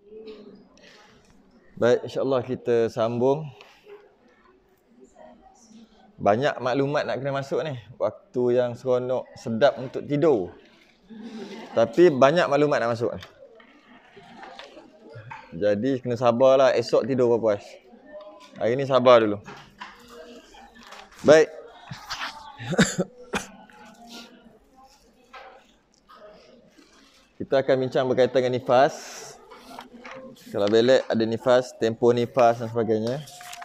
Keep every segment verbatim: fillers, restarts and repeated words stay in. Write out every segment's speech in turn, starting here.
Baik, insyaAllah kita sambung. Banyak maklumat nak kena masuk ni. Waktu yang seronok, sedap untuk tidur. Tapi banyak maklumat nak masuk ni. Jadi kena sabarlah, esok tidur puas-puas. Hari ni sabar dulu. Baik. Kita akan bincang berkaitan dengan nifas. Kalau belek ada nifas, tempoh nifas dan sebagainya.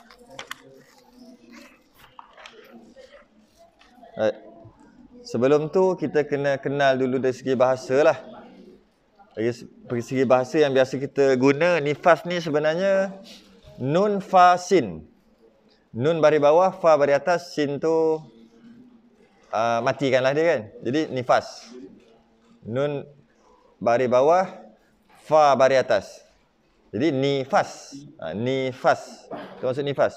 Baik. Sebelum tu kita kena kenal dulu dari segi bahasa lah. Dari segi bahasa yang biasa kita guna, nifas ni sebenarnya nun fa sin. Nun baris bawah, fa baris atas, sin tu uh, matikanlah dia kan. Jadi nifas. Nun baris bawah, fa baris atas. Jadi nifas. Uh, nifas. Itu maksud nifas.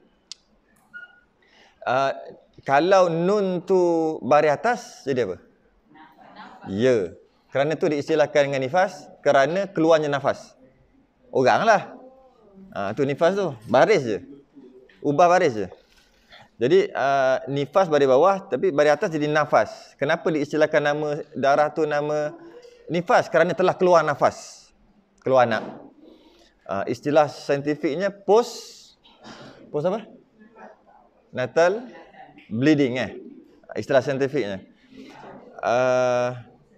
Uh, kalau nun tu baris atas, jadi apa? Ya. Kerana tu diistilahkan dengan nifas, kerana keluarnya nafas. Orang lah. Ha, tu nifas tu. Baris je. Ubah baris je. Jadi uh, nifas baris bawah, tapi baris atas jadi nafas. Kenapa diistilahkan nama darah tu nama nifas? Kerana telah keluar nafas. Keluar anak. Uh, istilah saintifiknya post, post apa? Natal bleeding eh. Istilah saintifiknya. Uh,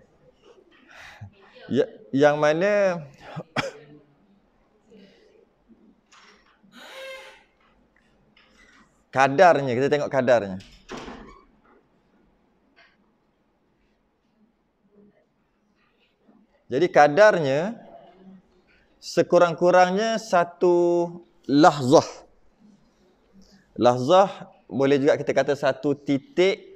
ya, yang mana kadarnya, kita tengok kadarnya. Jadi kadarnya sekurang-kurangnya satu lahzah. Lahzah boleh juga kita kata satu titik,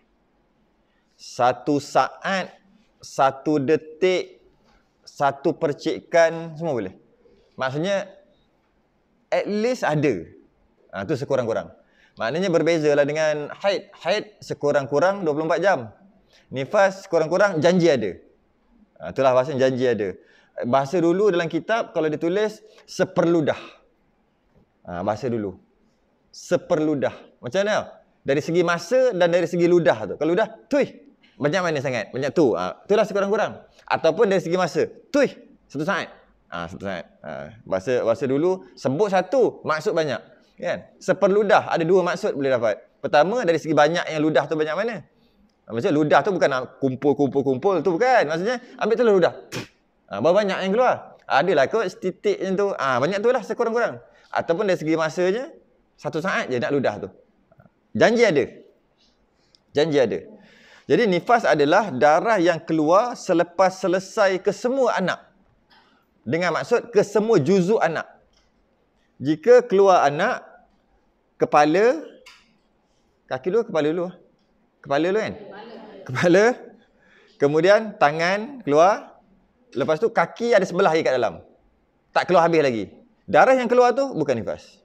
satu saat, satu detik, satu percikan, semua boleh. Maksudnya at least ada. Ha, tu sekurang-kurang. Maknanya berbezalah dengan haid. Haid sekurang-kurang dua puluh empat jam. Nifas sekurang-kurang janji ada. Ha, itulah bahasa janji ada. Bahasa dulu dalam kitab kalau ditulis seperludah. Ha, bahasa dulu. Seperludah. Macam mana? Dari segi masa dan dari segi ludah tu. Kalau ludah, tuih. Banyak mana sangat? Banyak tu. Ha, itulah sekurang-kurang. Ataupun dari segi masa, tuih. Satu saat. Ha, satu saat. Ha, bahasa, bahasa dulu, sebut satu, maksud banyak. Kan? Seperludah, ada dua maksud boleh dapat. Pertama, dari segi banyak yang ludah tu banyak mana? Maksudnya ludah tu bukan kumpul-kumpul-kumpul tu bukan. Maksudnya ambil tu ludah. Ha, berapa banyak yang keluar? Adalah kot setitik yang tu. Ha, banyak tu lah sekurang-kurang. Ataupun dari segi masanya, satu saat je nak ludah tu. Janji ada. Janji ada. Jadi nifas adalah darah yang keluar selepas selesai ke semua anak. Dengan maksud ke semua juzuk anak. Jika keluar anak, kepala, kaki dulu, kepala dulu. Kepala dulu kan? Kepala. Kepala. Kemudian tangan keluar. Lepas tu kaki ada sebelah lagi kat dalam. Tak keluar habis lagi. Darah yang keluar tu bukan nifas.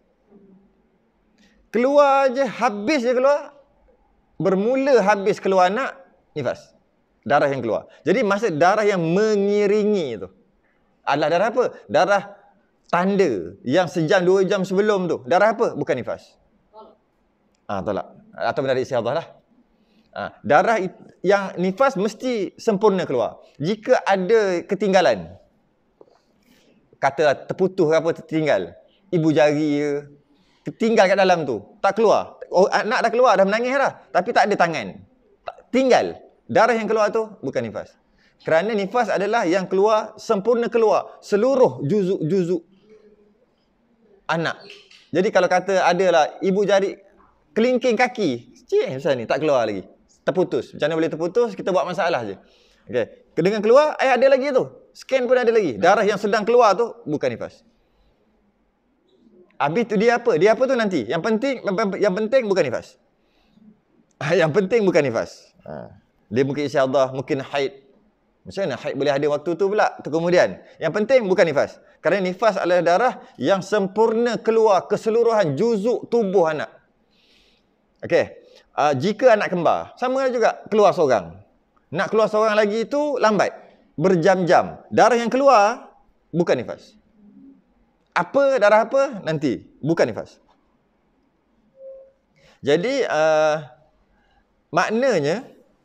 Keluar je, habis je keluar. Bermula habis keluar anak, nifas. Darah yang keluar. Jadi maksud darah yang mengiringi itu adalah darah apa? Darah tanda yang sejam dua jam sebelum tu. Darah apa? Bukan nifas. Ah, tolak. Atau dari istihadhah lah. Ah, darah yang nifas mesti sempurna keluar. Jika ada ketinggalan, katalah terputus apa tertinggal, ibu jari ke, tinggal kat dalam tu, tak keluar. Oh, anak dah keluar, dah menangis dah, tapi tak ada tangan. Tinggal. Darah yang keluar tu bukan nifas. Kerana nifas adalah yang keluar, sempurna keluar seluruh juzuk-juzuk anak. Jadi kalau kata adalah ibu jari kelingking kaki, cik macam ni tak keluar lagi. Terputus. Macam mana boleh terputus? Kita buat masalah je. Okey. Dengan keluar, eh ada lagi tu. Scan pun ada lagi. Darah yang sedang keluar tu bukan nifas. Habis tu dia apa? Dia apa tu nanti? Yang penting yang penting bukan nifas. Yang penting bukan nifas. Ha. Dia mungkin istihadhah, mungkin haid. Macam mana haid boleh ada waktu tu pula? Tu kemudian. Yang penting bukan nifas. Kerana nifas adalah darah yang sempurna keluar keseluruhan juzuk tubuh anak. Okey. Uh, jika anak kembar, sama juga keluar seorang. Nak keluar seorang lagi itu lambat. Berjam-jam. Darah yang keluar bukan nifas. Apa, darah apa? Nanti. Bukan nifas. Jadi, uh, maknanya,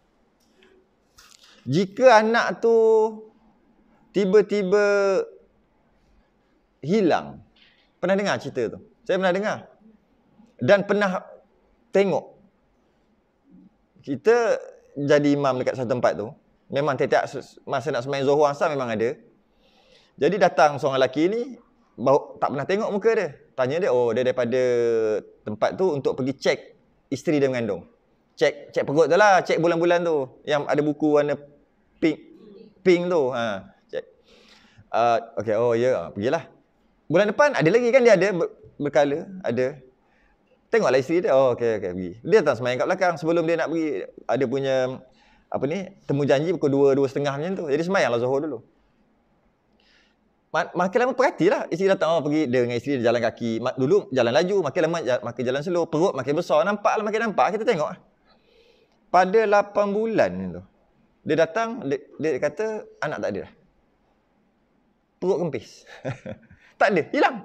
jika anak tu tiba-tiba hilang. Pernah dengar cerita tu? Saya pernah dengar. Dan pernah tengok. Kita jadi imam dekat satu tempat tu. Memang tiap-tiap masa nak sembahyang Zuhur Asar memang ada. Jadi datang seorang lelaki ni, bau, tak pernah tengok muka dia. Tanya dia, oh dia daripada tempat tu untuk pergi cek isteri dia mengandung. Cek cek perut tu lah, cek bulan-bulan tu. Yang ada buku warna pink pink tu. Ha, cek. Uh, okay, oh ya, yeah, pergilah. Bulan depan ada lagi kan dia ada ber, berkala, ada. Tengoklah isteri dia, oh okey okey pergi. Dia datang sembahyang kat belakang sebelum dia nak pergi. Ada punya apa ni, temu janji pukul dua, dua setengah macam tu. Jadi sembahyanglah Zuhur dulu. Makin lama perhatilah, isteri datang, oh pergi dia dengan isteri dia jalan kaki. Dulu jalan laju, makin lama makin jalan slow, perut makin besar, nampaklah makin nampak, kita tengok. Pada lapan bulan tu, dia datang, dia, dia kata anak tak ada dah. Perut kempis. Tak ada, hilang.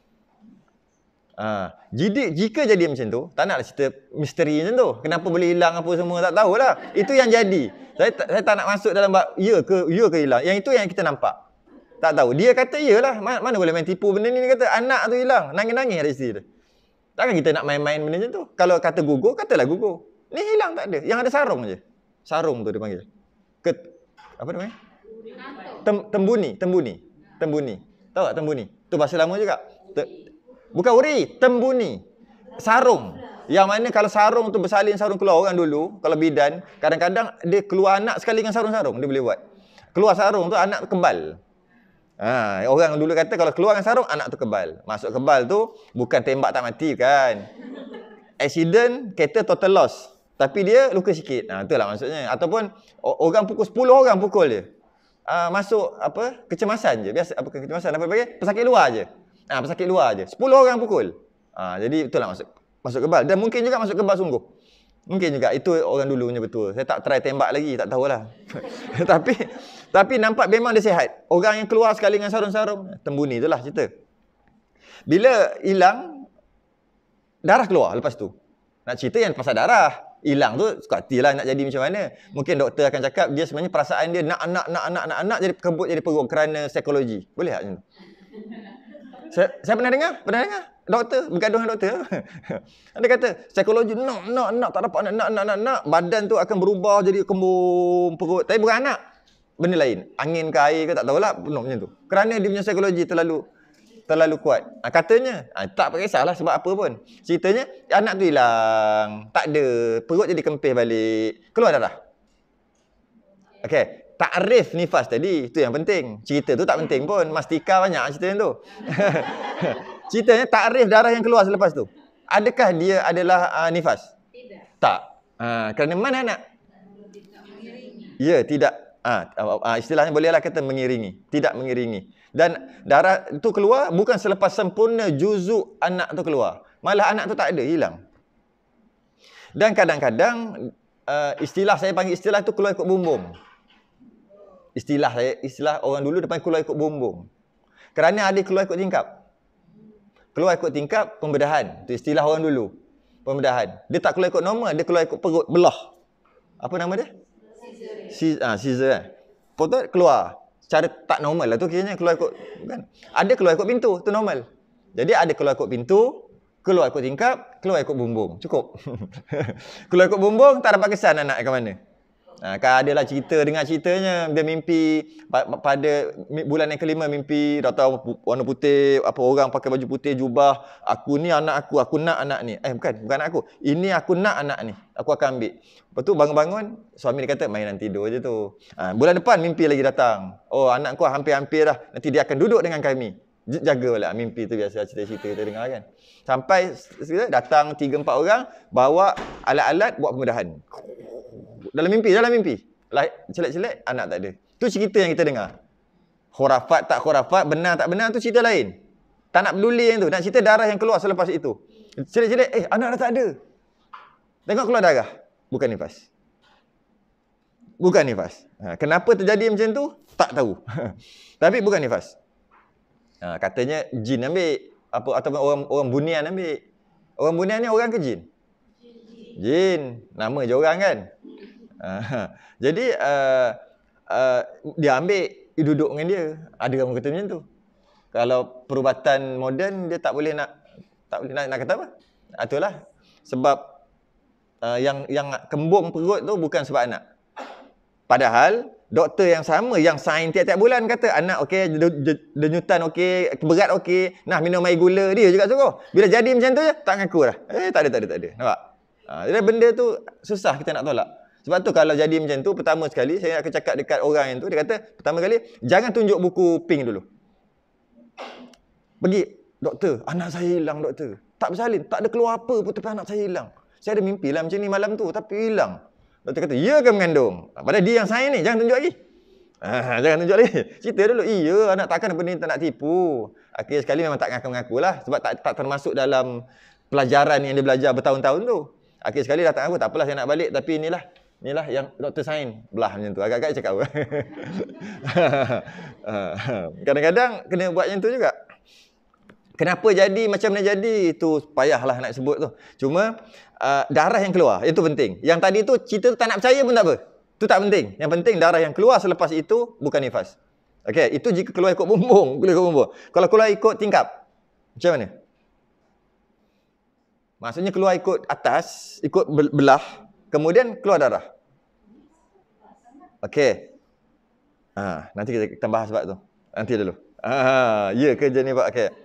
Ha, jadi jika jadi macam tu, tak naklah cerita misteri macam tu. Kenapa boleh hilang apa semua, tak tahulah. Itu yang jadi. Saya, saya tak nak masuk dalam bab ya ke ya ke hilang. Yang itu yang kita nampak. Tak tahu. Dia kata iyalah, mana, mana boleh main tipu benda ni. Dia kata anak tu hilang, nangis-nangis ada isteri dia. Takkan kita nak main-main benda macam tu. Kalau kata gugur, katalah gugur. Ni hilang tak ada. Yang ada sarung je. Sarung tu dia panggil. Ke, apa namanya? Tem, tembuni, tembuni. Tembuni. Tahu tak tembuni? Tu bahasa lama juga. Te, bukan uri, tembuni. Sarung. Yang mana kalau sarung tu bersalin sarung keluar orang dulu, kalau bidan, kadang-kadang dia keluar anak sekali dengan sarung-sarung, dia boleh buat. Keluar sarung tu anak kebal. Ha, orang dulu kata kalau keluar dengan sarung, anak tu kebal. Masuk kebal tu bukan tembak tak mati kan. Accident, kereta total loss. Tapi dia luka sikit. Ha, itulah maksudnya. Ataupun orang pukul sepuluh orang pukul dia. Uh, masuk apa kecemasan je. Biasa apa kecemasan apa bagi? Pesakit luar je. Ah ha, pesakit luar je. sepuluh orang pukul. Ah ha, jadi itulah masuk masuk kebal. Dan mungkin juga masuk kebal sungguh. Mungkin juga itu orang dulu punya betul. Saya tak try tembak lagi, tak tahulah. tapi tapi nampak memang dia sihat. Orang yang keluar sekali dengan sarung-sarung, tembuni itulah cerita. Bila hilang darah keluar lepas tu. Nak cerita yang pasal darah. Hilang tu suka hatilah nak jadi macam mana. Mungkin doktor akan cakap dia sebenarnya perasaan dia nak anak nak anak nak anak jadi kebut jadi perut kerana psikologi. Boleh tak macam tu? Saya, saya pernah dengar, pernah dengar doktor bergaduh dengan doktor. Dia kata psikologi nak nak nak tak dapat nak nak nak nak nak badan tu akan berubah jadi kembung perut. Tapi bukan anak. Benda lain. Angin ke air ke tak tahulah penuh macam tu. Kerana dia punya psikologi terlalu terlalu kuat. Ha, katanya, ha, tak kisahlah sebab apa pun. Ceritanya, anak tu hilang. Tak ada. Perut jadi kempis balik. Keluar darah. Okey. Takrif nifas tadi. Itu yang penting. Cerita tu tak penting pun. Mastika banyak cerita yang tu. Ceritanya, takrif darah yang keluar selepas tu. Adakah dia adalah uh, nifas? Tidak. Tak. Ha, kerana mana anak? Ya, tidak. Ha, uh, istilahnya bolehlah kata mengiringi. Tidak mengiringi. Dan darah tu keluar bukan selepas sempurna juzuk anak tu keluar. Malah anak tu tak ada, hilang. Dan kadang-kadang uh, istilah saya panggil istilah tu keluar ikut bumbung. Istilah saya, istilah orang dulu dia panggil keluar ikut bumbung. Kerana ada keluar ikut tingkap. Keluar ikut tingkap pembedahan. Itu istilah orang dulu. Pembedahan. Dia tak keluar ikut normal, dia keluar ikut perut belah. Apa nama dia? Caesar. Ah, Caesar kan. Potong keluar. Cara tak normal lah tu kiranya keluar ikut kan. Ada keluar ikut pintu, tu normal. Jadi ada keluar ikut pintu, keluar ikut tingkap, keluar ikut bumbung. Cukup. Keluar ikut bumbung, tak dapat kesan anak ke mana. Ha, kan adalah cerita, dengar ceritanya, dia mimpi pada bulan yang kelima mimpi datang warna putih, apa orang pakai baju putih, jubah, aku ni anak aku, aku nak anak ni. Eh bukan, bukan anak aku. Ini aku nak anak ni. Aku akan ambil. Lepas tu bangun-bangun, suami dia kata mainan tidur je tu. Ha, bulan depan mimpi lagi datang. Oh anak aku hampir-hampir dah. Nanti dia akan duduk dengan kami. Jagalah mimpi tu biasa cerita-cerita kita dengar kan. Sampai datang tiga empat orang bawa alat-alat buat pembedahan. Dalam mimpi, dalam mimpi. Celak-celak, anak tak ada. Tu cerita yang kita dengar. Khurafat tak khurafat, benar tak benar, tu cerita lain. Tak nak peduli yang tu. Nak cerita darah yang keluar selepas itu. Celak-celak, eh anak dah tak ada. Tengok keluar darah. Bukan nifas. Bukan nifas. Ha, kenapa terjadi macam tu? Tak tahu. Tapi bukan nifas. Ha, katanya jin ambil. Apa ataupun orang orang bunian ambil. Orang bunian ni orang ke jin? Jin. Nama je orang kan? Ha, jadi uh, uh, dia ambil, dia duduk dengan dia. Ada orang kata macam tu. Kalau perubatan moden dia tak boleh nak tak boleh nak, nak kata apa? Itulah sebab uh, yang yang kembung perut tu bukan sebab anak. Padahal doktor yang sama yang sign tiap-tiap bulan kata anak okey, denyutan okey, berat okey, nah minum air gula, dia juga suruh. Bila jadi macam tu je tak ngaku dah. Eh tak ada tak ada tak ada. Nampak? Ha, jadi benda tu susah kita nak tolak. Sebab tu kalau jadi macam tu, pertama sekali saya nak cakap dekat orang yang tu, dia kata pertama kali jangan tunjuk buku pink dulu. Pergi, doktor, anak saya hilang doktor. Tak bersalin, tak ada keluar apa pun tapi anak saya hilang. Saya ada mimpi lah macam ni malam tu tapi hilang. Doktor kata, ya ke mengandung? Padahal dia yang saya ni, jangan tunjuk lagi. Ha, jangan tunjuk lagi. Cerita dulu, iya anak takkan benda ni tak nak tipu. Akhir sekali memang tak ngaku-ngaku lah. Sebab tak, tak termasuk dalam pelajaran yang dia belajar bertahun-tahun tu. Akhir sekali datang aku, tak apalah saya nak balik tapi inilah. Inilah yang doktor sign. Belah macam tu. Agak-agak cakap apa. Kadang-kadang kena buat macam tu juga. Kenapa jadi macam mana jadi? Itu payahlah nak sebut tu. Cuma uh, darah yang keluar, itu penting. Yang tadi tu cerita tu tak nak percaya pun tak apa. Itu tak penting. Yang penting darah yang keluar selepas itu bukan nifas. Okey, itu jika keluar ikut bumbung, keluar ikut bumbung. Kalau keluar ikut tingkap, macam mana? Maksudnya keluar ikut atas, ikut belah, kemudian keluar darah. Okey. Ha, nanti kita, kita bahas sebab tu. Nanti dulu. Ha, ya ke jenis buat okey.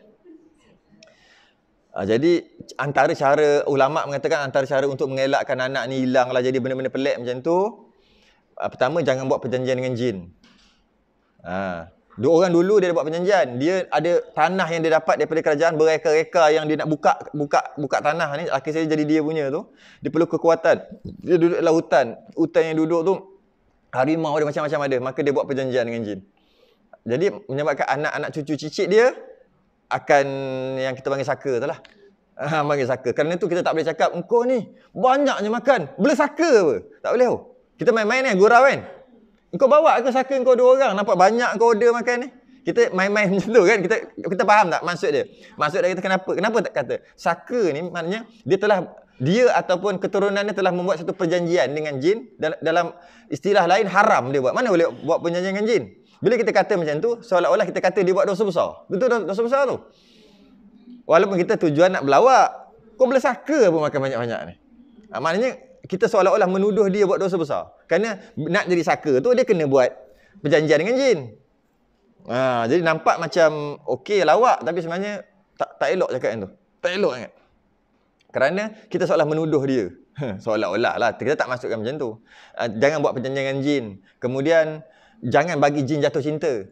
Ha, jadi antara cara ulama mengatakan antara cara untuk mengelakkan anak ni hilang lah jadi benda-benda pelik macam tu, ha, pertama jangan buat perjanjian dengan jin. Ha, dua orang dulu dia ada buat perjanjian. Dia ada tanah yang dia dapat daripada kerajaan bereka-reka yang dia nak buka buka buka tanah ni, akhirnya jadi dia punya tu. Dia perlu kekuatan. Dia duduk dalam hutan. Hutan yang duduk tu harimau ada macam-macam ada, maka dia buat perjanjian dengan jin. Jadi menyebabkan anak-anak cucu cicit dia akan yang kita panggil saka tu lah. Ha, panggil saka. Kerana tu kita tak boleh cakap, engkau ni banyaknya makan, boleh saka apa? Tak boleh oh. Kita main-main ni, gurau kan? Engkau bawa ke saka engkau dua orang, nampak banyak kau order makan ni. Kita main-main macam tu kan? Kita kita faham tak maksud dia? Maksud dia kita kenapa? Kenapa tak kata? Saka ni maknanya dia telah, dia ataupun keturunannya telah membuat satu perjanjian dengan jin. Dalam istilah lain haram dia buat. Mana boleh buat perjanjian dengan jin? Bila kita kata macam tu, seolah-olah kita kata dia buat dosa besar. Betul dosa besar tu? Walaupun kita tujuan nak berlawak, kau boleh saka apa makan banyak-banyak ni? Ha, maknanya kita seolah-olah menuduh dia buat dosa besar. Kerana nak jadi saka tu dia kena buat perjanjian dengan jin. Ha, jadi nampak macam okey lawak tapi sebenarnya tak tak elok cakap yang tu. Tak elok sangat. Kerana kita seolah menuduh dia. Seolah-olah lah. Kita tak masukkan macam tu. Ha, jangan buat perjanjian dengan jin. Kemudian jangan bagi jin jatuh cinta.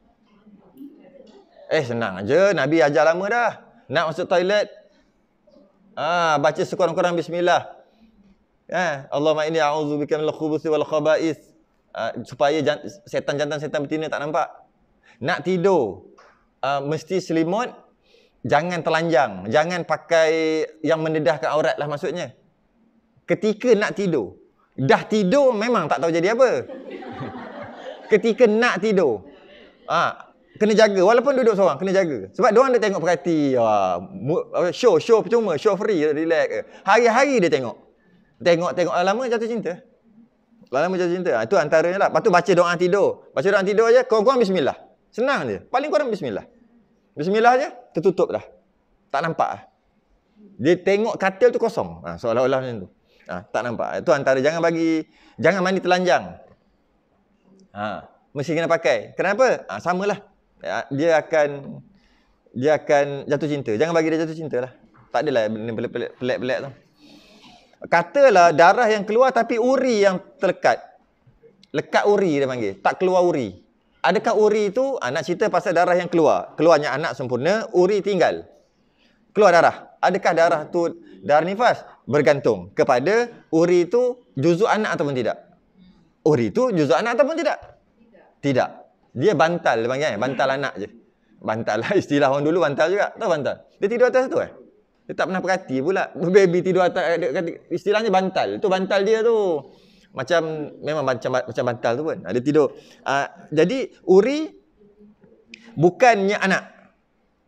Eh senang aja, Nabi ajar lama dah. Nak masuk toilet, ah baca sekurang-kurang bismillah. Eh, Allahumma inni a'udzubika minal khubuthi wal khaba'ith. Ah, supaya jan, setan jantan setan betina tak nampak. Nak tidur, ah, mesti selimut, jangan telanjang, jangan pakai yang mendedahkan aurat lah maksudnya. Ketika nak tidur, dah tidur memang tak tahu jadi apa. Ketika nak tidur, ah kena jaga, walaupun duduk seorang, kena jaga. Sebab diorang dia tengok perhati, ah, show, show percuma, show free, relax. Hari-hari dia tengok. Tengok-tengok lama jatuh cinta. Lama jatuh cinta. Ha, itu antaranya lah. Lepas tu baca doa tidur. Baca doa tidur aja, kurang-kurang bismillah. Senang je. Paling kurang bismillah. Bismillah aja, tertutup dah. Tak nampak lah. Dia tengok katil tu kosong. Ha, seolah-olah macam tu. Ha, tak nampak. Itu antara, jangan bagi, jangan mandi telanjang. Ha, mesti kena pakai. Kenapa? Ha, samalah. Ya, dia akan dia akan jatuh cinta. Jangan bagi dia jatuh cinta lah. Tak adalah benda pelik-pelik tu. Katalah darah yang keluar tapi uri yang terlekat. Lekat uri dia panggil. Tak keluar uri. Adakah uri itu, ah, nak cerita pasal darah yang keluar. Keluarnya anak sempurna, uri tinggal. Keluar darah. Adakah darah tu darah nifas? Bergantung kepada uri itu juzuk anak ataupun tidak. Uri itu juzuk anak ataupun tidak? Tidak. Dia bantal, dia panggil, bantal anak je. Bantal lah, istilah orang dulu bantal juga. Tahu bantal? Dia tidur atas tu eh? Dia tak pernah perhati pula. Baby tidur atas, istilahnya bantal. Tu bantal dia tu. Macam, memang macam macam bantal tu pun. Dia tidur. Uh, jadi, uri bukannya anak.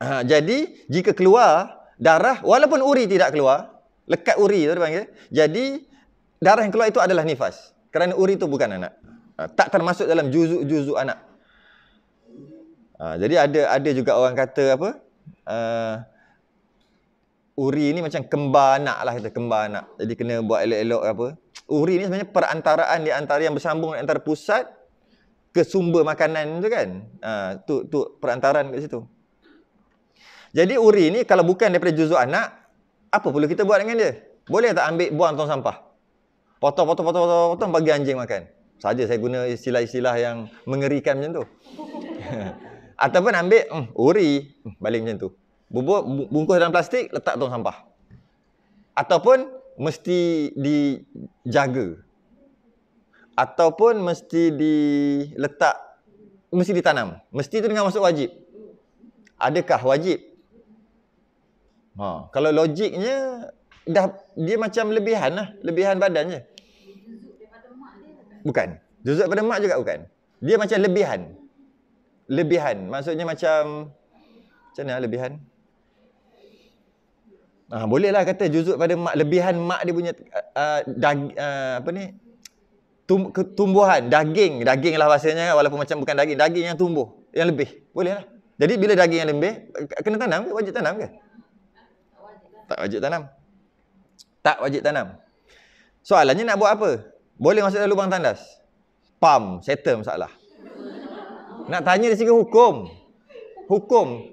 Ha, jadi jika keluar darah, walaupun uri tidak keluar, lekat uri tu dipanggil, jadi darah yang keluar itu adalah nifas. Kerana uri itu bukan anak. Ha, tak termasuk dalam juzuk-juzuk anak. Ha, jadi ada ada juga orang kata apa? Uh, uri ni macam kembar anak lah, kita kembar anak. Jadi kena buat elok-elok apa. Uri ni sebenarnya perantaraan di antara yang bersambung antara pusat ke sumber makanan tu kan. Ha, tu tu perantaraan kat situ. Jadi uri ni kalau bukan daripada juzuk anak, apa perlu kita buat dengan dia? Boleh tak ambil buang tong sampah? Potong, potong, potong, potong, potong bagi anjing makan. Saja saya guna istilah-istilah yang mengerikan macam tu. Ataupun ambil hmm, uri, hmm, balik macam tu. Bubuk, bungkus dalam plastik, letak tong sampah. Ataupun mesti dijaga. Ataupun mesti diletak, mesti ditanam. Mesti itu dengan masuk wajib. Adakah wajib? Ha, kalau logiknya dah dia macam lebihan lah, lebihan badan je. Bukan. Juzuk pada mak juga bukan. Dia macam lebihan. Lebihan. Maksudnya macam macam mana lebihan? Ah, bolehlah kata juzuk pada mak, lebihan mak dia punya uh, dag, uh, apa ni? Tum, tumbuhan, daging, daging lah bahasanya, walaupun macam bukan daging, daging yang tumbuh, yang lebih. Bolehlah. Jadi bila daging yang lebih, kena tanam ke? Wajib tanam ke? Tak wajib tanam. Tak wajib tanam. Soalannya nak buat apa? Boleh masuk dalam lubang tandas? Pam, settle masalah. Nak tanya dari segi hukum. Hukum.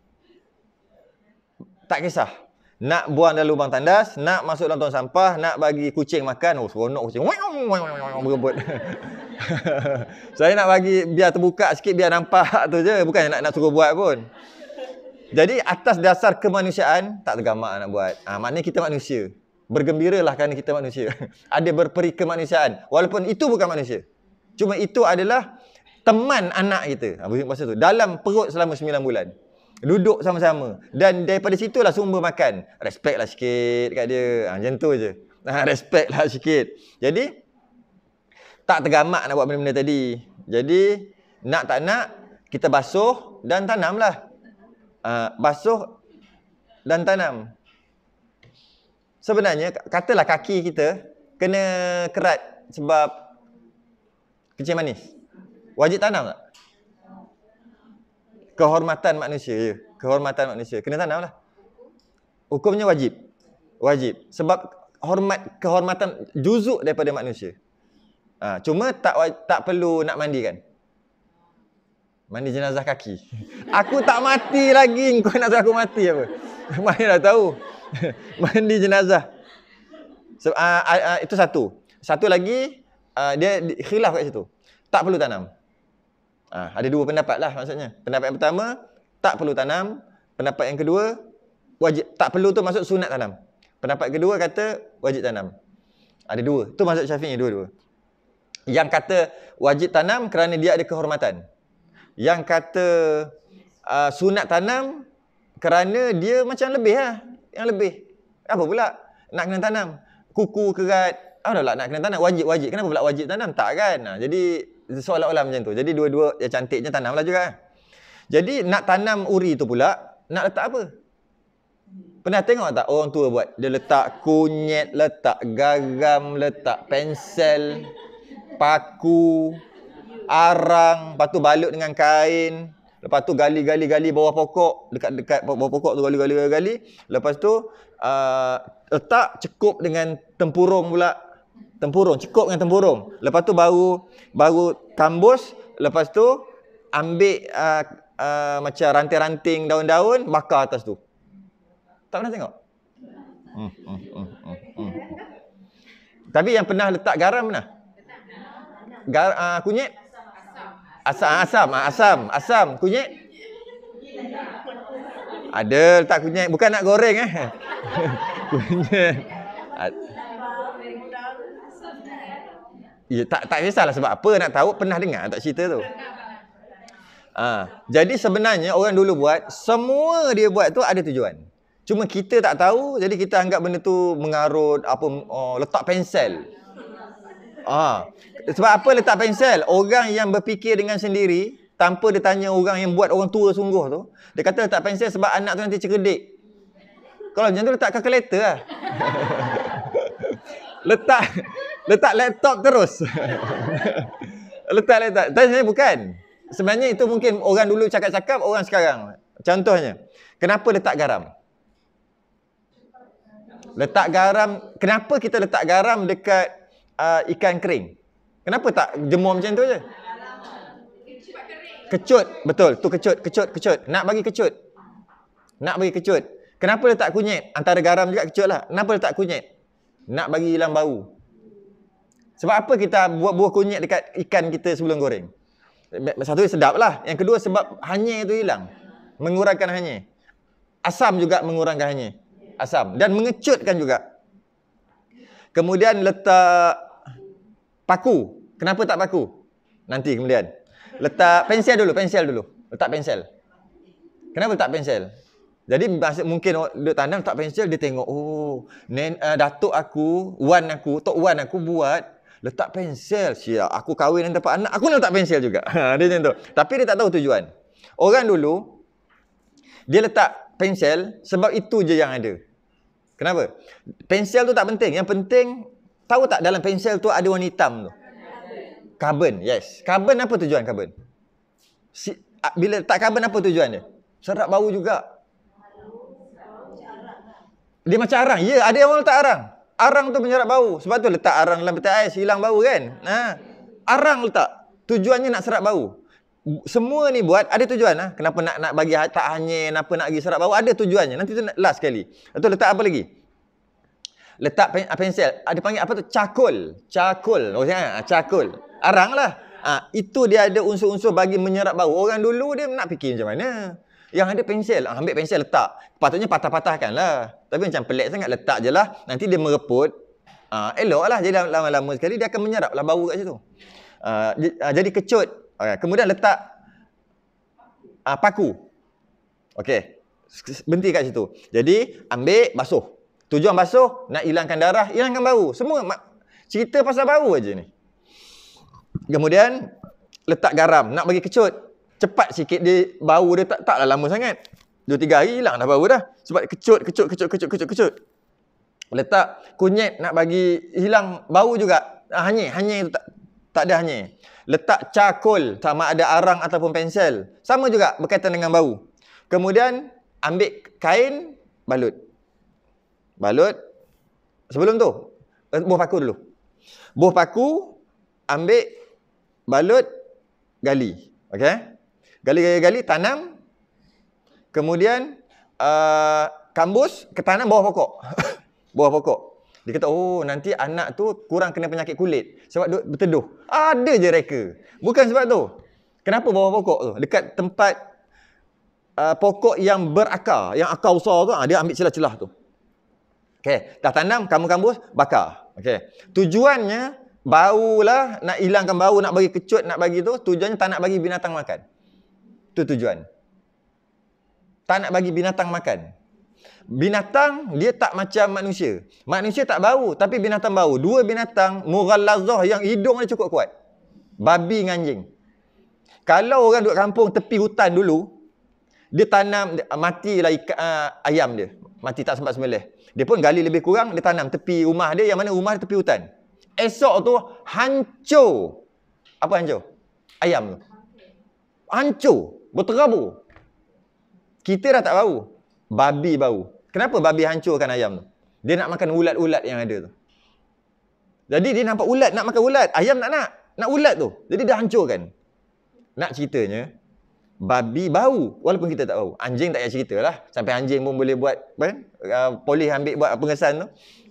Tak kisah. Nak buang dalam lubang tandas, nak masuk dalam tong sampah, nak bagi kucing makan. Oh, seronok kucing. Berebut. Saya nak bagi biar terbuka sikit, biar nampak tu je. Bukan nak, nak suruh buat pun. Jadi atas dasar kemanusiaan, tak tergamak nak buat. Ha, maknanya kita manusia. Bergembiralah kerana kita manusia. Ada berperi kemanusiaan. Walaupun itu bukan manusia. Cuma itu adalah teman anak kita. Ha, masa tu. Dalam perut selama sembilan bulan. Duduk sama-sama. Dan daripada situlah sumber makan. Respect lah sikit kat dia. Ha, macam tu je. Ha, respect lah sikit. Jadi, tak tergamak nak buat benda-benda tadi. Jadi, nak tak nak, kita basuh dan tanamlah. Uh, basuh dan tanam. Sebenarnya, katalah kaki kita kena kerat sebab kencing manis. Wajib tanam tak? Kehormatan manusia je. Kehormatan manusia. Kena tanam lah. Hukumnya wajib. Wajib. Sebab hormat, kehormatan juzuk daripada manusia. Ha, cuma tak tak perlu nak mandi kan? Mandi jenazah kaki. Aku tak mati lagi, kau nak suruh aku mati apa? Mana dah tahu. Mandi jenazah. So, uh, uh, uh, itu satu. Satu lagi, uh, dia khilaf kat situ. Tak perlu tanam. Uh, ada dua pendapat lah maksudnya. Pendapat yang pertama, tak perlu tanam. Pendapat yang kedua, wajib. Tak perlu tu maksud sunat tanam. Pendapat kedua kata wajib tanam. Ada dua. Tu maksud Syafi'i dua-dua. Yang kata wajib tanam kerana dia ada kehormatan. Yang kata uh, sunat tanam kerana dia macam lebih lah. Yang lebih. Apa pula? Nak kena tanam. Kuku kerat. Ah, dah lah nak kena tanam. Wajib-wajib. Kenapa pula wajib tanam? Tak kan? Nah, jadi seolah-olah macam tu. Jadi dua-dua yang cantiknya tanamlah juga. Jadi nak tanam uri tu pula, nak letak apa? Pernah tengok tak orang tua buat? Dia letak kunyit, letak garam, letak pensel, paku, arang, lepas tu balut dengan kain, lepas tu gali-gali-gali bawah pokok, dekat-dekat bawah pokok tu gali-gali-gali, lepas tu uh, letak cekup dengan tempurung pula, tempurung, cekup dengan tempurung, lepas tu baru baru tambus, lepas tu ambil uh, uh, macam ranting-ranting daun-daun, bakar atas tu. Tak pernah tengok? Hmm, hmm, hmm, hmm, hmm. Tapi yang pernah letak garam pernah? Gar, uh, kunyit? Asam, asam, asam, asam, kunyit? Ada letak kunyit, bukan nak goreng eh. Kunyit. Ya, tak tak kisahlah sebab apa nak tahu, pernah dengar tak cerita tu. Ha, jadi sebenarnya orang dulu buat, semua dia buat tu ada tujuan. Cuma kita tak tahu, jadi kita anggap benda tu mengarut, apa oh, letak pensel. Ah, sebab apa letak pensel? Orang yang berfikir dengan sendiri, tanpa dia tanya orang yang buat orang tua sungguh tu. Dia kata letak pensel sebab anak tu nanti cerdik. Kalau macam tu letak kalkulator lah. letak letak laptop terus. letak laptop. Tapi sebenarnya bukan. Sebenarnya itu mungkin orang dulu cakap-cakap, orang sekarang. Contohnya, kenapa letak garam? Letak garam, kenapa kita letak garam dekat uh, ikan kering? Kenapa tak jemur macam tu je? Kecut, betul. Tu kecut, kecut, kecut. Nak bagi kecut. Nak bagi kecut. Kenapa letak kunyit? Antara garam juga kecut lah. Kenapa letak kunyit? Nak bagi hilang bau. Sebab apa kita buat buah kunyit dekat ikan kita sebelum goreng? Satu sedap lah. Yang kedua sebab hanyir tu hilang. Mengurangkan hanyir. Asam juga mengurangkan hanyir. Asam. Dan mengecutkan juga. Kemudian letak paku. Kenapa tak paku? Nanti kemudian. Letak pensel dulu, pensel dulu. Letak pensel. Kenapa letak pensel? Jadi mungkin dia tanam letak pensel, dia tengok, oh, nen, uh, datuk aku, wan aku, tok wan aku buat letak pensel. Siap, aku kahwin dan dapat anak, aku nak letak pensel juga. Dia macam tu. Tapi dia tak tahu tujuan. Orang dulu, dia letak pensel sebab itu je yang ada. Kenapa? Pensel tu tak penting. Yang penting, tahu tak dalam pensel tu ada warna hitam tu? Karbon, yes. Karbon apa tujuan karbon? Si, bila letak karbon apa tujuan dia? Serap bau juga. Dia macam arang. Ya, ada yang orang letak arang. Arang tu menyerap bau. Sebab tu letak arang dalam peti ais, hilang bau kan? Ha. Arang letak. Tujuannya nak serap bau. Semua ni buat ada tujuan lah. Kenapa nak nak bagi tak hanyir, kenapa nak bagi serap bau, ada tujuannya. Nanti tu last sekali. Lepas tu letak apa lagi? Letak pen, pensel. Ada panggil apa tu? Cakul. Cakul. Oh, ya, cakul. Arang lah. Ha, itu dia ada unsur-unsur bagi menyerap bau. Orang dulu dia nak fikir macam mana. Yang ada pensel. Ha, ambil pensel letak. Patutnya patah-patahkan lah. Tapi macam pelik sangat. Letak je lah. Nanti dia mereput. Ha, elok lah. Jadi lama-lama sekali dia akan menyerap lah bau kat situ. Ha, jadi kecut. Okay. Kemudian letak ha, paku. Okey. Berhenti kat situ. Jadi ambil basuh. Tujuan basuh nak hilangkan darah, hilangkan bau. Semua cerita pasal bau aja ni. Kemudian letak garam, nak bagi kecut. Cepat sikit dia bau dia tak taklah lama sangat. dua tiga hari hilang dah bau dah. Sebab kecut, kecut, kecut, kecut, kecut, kecut. Letak kunyit nak bagi hilang bau juga. Ah, hanyir, hanyir tu tak, tak ada hanyir. Letak cakul, sama ada arang ataupun pensel. Sama juga berkaitan dengan bau. Kemudian ambil kain, balut. Balut. Sebelum tu, buah paku dulu. Buah paku, ambil, balut, gali. Okey? Gali-gali-gali, tanam. Kemudian, uh, kambus, ketanam bawah pokok. Bawah pokok. Dia kata, oh nanti anak tu kurang kena penyakit kulit. Sebab duk berteduh. Ada je reka. Bukan sebab tu. Kenapa bawah pokok tu? Dekat tempat uh, pokok yang berakar. Yang akar besar tu, uh, dia ambil celah-celah tu. Okey, dah tanam, kamu kambus, bakar. Okey. Tujuannya, bau lah, nak hilangkan bau, nak bagi kecut, nak bagi tu, tujuannya tak nak bagi binatang makan. Itu tujuan. Tak nak bagi binatang makan. Binatang, dia tak macam manusia. Manusia tak bau, tapi binatang bau. Dua binatang, mughallazah yang hidung dia cukup kuat. Babi dengan anjing. Kalau orang duduk kampung tepi hutan dulu, dia tanam, matilah ikan, uh, ayam dia. Mati tak sempat sembelih. Dia pun gali lebih kurang, dia tanam tepi rumah dia, yang mana rumah dia tepi hutan. Esok tu, hancur. Apa hancur? Ayam tu. Hancur. Berterabur. Kita dah tak bau. Babi bau. Kenapa babi hancurkan ayam tu? Dia nak makan ulat-ulat yang ada tu. Jadi dia nampak ulat, nak makan ulat. Ayam tak nak. Nak ulat tu. Jadi dia hancurkan. Nak ceritanya, babi bau. Walaupun kita tak bau. Anjing tak payah cerita lah. Sampai anjing pun boleh buat, apa, uh, polis ambil buat pengesan tu.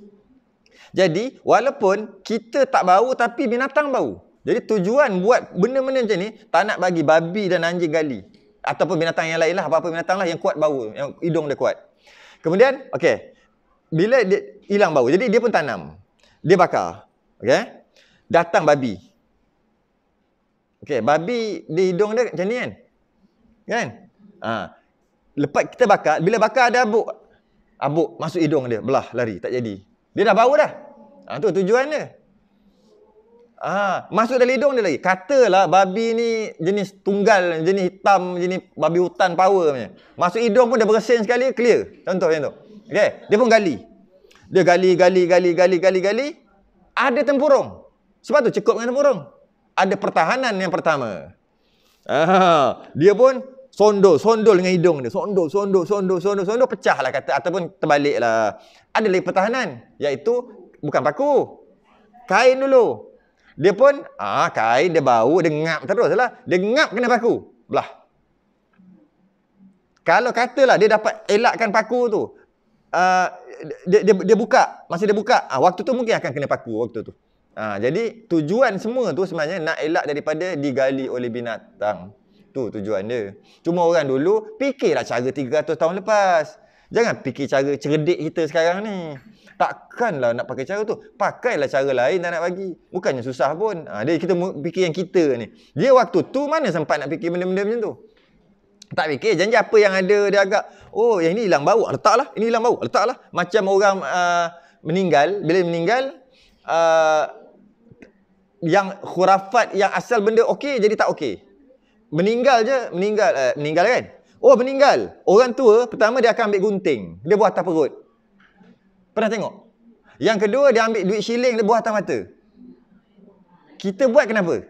Jadi, walaupun kita tak bau, tapi binatang bau. Jadi tujuan buat benda-benda macam ni, tak nak bagi babi dan anjing gali. Ataupun binatang yang lain lah, apa-apa binatang lah yang kuat bau, yang hidung dia kuat. Kemudian, okey, bila dia hilang bau, jadi dia pun tanam. Dia bakar. Okey, datang babi. Okey, babi di hidung dia macam ni kan? Kan? Ha. Lepas kita bakar, bila bakar ada abuk. Abuk masuk hidung dia, belah, lari, tak jadi. Dia dah bau dah. Ha, tu tujuan dia. Ah, masuk dalam hidung dia lagi. Katalah babi ni jenis tunggal, jenis hitam, jenis babi hutan power punya. Masuk hidung pun dah bersin sekali, clear. Contoh macam tu. Okey, dia pun gali. Dia gali, gali, gali, gali, gali, gali. Ada tempurung. Sebab tu cukup dengan tempurung. Ada pertahanan yang pertama. Ah, dia pun sondol, sondol dengan hidung dia. Sondol, sondol, sondol, sondol, sondol, pecahlah kata ataupun terbaliklah. Ada lagi pertahanan, iaitu bukan paku. Kain dulu. Dia pun, ah kain dia bau, dia ngap terus lah. Dia ngap kena paku. Belah. Kalau katalah dia dapat elakkan paku tu, uh, dia, dia, dia buka, masa dia buka, ah, waktu tu mungkin akan kena paku waktu tu. Ah, jadi tujuan semua tu sebenarnya nak elak daripada digali oleh binatang. Tu tujuan dia. Cuma orang dulu fikirlah cara tiga ratus tahun lepas. Jangan fikir cara cerdik kita sekarang ni. Takkanlah nak pakai cara tu. Pakailah cara lain tak nak bagi. Bukannya susah pun. Ha, dia kita fikir yang kita ni. Dia waktu tu mana sempat nak fikir benda-benda macam tu. Tak fikir janji apa yang ada dia agak. Oh yang ini hilang bau. Letaklah. Ini hilang bau. Letaklah. Macam orang uh, meninggal. Bila meninggal. Uh, yang khurafat yang asal benda okey jadi tak okey. Meninggal je. Meninggal. Uh, meninggal kan. Oh meninggal. Orang tua pertama dia akan ambil gunting. Dia buah atas perut. Pernah tengok? Yang kedua, dia ambil duit shilling, dia buah atas mata. Kita buat kenapa?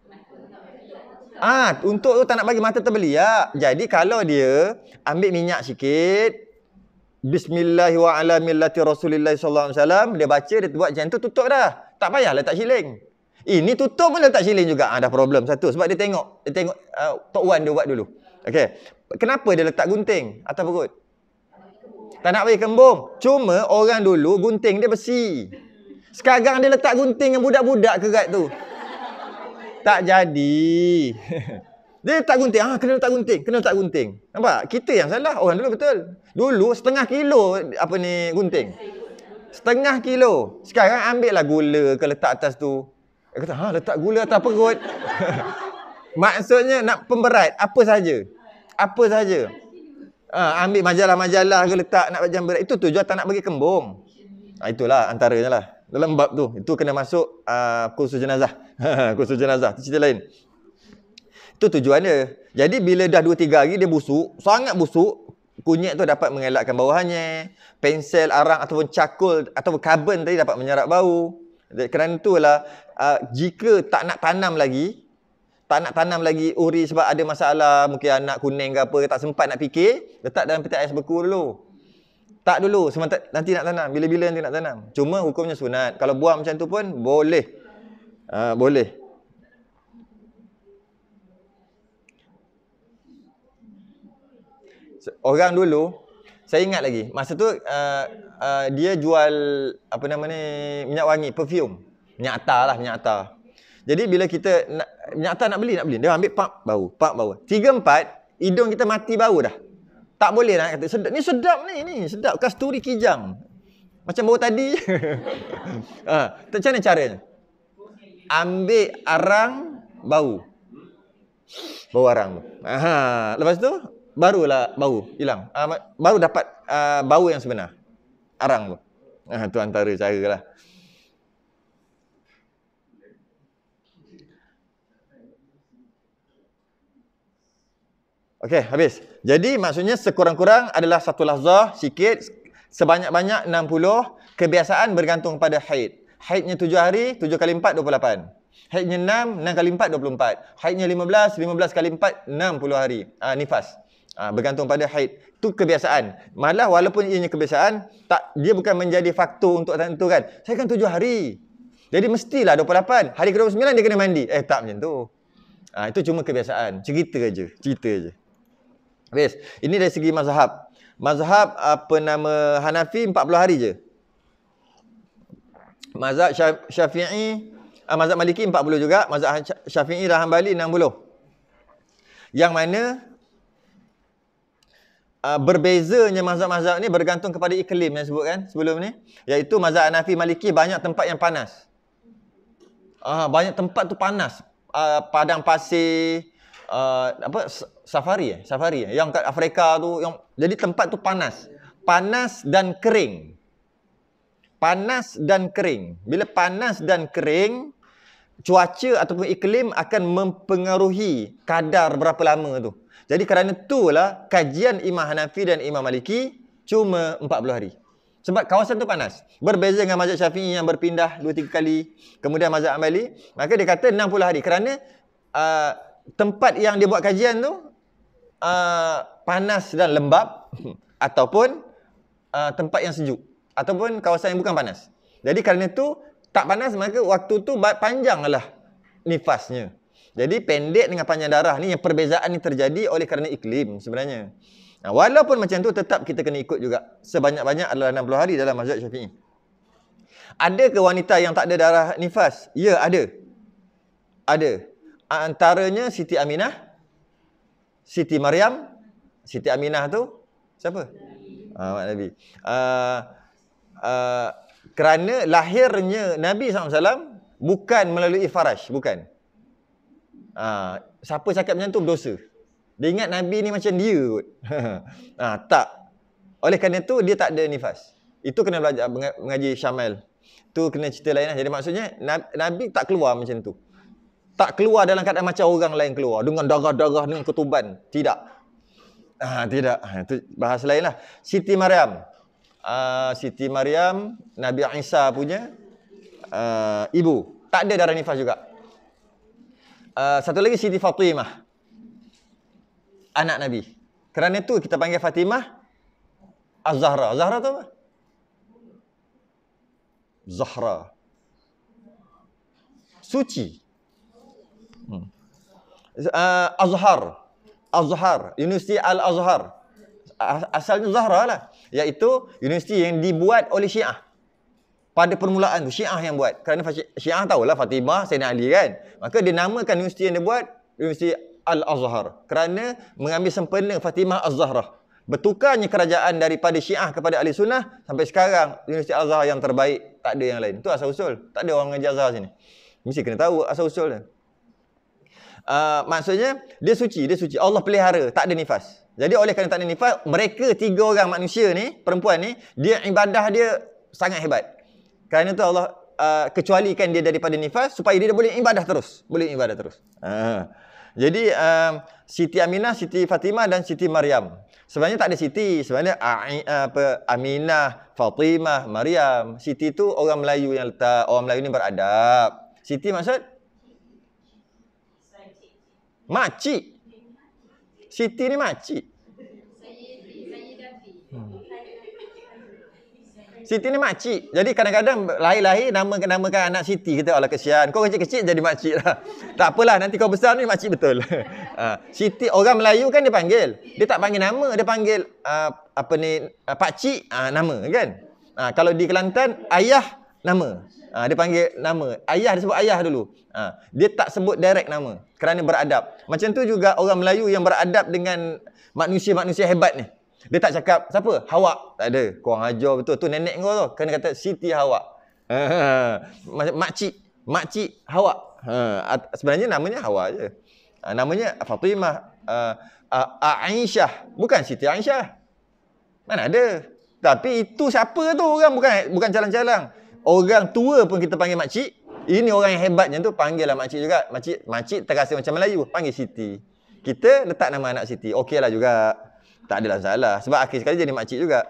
Ah, untuk tu tak nak bagi mata terbeliak. Jadi kalau dia ambil minyak sikit, Bismillahirrahmanirrahim wa ala millati Rasulillah sallallahu alaihi wasallam, dia baca, dia buat macam tu, tutup dah. Tak payah letak shilling. Ini tutup pun letak shilling juga. Ah, dah problem satu. Sebab dia tengok, dia tengok uh, Tok Wan dia buat dulu. Okey. Kenapa dia letak gunting atas perut? Tak nak bagi kembung. Cuma orang dulu gunting dia besi. Sekarang dia letak gunting yang budak-budak kerat tu. Tak jadi. Dia letak gunting. Ah, kena letak gunting. Kena letak gunting. Nampak? Kita yang salah. Orang dulu betul. Dulu setengah kilo apa ni gunting. Setengah kilo. Sekarang ambil lah gula ke letak atas tu. Dia kata, ha, letak gula atas perut. Maksudnya nak pemberat. Apa saja. Apa saja. Ha, ambil majalah-majalah ke letak nak jam berat. Itu tujuan tak nak bagi kembung. Ha, itulah antaranya lah. Dalam bab tu. Itu kena masuk uh, kursus jenazah. Kursus jenazah. Itu cerita lain. Itu tujuan dia. Jadi bila dah dua tiga hari dia busuk. Sangat busuk. Kunyit tu dapat mengelakkan bau hanyir. Pensel, arang ataupun cakul ataupun karbon tadi dapat menyerap bau. Kerana itulah uh, jika tak nak tanam lagi. Tak nak tanam lagi uri sebab ada masalah, mungkin anak kuning ke apa, tak sempat nak fikir, letak dalam peti ais beku dulu. Tak dulu, sementara nanti nak tanam, bila-bila nanti nak tanam. Cuma hukumnya sunat. Kalau buang macam tu pun boleh. Uh, boleh. Orang dulu, saya ingat lagi, masa tu uh, uh, dia jual apa nama ni, minyak wangi, perfume. Minyak atar lah, minyak atar. Jadi bila kita nak, minyak atar nak beli, nak beli. Dia ambil pump bau, pump bau. Tiga empat, hidung kita mati bau dah. Tak boleh nak kata, sedap. Ni sedap ni, ni sedap. Kasturi kijang. Macam bau tadi. ha, macam mana caranya? Ambil arang, bau. Bau arang tu. Ha, lepas tu, barulah bau hilang. Ha, baru dapat uh, bau yang sebenar. Arang tu. Ha, tu antara cara lah. Okey, habis. Jadi maksudnya sekurang-kurang adalah satu lahzah sikit, sebanyak-banyak enam puluh. Kebiasaan bergantung pada haid. Haidnya tujuh hari, tujuh kali empat, dua puluh lapan. Haidnya enam, enam kali empat, dua puluh empat. Haidnya lima belas, lima belas kali empat, enam puluh hari. Ah, nifas. Ah, bergantung pada haid. Itu kebiasaan. Malah walaupun ianya kebiasaan, tak, dia bukan menjadi faktor untuk tentukan. Saya kan tujuh hari. Jadi mestilah dua puluh lapan. Hari ke dua puluh sembilan dia kena mandi. Eh, tak macam tu. Ah, itu cuma kebiasaan. Cerita aja. Cerita aja. Habis. Ini dari segi mazhab. Mazhab apa nama Hanafi empat puluh hari je. Mazhab Syafi'i, ah, mazhab Maliki empat puluh juga. Mazhab Syafi'i dan Hanbali enam puluh. Yang mana uh, berbezanya mazhab-mazhab ni bergantung kepada iklim yang sebut kan sebelum ni. Iaitu mazhab Hanafi Maliki banyak tempat yang panas. Ah, banyak tempat tu panas. Uh, padang pasir, uh, apa safari eh? Safari eh? Yang kat Afrika tu yang jadi tempat tu panas. Panas dan kering. Panas dan kering. Bila panas dan kering, cuaca ataupun iklim akan mempengaruhi kadar berapa lama tu. Jadi kerana itulah kajian Imam Hanafi dan Imam Maliki cuma empat puluh hari. Sebab kawasan tu panas. Berbeza dengan mazhab Syafi'i yang berpindah dua tiga kali. Kemudian mazhab Hambali, maka dia kata enam puluh hari. Kerana uh, tempat yang dia buat kajian tu uh, panas dan lembap ataupun uh, tempat yang sejuk. Ataupun kawasan yang bukan panas. Jadi kerana itu tak panas, maka waktu tu panjanglah nifasnya. Jadi pendek dengan panjang darah ni yang perbezaan ni terjadi oleh kerana iklim sebenarnya. Nah, walaupun macam tu tetap kita kena ikut juga. Sebanyak-banyak adalah enam puluh hari dalam mazhab Syafi'i. Ada ke wanita yang tak ada darah nifas? Ya, ada. Ada. Antaranya Siti Aminah, Siti Maryam. Siti Aminah tu siapa? Ah, Mak Nabi. Uh, uh, kerana lahirnya Nabi sallallahu alaihi wasallam bukan melalui faraj, bukan. Ha, siapa cakap macam tu berdosa. Dia ingat Nabi ni macam dia kot. ha, tak. Oleh kerana tu dia tak ada nifas. Itu kena belajar mengaji Syamil. Tu kena cerita lain lah. Jadi maksudnya Nabi tak keluar macam tu. Tak keluar dalam keadaan macam orang lain keluar. Dengan darah-darah, dengan ketuban. Tidak. Ha, tidak. Ha, itu bahasa lain lah. Siti Maryam. Uh, Siti Maryam, Nabi Isa punya uh, ibu. Tak ada darah nifas juga. Uh, satu lagi Siti Fatimah, anak Nabi. Kerana itu kita panggil Fatimah Az-Zahra. Zahra tu apa? Zahra. Suci. Hmm. Uh, Azhar. Azhar. Universiti Al-Azhar. Asalnya Zahra lah. Iaitu universiti yang dibuat oleh Syiah. Pada permulaan tu, Syiah yang buat. Kerana Syiah tahulah Fatimah, Sayyidina Ali kan. Maka dia namakan universiti yang dia buat, Universiti Al-Azhar. Kerana mengambil sempena Fatimah Az-Zahra. Bertukarnya kerajaan daripada Syiah kepada Ahli Sunnah, sampai sekarang Universiti Al-Azhar yang terbaik. Tak ada yang lain. Itu asal usul. Tak ada orang mengajar Azhar sini. Mesti kena tahu asal usul dia. Uh, maksudnya, dia suci, dia suci. Allah pelihara, tak ada nifas. Jadi oleh kerana tak ada nifas, mereka tiga orang manusia ni, perempuan ni, dia ibadah dia sangat hebat. Kerana tu Allah uh, kecualikan dia daripada nifas supaya dia boleh ibadah terus. Boleh ibadah terus. Uh. Jadi uh, Siti Aminah, Siti Fatimah dan Siti Maryam. Sebenarnya tak ada Siti. Sebenarnya uh, apa, Aminah, Fatimah, Maryam. Siti tu orang Melayu yang letak. Orang Melayu ni beradab. Siti maksud? Makcik. Siti ni makcik. Hmm. Siti ni makcik. Jadi kadang-kadang lahir-lahir nama namakan anak Siti. Kita Allah kesian. Kau kecil-kecil jadi makcik lah. Tak apalah, nanti kau besar ni makcik betul. ha. Siti, orang Melayu kan dia panggil. Dia tak panggil nama, dia panggil uh, apa ni, uh, pakcik, uh, nama kan. Uh, kalau di Kelantan, ayah nama. Uh, dia panggil nama. Ayah dia sebut ayah dulu. Uh, dia tak sebut direct nama. Kerana beradab. Macam tu juga orang Melayu yang beradab dengan manusia-manusia hebat ni. Dia tak cakap, siapa? Hawa. Tak ada. Korang ajar betul. Tu nenek kau tu. Kena kata Siti Hawa. Makcik. Makcik Hawa. Sebenarnya namanya Hawa je. Namanya Fatimah. Aisyah. Bukan Siti Aisyah. Mana ada. Tapi itu siapa tu orang? Bukan bukan calang-calang. Orang tua pun kita panggil makcik. Ini orang yang hebatnya tu panggillah makcik juga. Makcik, makcik terasa macam Melayu. Panggil Siti. Kita letak nama anak Siti. Okeylah juga. Tak adalah salah. Sebab akhir sekali jadi makcik juga.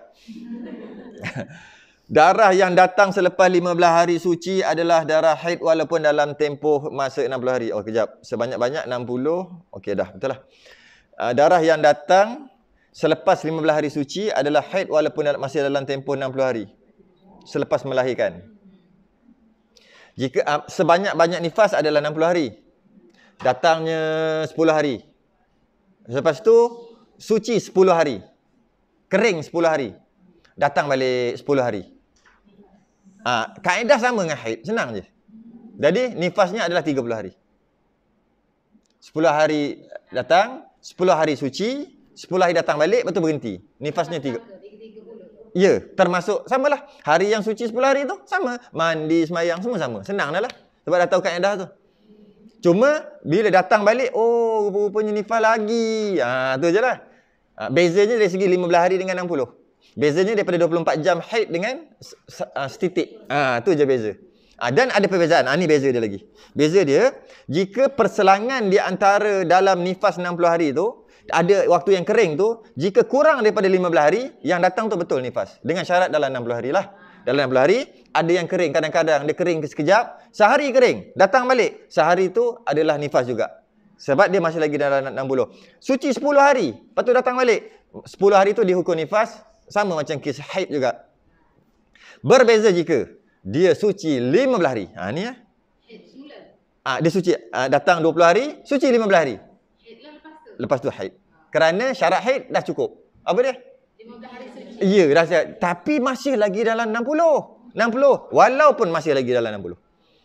Darah yang datang selepas lima belas hari suci adalah darah haid walaupun dalam tempoh masa enam puluh hari. Oh, kejap. Sebanyak-banyak enam puluh. Okey dah. Betul lah. Uh, darah yang datang selepas lima belas hari suci adalah haid walaupun masih dalam tempoh enam puluh hari. Selepas melahirkan. Jika uh, sebanyak-banyak nifas adalah enam puluh hari. Datangnya sepuluh hari. Lepas tu suci sepuluh hari. Kering sepuluh hari. Datang balik sepuluh hari. Ah, kaedah sama dengan haid, senang je. Jadi nifasnya adalah tiga puluh hari. sepuluh hari datang, sepuluh hari suci, sepuluh hari datang balik, betul berhenti. Nifasnya tiga. Ya, termasuk samalah. Hari yang suci sepuluh hari tu sama. Mandi, semayang semua sama. Senang dah lah. Sebab dah tahu kaedah tu. Cuma bila datang balik, oh rupa-rupanya nifas lagi. Ah, tu je lah. Ah, bezanya dari segi lima belas hari dengan enam puluh. Bezanya daripada dua puluh empat jam haid dengan uh, setitik. Ah, tu je beza. Ha, dan ada perbezaan. Ha, ni beza dia lagi. Beza dia, jika perselangan di antara dalam nifas enam puluh hari tu, ada waktu yang kering tu, jika kurang daripada lima belas hari, yang datang tu betul nifas. Dengan syarat dalam enam puluh hari lah. Dalam enam puluh hari, ada yang kering. Kadang-kadang dia kering sekejap, sehari kering, datang balik. Sehari tu adalah nifas juga. Sebab dia masih lagi dalam enam puluh. Suci sepuluh hari, lepas tu datang balik. sepuluh hari tu dihukum nifas, sama macam kes haid juga. Berbeza jika dia suci lima belas hari. Ha ni ya. Ah, dia suci ah, datang dua puluh hari, suci lima belas hari. Lepas tu haid. Kerana syarat haid dah cukup. Apa dia? lima belas hari suci. Ya, dah siap. Tapi masih lagi dalam enam puluh. enam puluh. Walaupun masih lagi dalam enam puluh.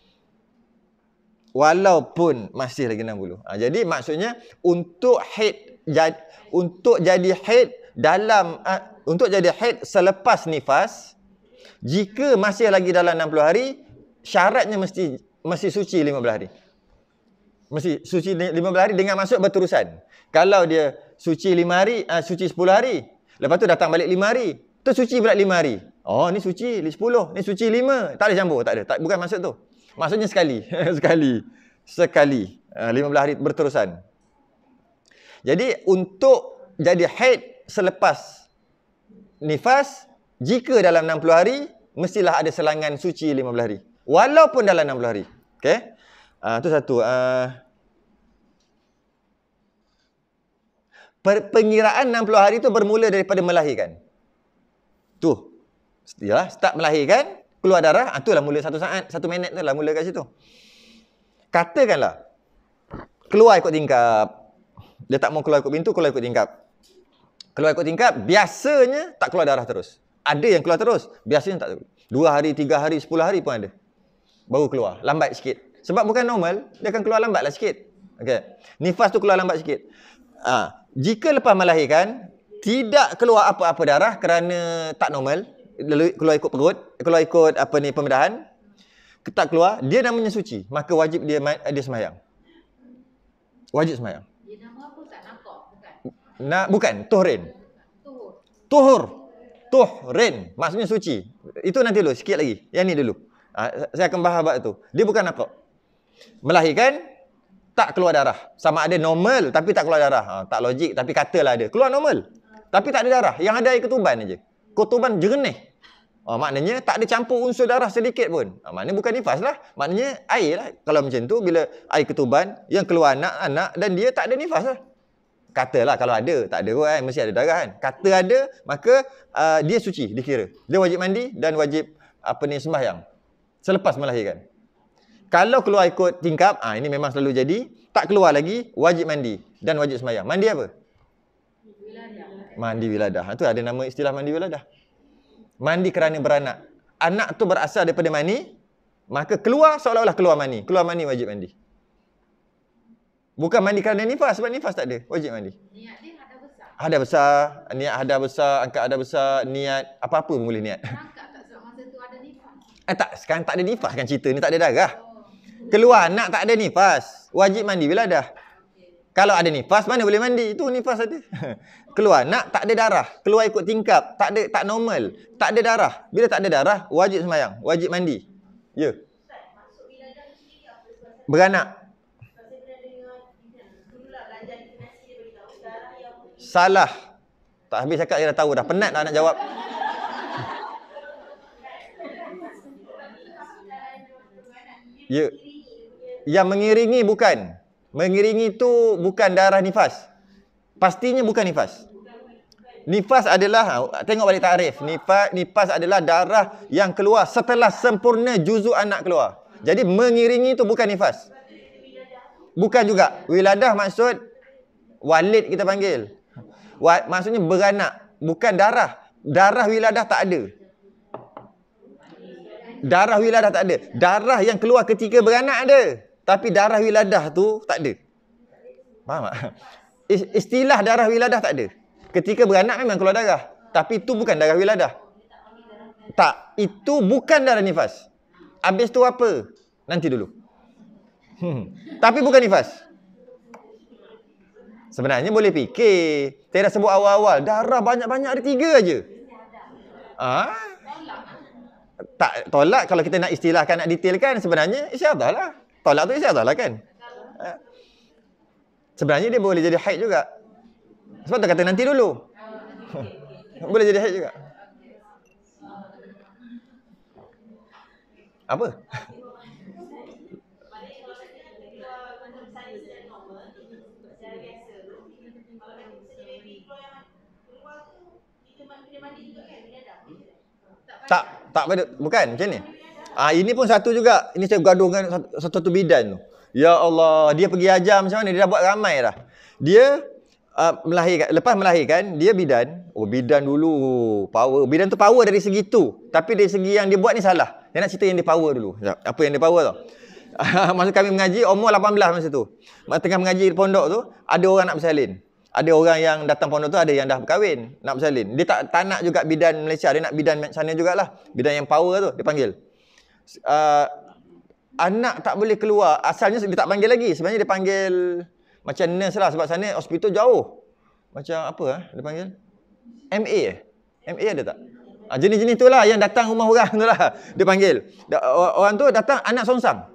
Walaupun masih lagi enam puluh. Ha, jadi maksudnya untuk haid jad, untuk jadi haid dalam uh, untuk jadi haid selepas nifas, jika masih lagi dalam enam puluh hari, syaratnya mesti mesti suci lima belas hari. Mesti suci lima belas hari dengan maksud berterusan. Kalau dia suci lima hari, uh, suci sepuluh hari, lepas tu datang balik lima hari, tu suci pula lima hari. Oh, ni suci sepuluh, ni suci lima. Tak ada campur, tak ada. Tak, bukan maksud tu. Maksudnya sekali. sekali. Sekali. Uh, lima belas hari berterusan. Jadi untuk jadi haid selepas nifas, jika dalam enam puluh hari, mestilah ada selangan suci lima belas hari. Walaupun dalam enam puluh hari. Okey? Ah, tu satu. Uh, pengiraan enam puluh hari tu bermula daripada melahirkan. Tu. Ya, start melahirkan, keluar darah, ah, itulah mula satu saat, satu minit tu lah mula kat situ. Katakanlah, keluar ikut tingkap. Dia tak mau keluar ikut pintu, keluar ikut tingkap. Keluar ikut tingkap, biasanya tak keluar darah terus. Ada yang keluar terus, biasanya tak. Dua hari, tiga hari, sepuluh hari pun ada. Baru keluar, lambat sikit. Sebab bukan normal, dia akan keluar lambatlah sikit. Okay. Nifas tu keluar lambat sikit. Ha, jika lepas melahirkan, tidak keluar apa-apa darah kerana tak normal, keluar ikut perut, keluar ikut apa ni pembedahan, tak keluar, dia namanya suci. Maka wajib dia dia sembahyang. Wajib sembahyang. Dia nama apa tak nakak? Bukan. Nah, bukan, tuhrin. Tuhur. Tuhur. Tuhrin, maksudnya suci. Itu nanti dulu, sikit lagi. Yang ni dulu. Ha, saya akan bahas bab tu. Dia bukan nakak. Melahirkan, tak keluar darah. Sama ada normal, tapi tak keluar darah. Ha, tak logik, tapi katalah ada. Keluar normal, tapi tak ada darah. Yang ada air ketuban aja. Ketuban jernih. Ha, maknanya tak ada campur unsur darah sedikit pun. Ha, maknanya bukan nifas lah. Maknanya air lah. Kalau macam tu, bila air ketuban, yang keluar anak-anak dan dia tak ada nifas lah. Katalah kalau ada, tak ada kan, mesti ada darah kan. Kata ada, maka uh, dia suci, dikira. Dia wajib mandi dan wajib apa ni sembahyang selepas melahirkan. Kalau keluar ikut tingkap, ah ini memang selalu jadi, tak keluar lagi, wajib mandi dan wajib sembahyang. Mandi apa? Wiladah. Mandi wiladah. Itu ada nama istilah mandi wiladah. Mandi kerana beranak. Anak tu berasal daripada mani, maka keluar seolah-olah keluar mani. Keluar mani wajib mandi. Bukan mandi kerana nifas, sebab nifas tak ada. Wajib mandi. Niat dia hadah besar. Hadah besar, niat hadah besar, angkat hadah besar, niat apa-apa pun boleh niat. Angkat tak sebab masa tu ada nifas. Eh tak, sekarang tak ada nifas kan cerita ni, tak ada darah. Keluar anak tak ada nifas, wajib mandi wiladah. Kalau ada nifas, mana boleh mandi? Itu nifas ada. Keluar anak tak ada darah, keluar ikut tingkap, tak ada tak normal, tak ada darah. Bila tak ada darah, wajib sembahyang, wajib mandi. Ya. Beranak. Salah. Tak habis cakap dia dah tahu dah. Penat dah nak jawab. Ya. Yang mengiringi bukan. Mengiringi tu bukan darah nifas. Pastinya bukan nifas. Nifas adalah, tengok balik takrif. Nifas, nifas adalah darah yang keluar setelah sempurna juzuk anak keluar. Jadi mengiringi tu bukan nifas. Bukan juga. Wiladah maksud walid kita panggil. Maksudnya beranak, bukan darah. Darah wiladah tak ada. Darah wiladah tak ada. Darah yang keluar ketika beranak ada. Tapi darah wiladah tu tak ada. Faham tak? Istilah darah wiladah tak ada. Ketika beranak memang keluar darah. Tapi itu bukan darah wiladah. Tak. Itu bukan darah nifas. Habis tu apa? Nanti dulu. Hmm. Tapi bukan nifas. Sebenarnya boleh fikir. Saya dah sebut awal-awal. Darah banyak-banyak ada tiga aja. Ah, tak tolak kalau kita nak istilahkan, nak detailkan, sebenarnya istihadhah lah. Tolak tu istihadhah lah kan. Sebenarnya dia boleh jadi haid juga. Sebab tu kata nanti dulu. Boleh jadi haid juga. Apa? Tak, tak pada, bukan macam ni. Ah, ini pun satu juga. Ini saya bergaduh dengan satu, satu bidan tu. Ya Allah, dia pergi ajar macam mana? Dia dah buat ramai dah. Dia uh, melahirkan, lepas melahirkan, dia bidan. Oh, bidan dulu. Power. Bidan tu power dari segi tu. Tapi dari segi yang dia buat ni salah. Saya nak cerita yang dia power dulu. Apa yang dia power tau? Masa kami mengaji, umur lapan belas masa tu. Masa tengah mengaji di pondok tu, ada orang nak bersalin. Ada orang yang datang pondok tu, ada yang dah berkahwin, nak bersalin. Dia tak, tak nak juga bidan Malaysia, dia nak bidan sana jugalah. Bidan yang power tu, dia panggil. Uh, anak tak boleh keluar. Asalnya dia tak panggil lagi. Sebenarnya dia panggil macam nurse lah. Sebab sana hospital jauh. Macam apa lah dia panggil? M A eh? M A ada tak? Ah, jenis-jenis tu lah yang datang rumah orang tu lah. Dia panggil. Orang tu datang anak songsang.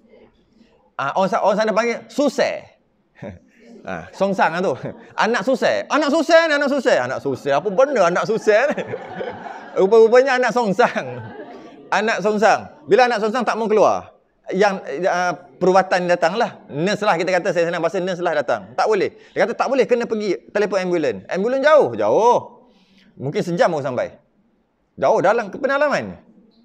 Ah, orang, orang sana panggil susah. Ah, songsang lah tu. Anak susah. Anak susah ni, anak susah. Anak susah. Apa benda anak susah ni? Rupa-rupanya anak songsang. Anak songsang. Bila anak songsang tak mau keluar, yang uh, perubatan datang lah. Nurse lah kita kata, saya senang bahasa nurse lah datang. Tak boleh. Dia kata tak boleh, kena pergi telefon ambulans. Ambulans jauh. Jauh. Mungkin sejam baru sampai. Jauh dalam kependalaman.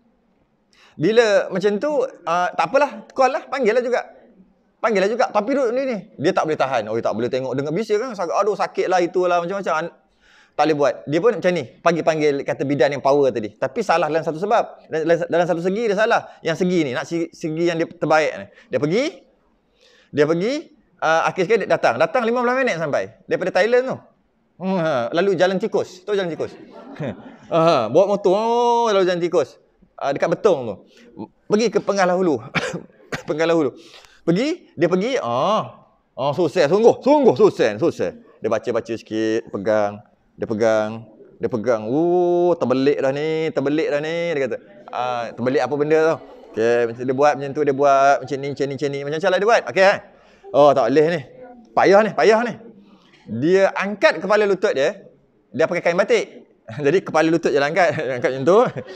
Bila macam tu, uh, tak apalah. Call lah. Panggil lah juga. Panggil lah juga. Tapi duduk ni ni. Dia tak boleh tahan. Oh, dia tak boleh tengok. Dengar bising kan. Aduh, sakit lah itulah. Macam-macam. Tak boleh buat. Dia pun macam ni. Pagi-panggil kata bidan yang power tadi. Tapi salah dalam satu sebab. Dalam, dalam satu segi dia salah. Yang segi ni. Nak segi, segi yang dia terbaik ni. Dia pergi. Dia pergi. Uh, akhir sekali dia datang. Datang lima belas minit sampai. Daripada Thailand tu. Hmm, lalu jalan tikus. Tahu jalan tikus? uh, bawa motor. Oh, lalu jalan tikus. Uh, dekat Betong tu. Pergi ke Pengalah Hulu. Pengalah Hulu. Pergi. Dia pergi. Oh, oh susah. Sungguh. Sungguh susah. Susah. Dia baca-baca sikit. Pegang. Dia pegang, dia pegang. Oh, terbelik dah ni, terbelik dah ni. Dia kata, ah, terbelik apa benda tu? Okey, dia buat macam tu, dia buat macam ni, macam ni, macam ni. Macam cara dia buat. Okey kan? Oh, tak boleh ni. Payah ni, payah ni. Dia angkat kepala lutut dia, dia pakai kain batik. Jadi kepala lutut je lah angkat. Angkat macam tu.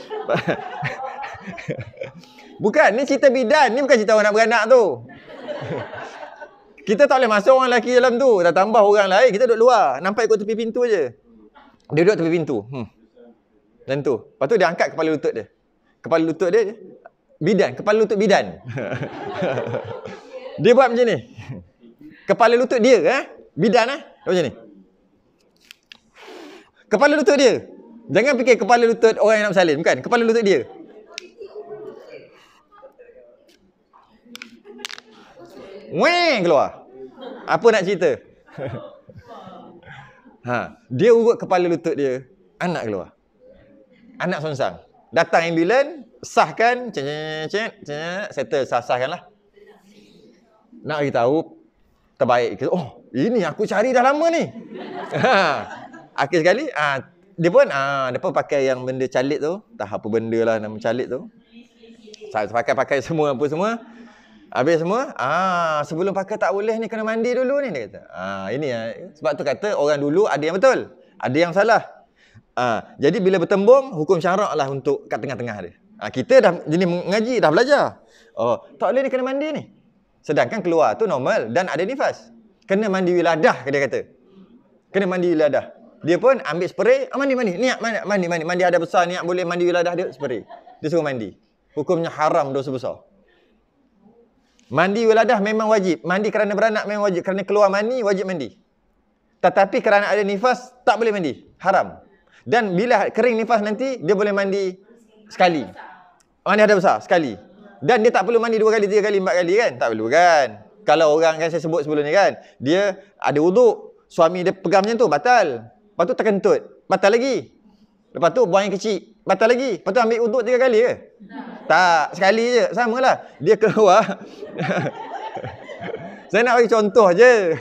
Bukan, ni cerita bidan. Ni bukan cerita orang nak beranak tu. Kita tak boleh masuk orang lelaki dalam tu. Dah tambah orang lain, kita duduk luar. Nampak ikut tepi pintu je. Dia duduk tepi pintu. Hmm. Dan tu. Lepas tu dia angkat kepala lutut dia. Kepala lutut dia, bidan. Kepala lutut bidan. Dia buat macam ni. Kepala lutut dia, eh? Bidan, eh? Macam ni. Kepala lutut dia. Jangan fikir kepala lutut orang yang nak bersalin. Bukan. Kepala lutut dia. Weng keluar. Apa nak cerita? Ha, dia urut kepala lutut dia, anak keluar. Anak songsang. Datang ambulan, sahkan, cek cek settle sah-sahkanlah. Nak bagi tahu terbaik ke. Oh, ini aku cari dah lama ni. Ha. Akhir sekali, ah dia pun ah dia pun pakai yang benda calit tu, tak apa benda lah nama calit tu. Saya pakai-pakai semua apa semua. Habis semua, ah sebelum pakai tak boleh ni, kena mandi dulu ni, dia kata. Ah ini ya. Sebab tu kata orang dulu ada yang betul, ada yang salah. Ah jadi bila bertembung, hukum syarak lah untuk kat tengah-tengah dia. Ah kita dah jenis mengaji, dah belajar. Oh, tak boleh ni, kena mandi ni. Sedangkan keluar tu normal dan ada nifas. Kena mandi wiladah, dia kata. Kena mandi wiladah. Dia pun ambil spray, ah, mandi mandi. Niat mandi mandi mandi, mandi ada besar, niat boleh mandi wiladah dia, spray. Dia suruh mandi. Hukumnya haram, dosa besar. Mandi wiladah memang wajib. Mandi kerana beranak memang wajib. Kerana keluar mani, wajib mandi. Tetapi kerana ada nifas, tak boleh mandi. Haram. Dan bila kering nifas nanti, dia boleh mandi sekali. Mandi ada besar, sekali. Dan dia tak perlu mandi dua kali, tiga kali, empat kali kan? Tak perlu kan? Kalau orang kan saya sebut sebelum ni kan, dia ada wuduk, suami dia pegang macam tu, batal. Lepas tu terkentut, batal lagi. Lepas tu buang yang kecil, batal lagi. Lepas tu ambil wuduk tiga kali ke? Tak, sekali je. Sama lah. Dia keluar. Saya nak bagi contoh je.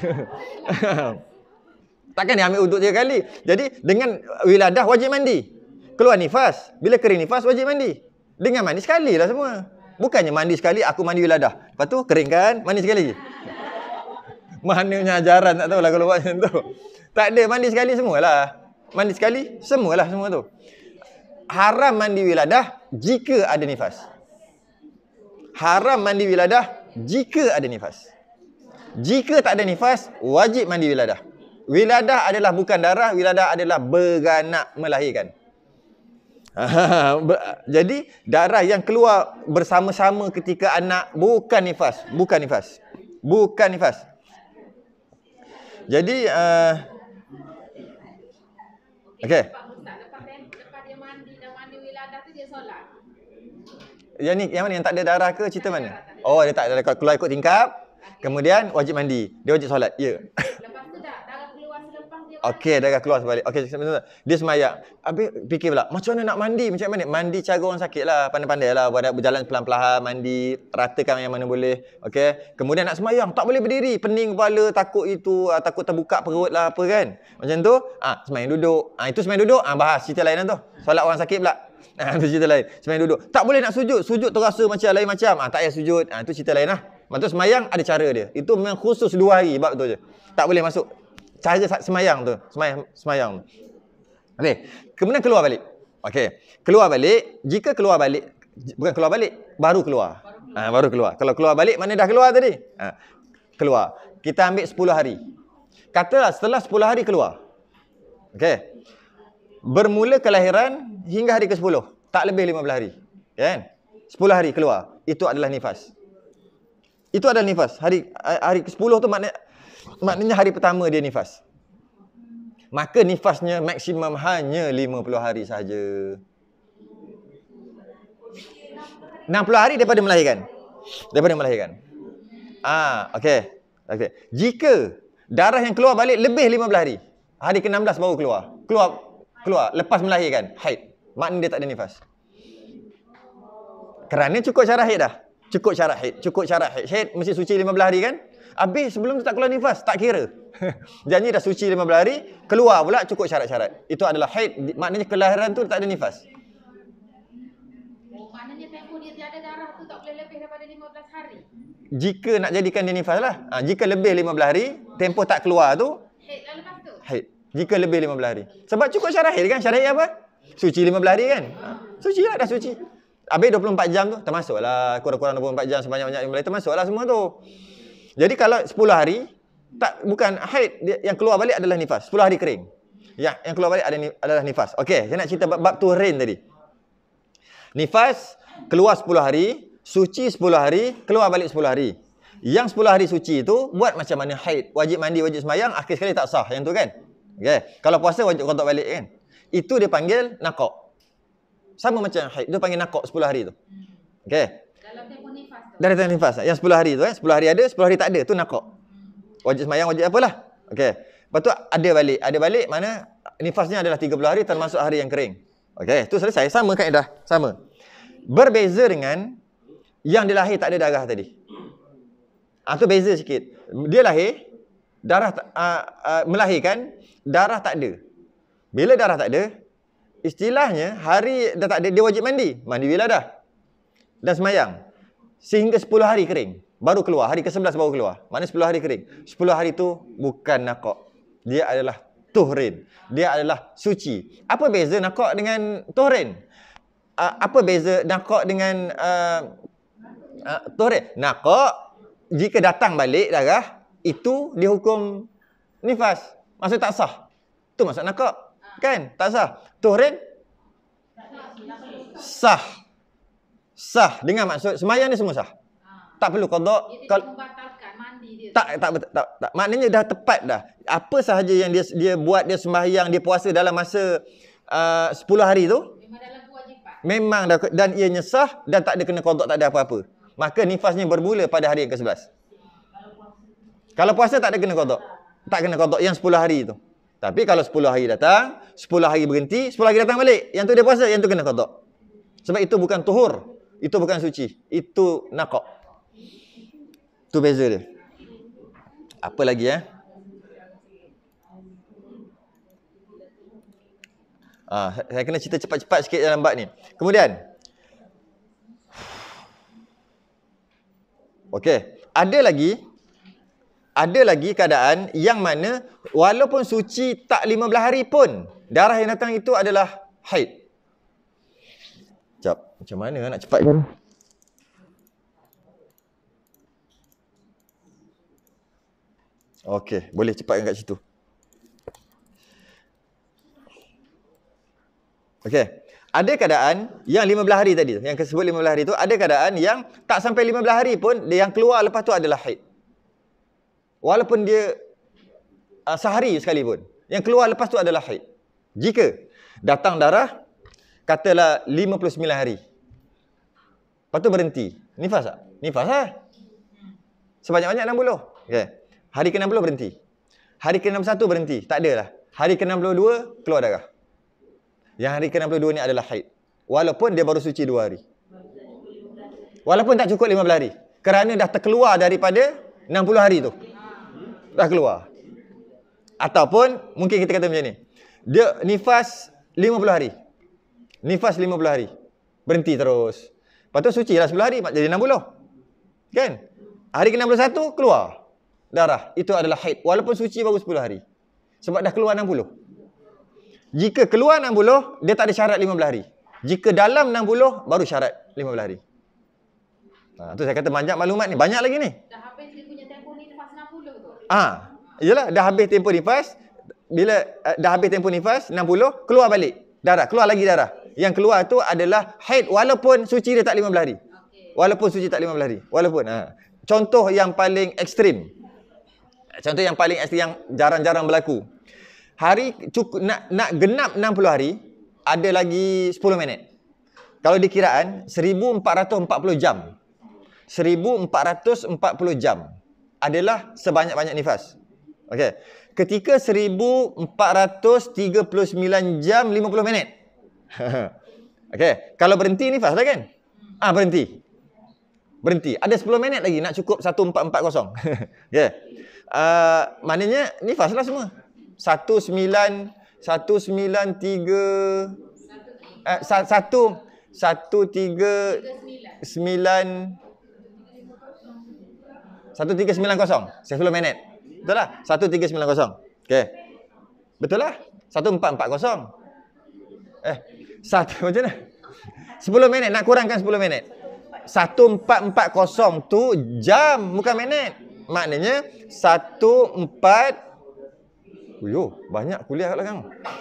Takkan dia ambil wuduk tiga kali. Jadi dengan wiladah wajib mandi. Keluar nifas. Bila kering nifas wajib mandi. Dengan mandi sekali lah semua. Bukannya mandi sekali, aku mandi wiladah. Lepas tu kering kan, mandi sekali lagi. Mananya ajaran tak tahulah kalau buat macam tu. Tak ada, mandi sekali semualah. Mandi sekali, semualah semua tu. Haram mandi wiladah jika ada nifas. Haram mandi wiladah jika ada nifas. Jika tak ada nifas, wajib mandi wiladah. Wiladah adalah bukan darah, wiladah adalah beranak melahirkan. Jadi darah yang keluar bersama-sama ketika anak bukan nifas, bukan nifas. Bukan nifas. Jadi uh, okey. Lepas dia mandi, dah mandi wiladah tu dia solat. Yang ni yang mana yang tak ada darah ke cerita mana? Oh, dia tak ada keluar ikut tingkap. Kemudian wajib mandi. Dia wajib solat. Ya. Lepas tu dah darah keluar selepas dia mandi. Okey, darah keluar sebalik. Okey, dia semayang. Habis fikir pula, macam mana nak mandi? Macam mana? Mandi cara orang sakit lah. Pandai-pandai lah. Berjalan pelan-pelan, mandi, ratakan yang mana boleh. Okey. Kemudian nak semayang, tak boleh berdiri. Pening kepala, takut itu, takut terbuka perut lah apa kan. Macam tu, ah semayang duduk. Ah itu semayang duduk, ah bahas cerita lain lah tu. Solat orang sakit pula. Ah itu cerita lain. Semayang duduk. Tak boleh nak sujud. Sujud terasa macam lain macam. Ah tak payah sujud. Ah itu cerita lain lah. Lepas tu semayang ada cara dia. Itu memang khusus dua hari bab tu je. Tak boleh masuk. Cara semayang tu. Semayang, semayang tu. Okey. Kemudian keluar balik. Okey. Keluar balik. Jika keluar balik. Bukan keluar balik. Baru keluar. Baru keluar. Ha, baru keluar. Kalau keluar balik, mana dah keluar tadi? Ha, keluar. Kita ambil sepuluh hari. Katalah setelah sepuluh hari keluar. Okey. Bermula kelahiran hingga hari ke sepuluh. Tak lebih lima belas hari. Kan? sepuluh hari keluar. Itu adalah nifas. Itu adalah nifas. Hari hari ke sepuluh tu maknanya, maknanya hari pertama dia nifas. Maka nifasnya maksimum hanya lima puluh hari sahaja. enam puluh hari daripada melahirkan. Daripada melahirkan. Ah, okey. Okey. Jika darah yang keluar balik lebih lima belas hari. Hari ke enam belas baru keluar. Keluar keluar lepas melahirkan. Haid. Maknanya dia tak ada nifas. Kerana cukup syarat haid dah. Cukup syarat haid. Cukup syarat haid. Haid mesti suci lima belas hari kan? Habis sebelum tu tak keluar nifas. Tak kira. Janji dah suci lima belas hari. Keluar pula cukup syarat-syarat. Itu adalah haid. Maknanya kelahiran tu tak ada nifas. Oh, maknanya tempoh dia tiada darah tu tak boleh lebih daripada lima belas hari. Jika nak jadikan dia nifas lah. Ha, jika lebih lima belas hari. Tempoh tak keluar tu. Haid lah lepas tu. Haid. Jika lebih lima belas hari. Sebab cukup syarat haid kan? Syarat haid apa? Suci lima belas hari kan? Ha, suci lah. Dah suci. Habis dua puluh empat jam tu termasuklah, kurang-kurang dua puluh empat jam sebanyak-banyak yang boleh termasuklah semua tu. Jadi kalau sepuluh hari tak bukan haid, yang keluar balik adalah nifas. sepuluh hari kering. Ya, yang keluar balik adalah nifas. Okey, saya nak cerita bab, bab tuhrin tadi. Nifas keluar sepuluh hari, suci sepuluh hari, keluar balik sepuluh hari. Yang sepuluh hari suci itu buat macam mana haid, wajib mandi, wajib sembahyang, akhir sekali tak sah yang tu kan. Okey, kalau puasa wajib qada balik kan. Itu dia panggil naqaq. Sama macam haid, dia panggil naqaq sepuluh hari tu. Okey. Dalam tempoh nifas tu. Dalam tempoh nifas. Yang sepuluh hari tu eh, sepuluh hari ada, sepuluh hari tak ada, tu naqaq. Wajib sembahyang, wajib apalah. Okey. Lepas tu ada balik. Ada balik mana nifasnya adalah tiga puluh hari termasuk hari yang kering. Okey, tu selesai. Sama kaedah, sama. Berbeza dengan yang dia lahir tak ada darah tadi. Ah tu beza sikit. Dia lahir darah uh, uh, melahirkan darah tak ada. Bila darah tak ada, istilahnya hari dah tak ada, dia wajib mandi. Mandi wiladah. Dan semayang. Sehingga sepuluh hari kering. Baru keluar. Hari ke sebelas baru keluar. Maknanya sepuluh hari kering. sepuluh hari tu bukan naqaq. Dia adalah tuhrin. Dia adalah suci. Apa beza naqaq dengan tuhrin? Uh, apa beza naqaq dengan uh, uh, tuhrin? Naqaq, jika datang balik darah, itu dihukum nifas. Maksud tak sah. Tu maksud naqaq. Kan? Tak sah. Tuhrin? Sah. Sah. Dengan maksud semayang ni semua sah. Tak perlu qada. Dia Kalau membatalkan mandi dia. tak tak, tak tak tak. Maknanya dah tepat dah. Apa sahaja yang dia dia buat, dia sembahyang, dia puasa dalam masa uh, sepuluh hari tu, Memang dalam kewajipan. memang dah, dan ianya sah dan tak ada kena qada, tak ada apa-apa. Maka nifasnya bermula pada hari yang ke sebelas. Kalau puasa tak ada kena qada. Tak kena qada yang sepuluh hari tu. Tapi kalau sepuluh hari datang, sepuluh hari berhenti, sepuluh hari datang balik, yang tu dia puasa, yang tu kena qada. Sebab itu bukan tuhur, itu bukan suci, itu naqaq. Tu beza dia. Apa lagi eh? Ah, saya kena cerita cepat-cepat sikit dalam bab ni. Kemudian, Okey. Ada lagi, ada lagi keadaan yang mana walaupun suci tak lima belas hari pun, darah yang datang itu adalah haid. Sekejap, macam mana nak cepatkan? Okey, boleh cepatkan kat situ. Okey. Ada keadaan yang lima belas hari tadi, yang kesebut lima belas hari tu, ada keadaan yang tak sampai lima belas hari pun, dia yang keluar lepas tu adalah haid. Walaupun dia uh, sehari sekalipun, yang keluar lepas tu adalah haid. Jika datang darah, katalah lima puluh sembilan hari. Lepas tu berhenti. Nifas tak? Nifas lah. Sebanyak-banyak enam puluh. Okay. Hari ke enam puluh berhenti. Hari ke enam puluh satu berhenti. Tak ada lah. Hari ke enam puluh dua keluar darah. Yang hari ke enam puluh dua ni adalah haid. Walaupun dia baru suci dua hari. Walaupun tak cukup lima belas hari. Kerana dah terkeluar daripada enam puluh hari tu. Dah keluar. Ataupun mungkin kita kata macam ni. Dia nifas lima puluh hari. Nifas lima puluh hari. Berhenti terus. Lepas tu suci lah sepuluh hari. Jadi enam puluh. Kan? Hari ke enam puluh satu keluar darah. Itu adalah haid. Walaupun suci baru sepuluh hari. Sebab dah keluar enam puluh. Jika keluar enam puluh, dia tak ada syarat lima belas hari. Jika dalam enam puluh, baru syarat lima belas hari. Ha, tu saya kata banyak maklumat ni. Banyak lagi ni. Dah habis dia punya tempoh nifas enam puluh tu. Ah, iyalah dah habis tempoh nifas. Bila uh, dah habis tempoh nifas enam puluh, keluar balik darah, keluar lagi darah. Yang keluar tu adalah haid walaupun suci dia tak lima belas hari. Okay. Walaupun suci tak lima belas hari. Walaupun ha. Contoh yang paling ekstrim. Contoh yang paling ekstrim yang jarang-jarang berlaku. Hari cukup nak nak genap enam puluh hari, ada lagi sepuluh minit. Kalau dikiraan seribu empat ratus empat puluh jam. seribu empat ratus empat puluh jam adalah sebanyak-banyak nifas. Okey. Ketika seribu empat ratus tiga puluh sembilan jam lima puluh minit. Okey, kalau berhenti nifas lah kan? Ah, berhenti. Berhenti. Ada sepuluh minit lagi nak cukup seribu empat ratus empat puluh. Okey. Uh, maknanya nifas lah semua. Satu sembilan satu sembilan tiga eh, satu satu tiga sembilan satu tiga sembilan kosong sepuluh minit. Betul lah? Satu tiga sembilan kosong. Okey. Betul lah? Satu empat empat kosong. Eh, satu macam mana? Sepuluh minit nak kurangkan sepuluh minit. Satu empat empat kosong tu jam bukan minit. Maknanya satu empat. Uyuh, banyak kuliah kat belakang.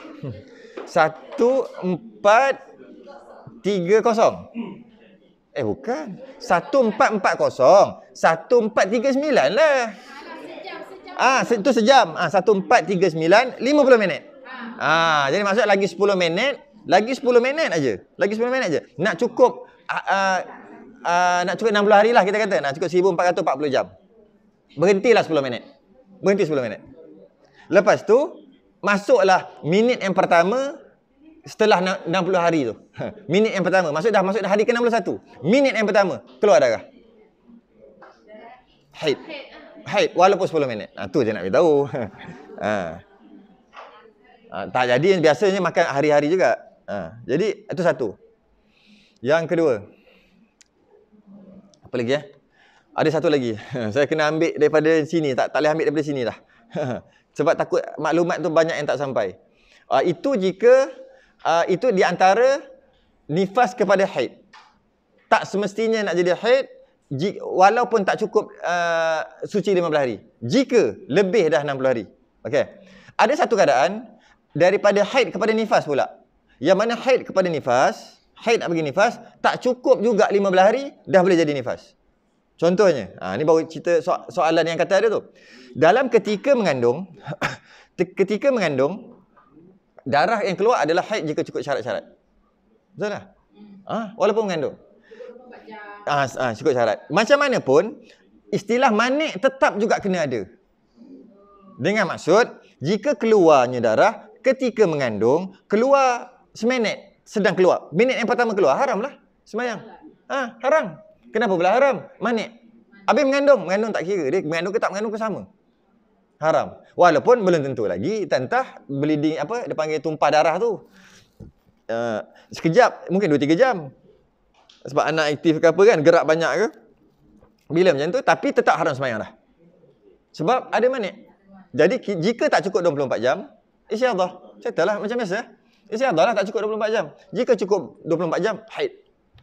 Satu empat tiga kosong. Eh bukan. Satu empat empat kosong. Satu empat tiga sembilan lah. Ah, itu sejam. Ah, satu empat tiga sembilan, lima puluh minit. Ah, jadi maksud lagi sepuluh minit, lagi sepuluh minit aja. Lagi sepuluh minit aja. Nak cukup uh, uh, uh, nak cukup enam puluh hari lah kita kata. Nak cukup seribu empat ratus empat puluh jam. Berhentilah sepuluh minit. Berhenti sepuluh minit. Lepas tu masuklah minit yang pertama setelah enam puluh hari tu. Minit yang pertama. Maksud dah masuk dah hari ke enam puluh satu. Minit yang pertama keluar darah. Haid. Haid walaupun sepuluh minit. Ha, tu je nak beritahu. Ha. Ha, tak jadi biasanya makan hari-hari juga. Ha, jadi itu satu. Yang kedua. Apa lagi eh? Ada satu lagi. Saya kena ambil daripada sini. Tak, tak boleh ambil daripada sini dah. Sebab takut maklumat tu banyak yang tak sampai. Uh, itu jika uh, itu di antara nifas kepada haid. Tak semestinya nak jadi haid walaupun tak cukup uh, suci lima belas hari. Jika lebih dah enam puluh hari. Okey. Ada satu keadaan daripada haid kepada nifas pula. Yang mana haid kepada nifas, haid nak bagi nifas, tak cukup juga lima belas hari dah boleh jadi nifas. Contohnya, ha, ni baru cerita so- soalan yang kata ada tu. Dalam ketika mengandung, ketika mengandung, darah yang keluar adalah haid jika cukup syarat-syarat. Betul tak? Ha, walaupun mengandung. Ah, ha, cukup syarat. Macam mana pun, istilah manik tetap juga kena ada. Dengan maksud, jika keluarnya darah, ketika mengandung, keluar seminit, sedang keluar. Minit yang pertama keluar, haram lah sembahyang. Ha, haram. Kenapa pula haram? Manik. Habis mengandung. Mengandung tak kira. Dia mengandung ke tak mengandung ke sama. Haram. Walaupun belum tentu lagi. Entah bleeding apa, dia panggil tumpah darah tu. Uh, sekejap, mungkin dua tiga jam. Sebab anak aktif ke apa kan, gerak banyak ke. Bila macam tu, tapi tetap haram sembahyang dah. Sebab ada manik. Jadi jika tak cukup dua puluh empat jam, istihadhah. Settle lah macam biasa. Istihadhah lah tak cukup dua puluh empat jam. Jika cukup dua puluh empat jam, haid.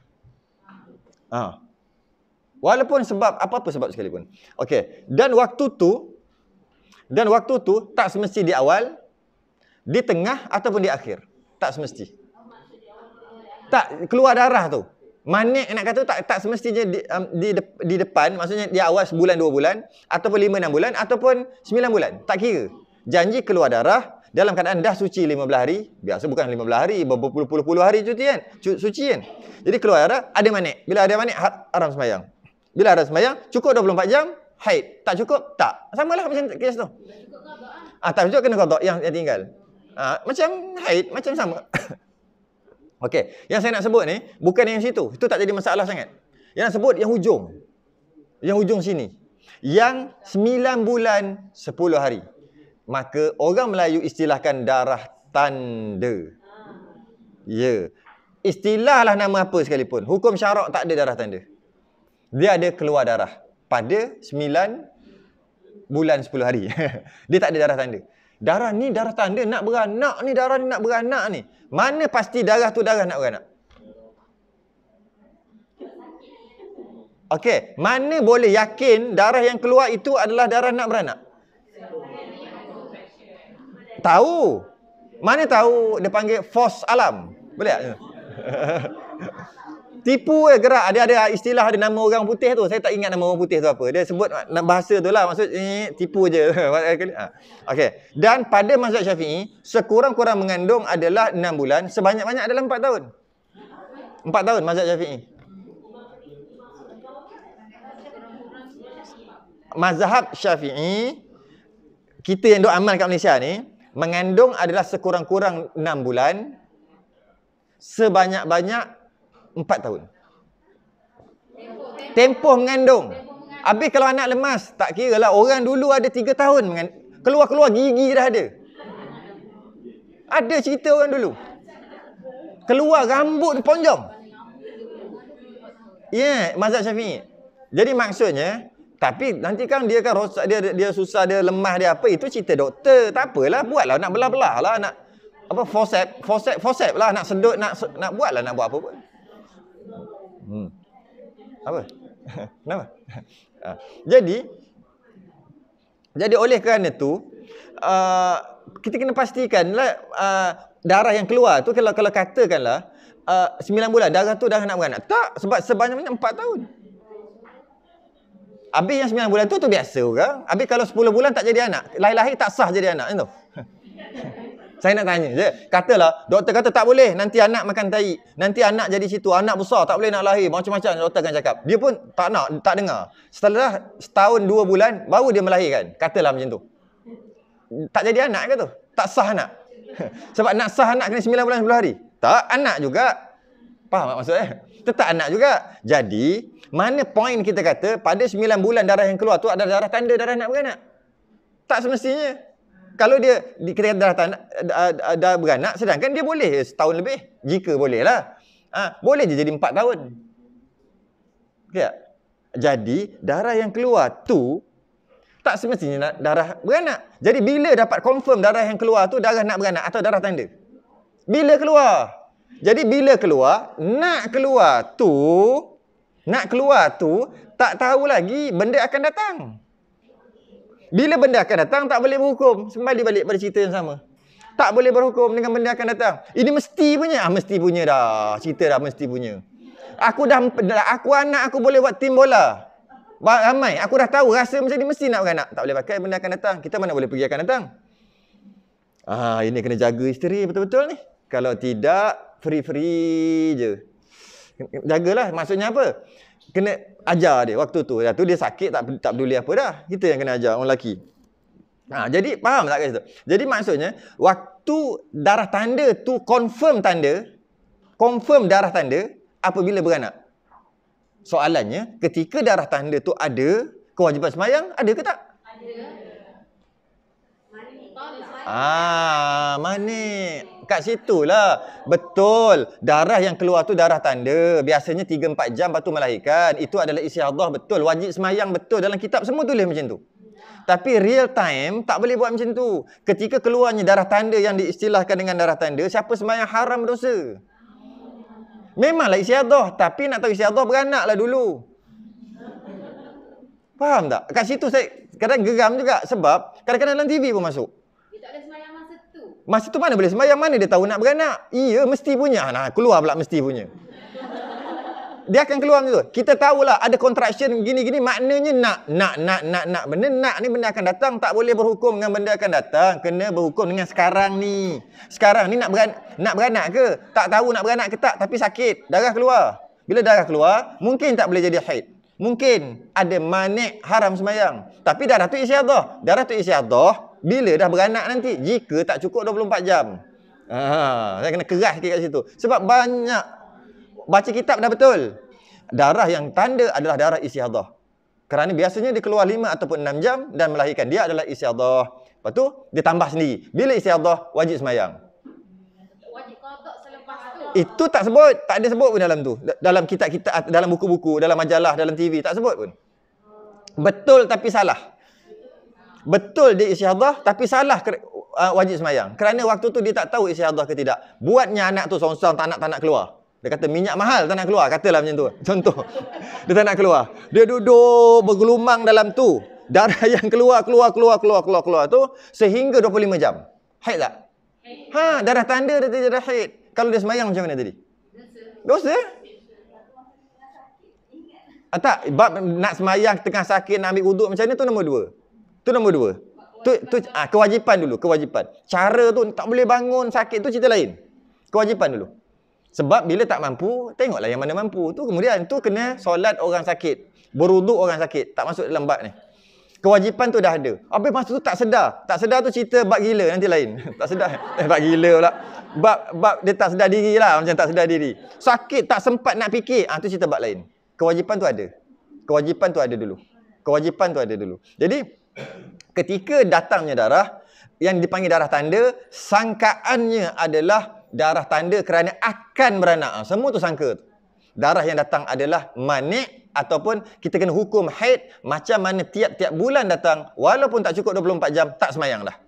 Ha. Walaupun sebab apa-apa sebab sekalipun. Okey, dan waktu tu dan waktu tu tak semesti di awal, di tengah ataupun di akhir. Tak semesti. Tak keluar darah tu. Manik nak kata tak tak semestinya di, um, di, de, di depan, maksudnya di awal sebulan dua bulan ataupun lima enam bulan ataupun sembilan bulan, tak kira. Janji keluar darah dalam keadaan dah suci lima belas hari, biasa bukan lima belas hari, berpuluh-puluh hari cuci kan, suci kan. Jadi keluar darah, ada manik. Bila ada manik, haram sembahyang. Bila haram sembahyang, cukup dua puluh empat jam, haid. Tak cukup, tak. Samalah macam kes tu. Ah, tak cukup kena qada yang, yang tinggal. Ah, macam haid, macam sama. Okey, yang saya nak sebut ni bukan yang situ. Itu tak jadi masalah sangat. Yang nak sebut yang hujung. Yang hujung sini. Yang sembilan bulan sepuluh hari. Maka orang Melayu istilahkan darah tanda. Ya. Istilahlah nama apa sekalipun. Hukum syarak tak ada darah tanda. Dia ada keluar darah pada sembilan bulan sepuluh hari. Dia tak ada darah tanda. Darah ni darah tanda nak beranak ni, darah ni nak beranak ni. Mana pasti darah tu darah nak beranak? Okey, mana boleh yakin darah yang keluar itu adalah darah nak beranak? Tahu. Mana tahu dia panggil force alam. Boleh tak? Tipu je gerak. Dia ada istilah, ada nama orang putih tu. Saya tak ingat nama orang putih tu apa. Dia sebut bahasa tu lah. Maksud ni tipu je. Okey. Dan pada mazhab Syafi'i, sekurang-kurang mengandung adalah enam bulan. Sebanyak-banyak adalah empat tahun. empat tahun mazhab Syafi'i. Mazhab Syafi'i, kita yang duk amal kat Malaysia ni, mengandung adalah sekurang-kurang enam bulan. Sebanyak-banyak empat tahun. Tempoh mengandung. Habis kalau anak lemas, tak kira lah. Orang dulu ada tiga tahun. Keluar-keluar gigi dah ada. Ada cerita orang dulu. Keluar rambut ponjong. Ya, yeah, mazhab Syafi'i. Jadi maksudnya, tapi nanti kan dia kan rosak, dia dia susah, dia lemah, dia apa, itu cerita doktor. Tak apalah, buatlah, nak belah-belah lah, nak apa forceps, forceps, forceps lah, nak sedut, nak nak buatlah, nak buat apa pun. Hmm. Apa? Kenapa? Ha. Jadi jadi oleh kerana tu uh, kita kena pastikanlah uh, darah yang keluar tu, kalau kalau katakanlah uh, sembilan bulan darah tu darah nak beranak. Tak, sebab sebanyak-banyak empat tahun. Habis yang sembilan bulan tu tu biasa orang. Habis kalau sepuluh bulan tak jadi anak, lahir-lahir tak sah jadi anak, tu. Saya nak tanya je. Katalah, doktor kata tak boleh, nanti anak makan tai. Nanti anak jadi situ, anak besar, tak boleh nak lahir. Macam-macam doktor akan cakap. Dia pun tak nak, tak dengar. Setelah setahun, dua bulan, baru dia melahirkan. Katalah macam tu. Tak jadi anak ke tu? Tak sah anak. Sebab nak sah anak kena sembilan bulan sepuluh hari. Tak, anak juga. Faham tak maksudnya? Tetap anak juga. Jadi, mana poin kita kata, pada sembilan bulan darah yang keluar tu adalah darah tanda darah nak beranak? Tak semestinya. Kalau dia kita kata dah, dah, dah beranak, sedangkan dia boleh setahun lebih. Jika boleh lah. Ha, boleh je jadi empat tahun. Okay tak? Jadi, darah yang keluar tu, tak semestinya darah beranak. Jadi, bila dapat confirm darah yang keluar tu, darah nak beranak atau darah tanda? Bila keluar. Jadi, bila keluar, nak keluar tu, nak keluar tu, tak tahu lagi benda akan datang. Bila benda akan datang, tak boleh berhukum. Kembali balik pada cerita yang sama. Tak boleh berhukum dengan benda akan datang. Ini mesti punya. Ah, mesti punya dah. Cerita dah mesti punya. Aku dah, aku anak aku boleh buat tim bola. Ramai. Aku dah tahu rasa macam ni mesti nak beranak. Tak boleh pakai benda akan datang. Kita mana boleh pergi akan datang. Ah, ini kena jaga isteri betul-betul ni. Kalau tidak, free-free je. Jagalah. Maksudnya apa? Kena ajar dia waktu tu. Waktu tu dia sakit, tak tak peduli apa dah. Kita yang kena ajar orang lelaki. Ha, jadi faham tak guys tu? Jadi maksudnya waktu darah tanda tu confirm tanda, confirm darah tanda apabila beranak. Soalannya, ketika darah tanda tu ada, kewajipan sembahyang ada ke tak? Ada. Ah, mana? Kat situlah. Betul. Darah yang keluar tu darah tanda. Biasanya tiga empat jam lepas tu melahirkan. Itu adalah istihadhah, betul. Wajib semayang, betul. Dalam kitab semua tulis macam tu. Tapi real time tak boleh buat macam tu. Ketika keluarnya darah tanda yang diistilahkan dengan darah tanda, siapa semayang haram dosa. Memanglah istihadhah, tapi nak tahu istihadhah beranaklah dulu. Faham tak? Kat situ saya kadang geram juga sebab kadang-kadang dalam T V pun masuk. Dia tak boleh semayang masa tu. Masa tu mana boleh semayang, mana dia tahu nak beranak? Iya, mesti punya. Nah, keluar pula mesti punya. Dia akan keluar macam tu. Kita tahulah ada contraction gini-gini, maknanya nak, nak, nak, nak, nak. Benda nak ni benda akan datang. Tak boleh berhukum dengan benda akan datang. Kena berhukum dengan sekarang ni. Sekarang ni nak beranak, nak beranak ke? Tak tahu nak beranak ke tak, tapi sakit. Darah keluar. Bila darah keluar, mungkin tak boleh jadi haid. Mungkin ada manik haram semayang. Tapi darah tu istihadhah. Darah tu istihadhah bila dah beranak nanti. Jika tak cukup dua puluh empat jam. Ha, saya kena keras sikit kat situ. Sebab banyak baca kitab dah betul. Darah yang tanda adalah darah istihadhah. Kerana biasanya dia keluar lima ataupun enam jam dan melahirkan. Dia adalah istihadhah. Lepas tu dia tambah sendiri. Bila istihadhah wajib semayang. Wajib qada selepas tu. Itu tak sebut, tak ada sebut pun dalam tu. Dalam kitab-kitab, dalam buku-buku, dalam majalah, dalam T V, tak sebut pun. Betul tapi salah. Betul dia istihadhah tapi salah uh, wajib semayang. Kerana waktu tu dia tak tahu istihadhah ke tidak. Buatnya anak tu seorang-seorang tak nak, tak nak keluar. Dia kata minyak mahal tak nak keluar, katalah macam tu. Contoh. Dia tak nak keluar. Dia duduk bergelumang dalam tu. Darah yang keluar, keluar, keluar, keluar, keluar, keluar tu sehingga dua puluh lima jam. Haid tak? Ha, darah tanda dia darah haid. Kalau dia semayang macam mana tadi? Dosa? Ah, tak, bab nak semayang tengah sakit nak ambil wuduk macam ni tu nombor dua. Tu nombor dua. Tu, tu ah, kewajipan dulu, kewajipan. Cara tu tak boleh bangun sakit tu cerita lain. Kewajipan dulu. Sebab bila tak mampu, tengoklah yang mana mampu. Tu kemudian tu kena solat orang sakit, berwuduk orang sakit, tak masuk dalam bab ni. Kewajipan tu dah ada. Habis masa tu tak sedar. Tak sedar tu cerita bab gila nanti lain. Tak sedar. Eh, bab gila pula. Bab, bab dia tak sedar diri lah. Macam tak sedar diri. Sakit tak sempat nak fikir. Ah, tu cerita bab lain. Kewajipan tu ada. Kewajipan tu ada dulu. Kewajipan tu ada dulu. Jadi, ketika datangnya darah, yang dipanggil darah tanda, sangkaannya adalah darah tanda kerana akan beranak. Ah, semua tu sangka tu. Darah yang datang adalah manik ataupun kita kena hukum haid macam mana tiap-tiap bulan datang walaupun tak cukup dua puluh empat jam tak semayang dah.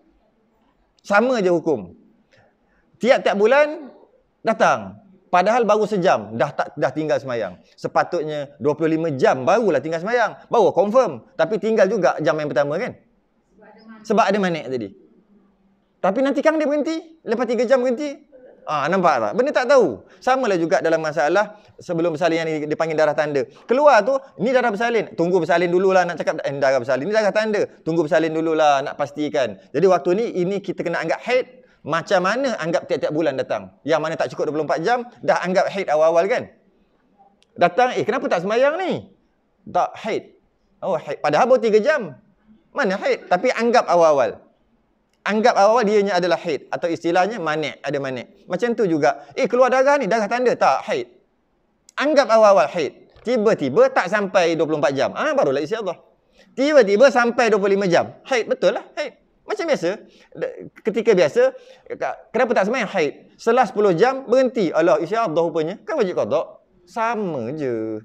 Sama je hukum. Tiap-tiap bulan datang padahal baru sejam dah tak dah tinggal semayang. Sepatutnya dua puluh lima jam barulah tinggal semayang. Baru confirm tapi tinggal juga jam yang pertama kan. Sebab ada manik tadi. Tapi nanti kan dia berhenti, lepas tiga jam berhenti. Ah, nampak tak? Benda tak tahu. Samalah juga dalam masalah sebelum bersalin yang dipanggil darah tanda. Keluar tu, ni darah bersalin. Tunggu bersalin dululah nak cakap eh, darah bersalin. Ni darah tanda. Tunggu bersalin dululah nak pastikan. Jadi waktu ni, ini kita kena anggap haid. Macam mana anggap tiap-tiap bulan datang. Yang mana tak cukup dua puluh empat jam, dah anggap haid awal-awal kan? Datang, eh kenapa tak semayang ni? Tak haid. Oh haid. Padahal baru tiga jam. Mana haid? Tapi anggap awal-awal. Anggap awal-awal dianya adalah haid. Atau istilahnya manik, ada manik. Macam tu juga. Eh keluar darah ni, darah tanda. Tak, haid. Anggap awal-awal haid. Tiba-tiba tak sampai dua puluh empat jam. Ah, barulah istihadhah. Tiba-tiba sampai dua puluh lima jam. Haid, betul lah, haid. Macam biasa. Ketika biasa, kenapa tak semayang haid? Setelah sepuluh jam, berhenti. Alah, istihadhah rupanya. Kan wajib qada. Sama je.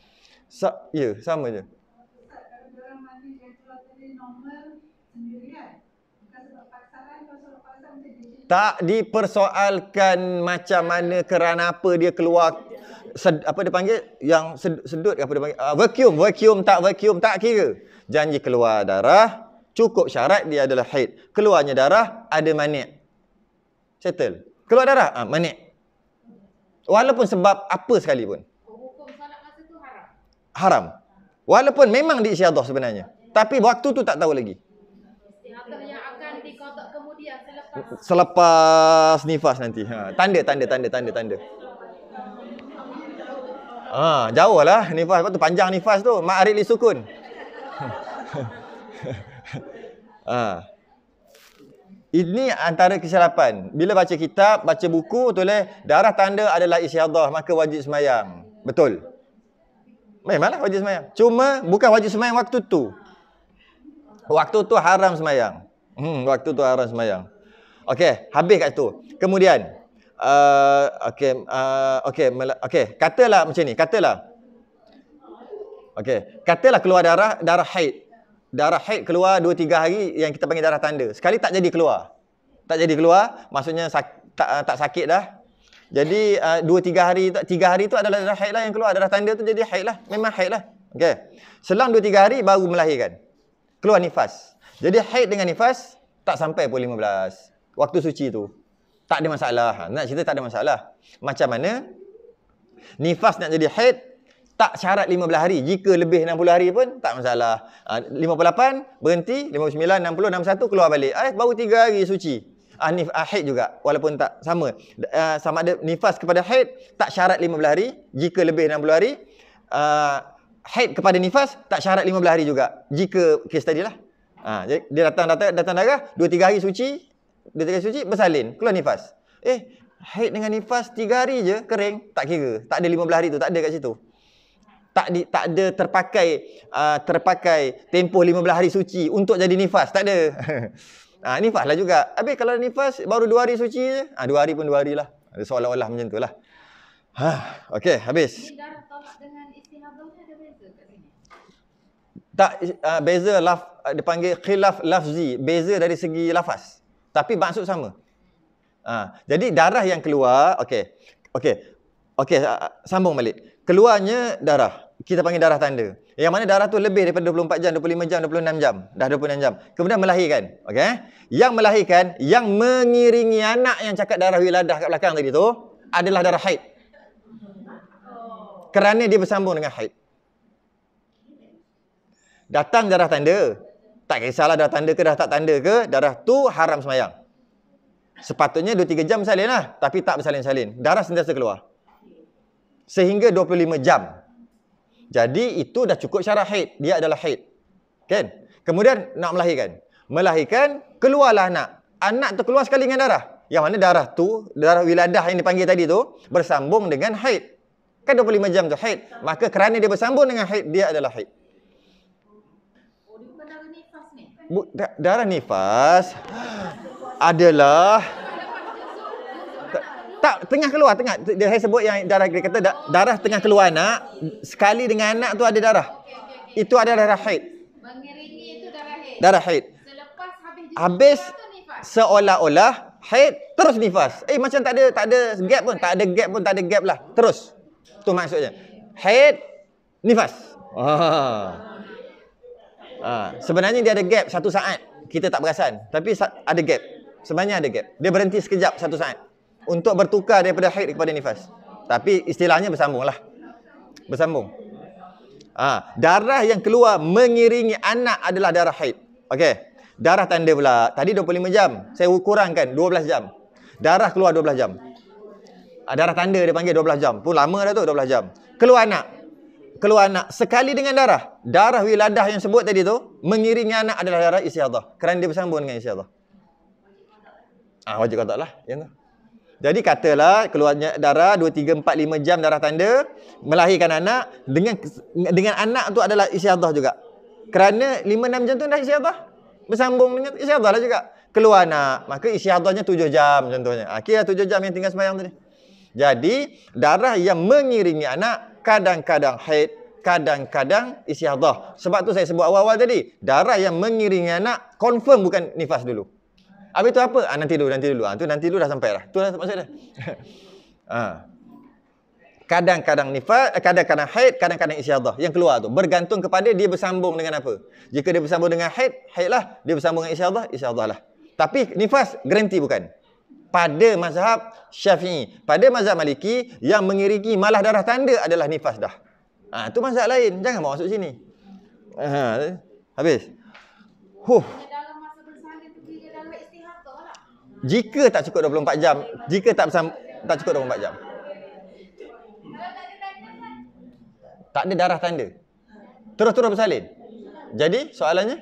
Sa ya, sama je. Tak dipersoalkan macam mana kerana apa dia keluar sed, apa dia panggil yang sed, sedut apa dia panggil uh, vacuum vacuum tak vacuum tak kira. Janji keluar darah cukup syarat dia adalah haid. Keluarnya darah ada manik. Settle. Keluar darah ah manik. Walaupun sebab apa sekalipun. Hukum solat masa tu haram. Haram. Walaupun memang diistihadhah sebenarnya. Tapi waktu tu tak tahu lagi. Istihadhah yang akan diqada kemudian selepas Selepas nifas nanti. Ha, tanda, tanda, tanda, tanda, tanda. Ha, jauh lah nifas. Lepas tu panjang nifas tu. Ma'arid li sukun. Ha. Ini antara kesilapan. Bila baca kitab, baca buku, tulis darah tanda adalah istihadhah, maka wajib semayang. Betul. Memanglah wajib semayang. Cuma bukan wajib semayang waktu tu. Waktu tu haram semayang. Hmm, waktu tu haram semayang. Okey, habis kat situ. Kemudian uh, okey uh, okey okey, katalah macam ni, katalah. Okey, katalah keluar darah darah haid. Darah haid keluar dua tiga hari yang kita panggil darah tanda. Sekali tak jadi keluar. Tak jadi keluar, maksudnya sak, tak tak sakit dah. Jadi uh, dua tiga hari tiga hari tu adalah darah haid lah yang keluar. Darah tanda tu jadi haid lah. Memang haid lah. Okey. Selang dua tiga hari baru melahirkan. Keluar nifas. Jadi haid dengan nifas tak sampai pun lima belas. Waktu suci tu. Tak ada masalah. Nak cerita tak ada masalah. Macam mana nifas nak jadi haid tak syarat lima belas hari. Jika lebih enam puluh hari pun tak masalah. lima puluh lapan berhenti, lima puluh sembilan, enam puluh, enam puluh satu keluar balik. Eh baru tiga hari suci. Ah, nif, ah, haid juga walaupun tak sama. Uh, sama ada nifas kepada haid tak syarat lima belas hari. Jika lebih enam puluh hari, uh, haid kepada nifas tak syarat lima belas hari juga. Jika kes tadilah. Ah, dia datang datang datang darah dua tiga hari suci, dua tiga hari suci bersalin, keluar nifas. Eh, haid dengan nifas tiga hari je kering, tak kira. Tak ada lima belas hari tu, tak ada kat situ. Tak di, tak ada terpakai uh, terpakai tempoh lima belas hari suci untuk jadi nifas, tak ada. Ah, nifas lah juga. Habis kalau nifas baru dua hari suci je, ah dua hari pun dua hari lah. Seolah-olah macam tu lah. Ha, okey, habis. Ini darah tolak dengan istihadhah ada beza kat sini? Tak, uh, beza laf, uh, dipanggil khilaf lafzi, beza dari segi lafaz. Tapi maksud sama. Uh, jadi darah yang keluar, okey. Okey. Okey, uh, sambung balik. Keluarnya darah, kita panggil darah tanda. Yang mana darah tu lebih daripada dua puluh empat jam, dua puluh lima jam, dua puluh enam jam. Dah dua puluh enam jam. Kemudian melahirkan, okey. Yang melahirkan, yang mengiringi anak yang cakap darah wiladah kat belakang tadi tu adalah darah haid. Kerana dia bersambung dengan haid. Datang darah tanda, tak kisahlah darah tanda ke darah tak tanda ke, darah tu haram semayang. Sepatutnya dua tiga jam bersalin lah, tapi tak bersalin-salin. Darah sentiasa keluar. Sehingga dua puluh lima jam. Jadi itu dah cukup syarat haid. Dia adalah haid. Kan? Kemudian nak melahirkan. Melahirkan, keluarlah anak. Anak tu keluar sekali dengan darah. Yang mana darah tu, darah wiladah yang dipanggil tadi tu, bersambung dengan haid. Kan dua puluh lima jam tu haid. Maka kerana dia bersambung dengan haid, dia adalah haid. Oh, dia bukan darah nifas ni? Bu, da, darah nifas adalah tak, tengah keluar, tengah. Dia saya sebut yang darah, dia kata darah tengah keluar anak, sekali dengan anak tu ada darah. Okay, okay, okay. Itu ada darah haid. Mengiringi itu darah haid. Darah haid. Selepas habis Habis nifas. seolah-olah haid terus nifas. Eh macam tak ada tak ada gap pun, tak ada gap pun, tak ada gap lah. Terus. Tu maksudnya. Haid nifas. Ah. Ah, sebenarnya dia ada gap satu saat. Kita tak perasan, tapi ada gap. Sebenarnya ada gap. Dia berhenti sekejap satu saat untuk bertukar daripada haid kepada nifas. Tapi istilahnya bersambung lah. Bersambung. Ha, darah yang keluar mengiringi anak adalah darah haid. Okey. Darah tanda pula. Tadi dua puluh lima jam. Saya kurangkan dua belas jam. Darah keluar dua belas jam. Ha, darah tanda dia panggil dua belas jam. Pun lama dah tu dua belas jam. Keluar anak. Keluar anak sekali dengan darah. Darah wiladah yang sebut tadi tu mengiringi anak adalah darah istihadhah. Kerana dia bersambung dengan istihadhah. Ah, wajib qada lah yang tu. Jadi katalah keluarnya darah dua, tiga, empat, lima jam darah tanda, melahirkan anak, dengan dengan anak tu adalah istihadhah juga. Kerana lima enam jam tu dah istihadhah. Bersambung dengan istihadhah lah juga. Keluar anak, maka istihadhahnya tujuh jam contohnya. Akhirnya tujuh jam yang tinggal sembahyang tadi. Jadi darah yang mengiringi anak kadang-kadang haid, kadang-kadang istihadhah. Sebab tu saya sebut awal-awal tadi, darah yang mengiringi anak confirm bukan nifas dulu. Habis tu apa? Ah, nanti dulu, nanti dulu. Ah, tu nanti dulu dah sampai dah. Tu dah maksud dia. Ah. Kadang-kadang nifas, kadang-kadang haid, kadang-kadang istihadhah. Yang keluar tu bergantung kepada dia bersambung dengan apa. Jika dia bersambung dengan haid, haid lah. Dia bersambung dengan istihadhah, istihadhah lah. Tapi nifas garanti bukan. Pada mazhab Syafi'i, pada mazhab Maliki, yang mengiringi malah darah tanda adalah nifas dah. Ah, tu mazhab lain. Jangan bawa masuk sini. Ah, habis. Huh. Jika tak cukup dua puluh empat jam, jika tak bersam, tak cukup dua puluh empat jam. Tak ada darah tanda. Terus-terus bersalin. Jadi soalannya?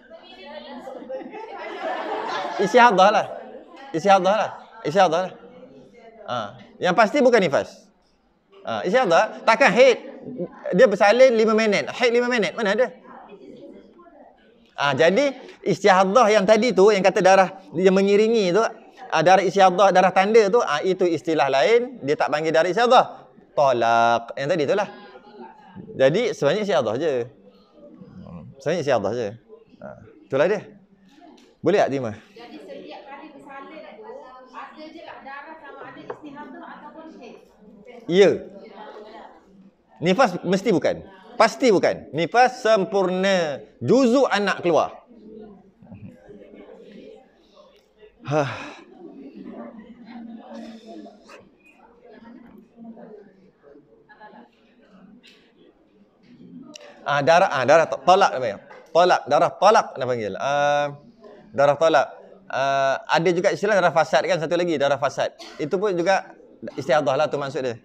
Istihadhah lah. Istihadhah lah. Istihadhah lah. Ha. Yang pasti bukan nifas. Ha. Istihadhah. Takkan haid. Dia bersalin lima minit. Haid lima minit. Mana ada? Ah, jadi istihadhah yang tadi tu, yang kata darah yang mengiringi tu, Ah, darah istihadhah, darah tanda tu, ah, itu istilah lain. Dia tak panggil darah istihadhah. Tolak. Yang tadi tu lah. Jadi sebenarnya istihadhah je. Sebenarnya istihadhah je. Ah, itulah dia. Boleh tak terima? Jadi setiap kali bersalin tu, ada je lah darah sama ada istihadhah ataupun haid. Ya. Nifas mesti bukan. Pasti bukan. Nifas sempurna. Juzuk anak keluar. Hah. Ah, darah ah darah tolak namanya. Tolak, darah tolak nak panggil. Ah, darah tolak. Ah, ada juga istilah darah fasad kan, satu lagi darah fasad. Itu pun juga istihadhah lah tu maksud dia.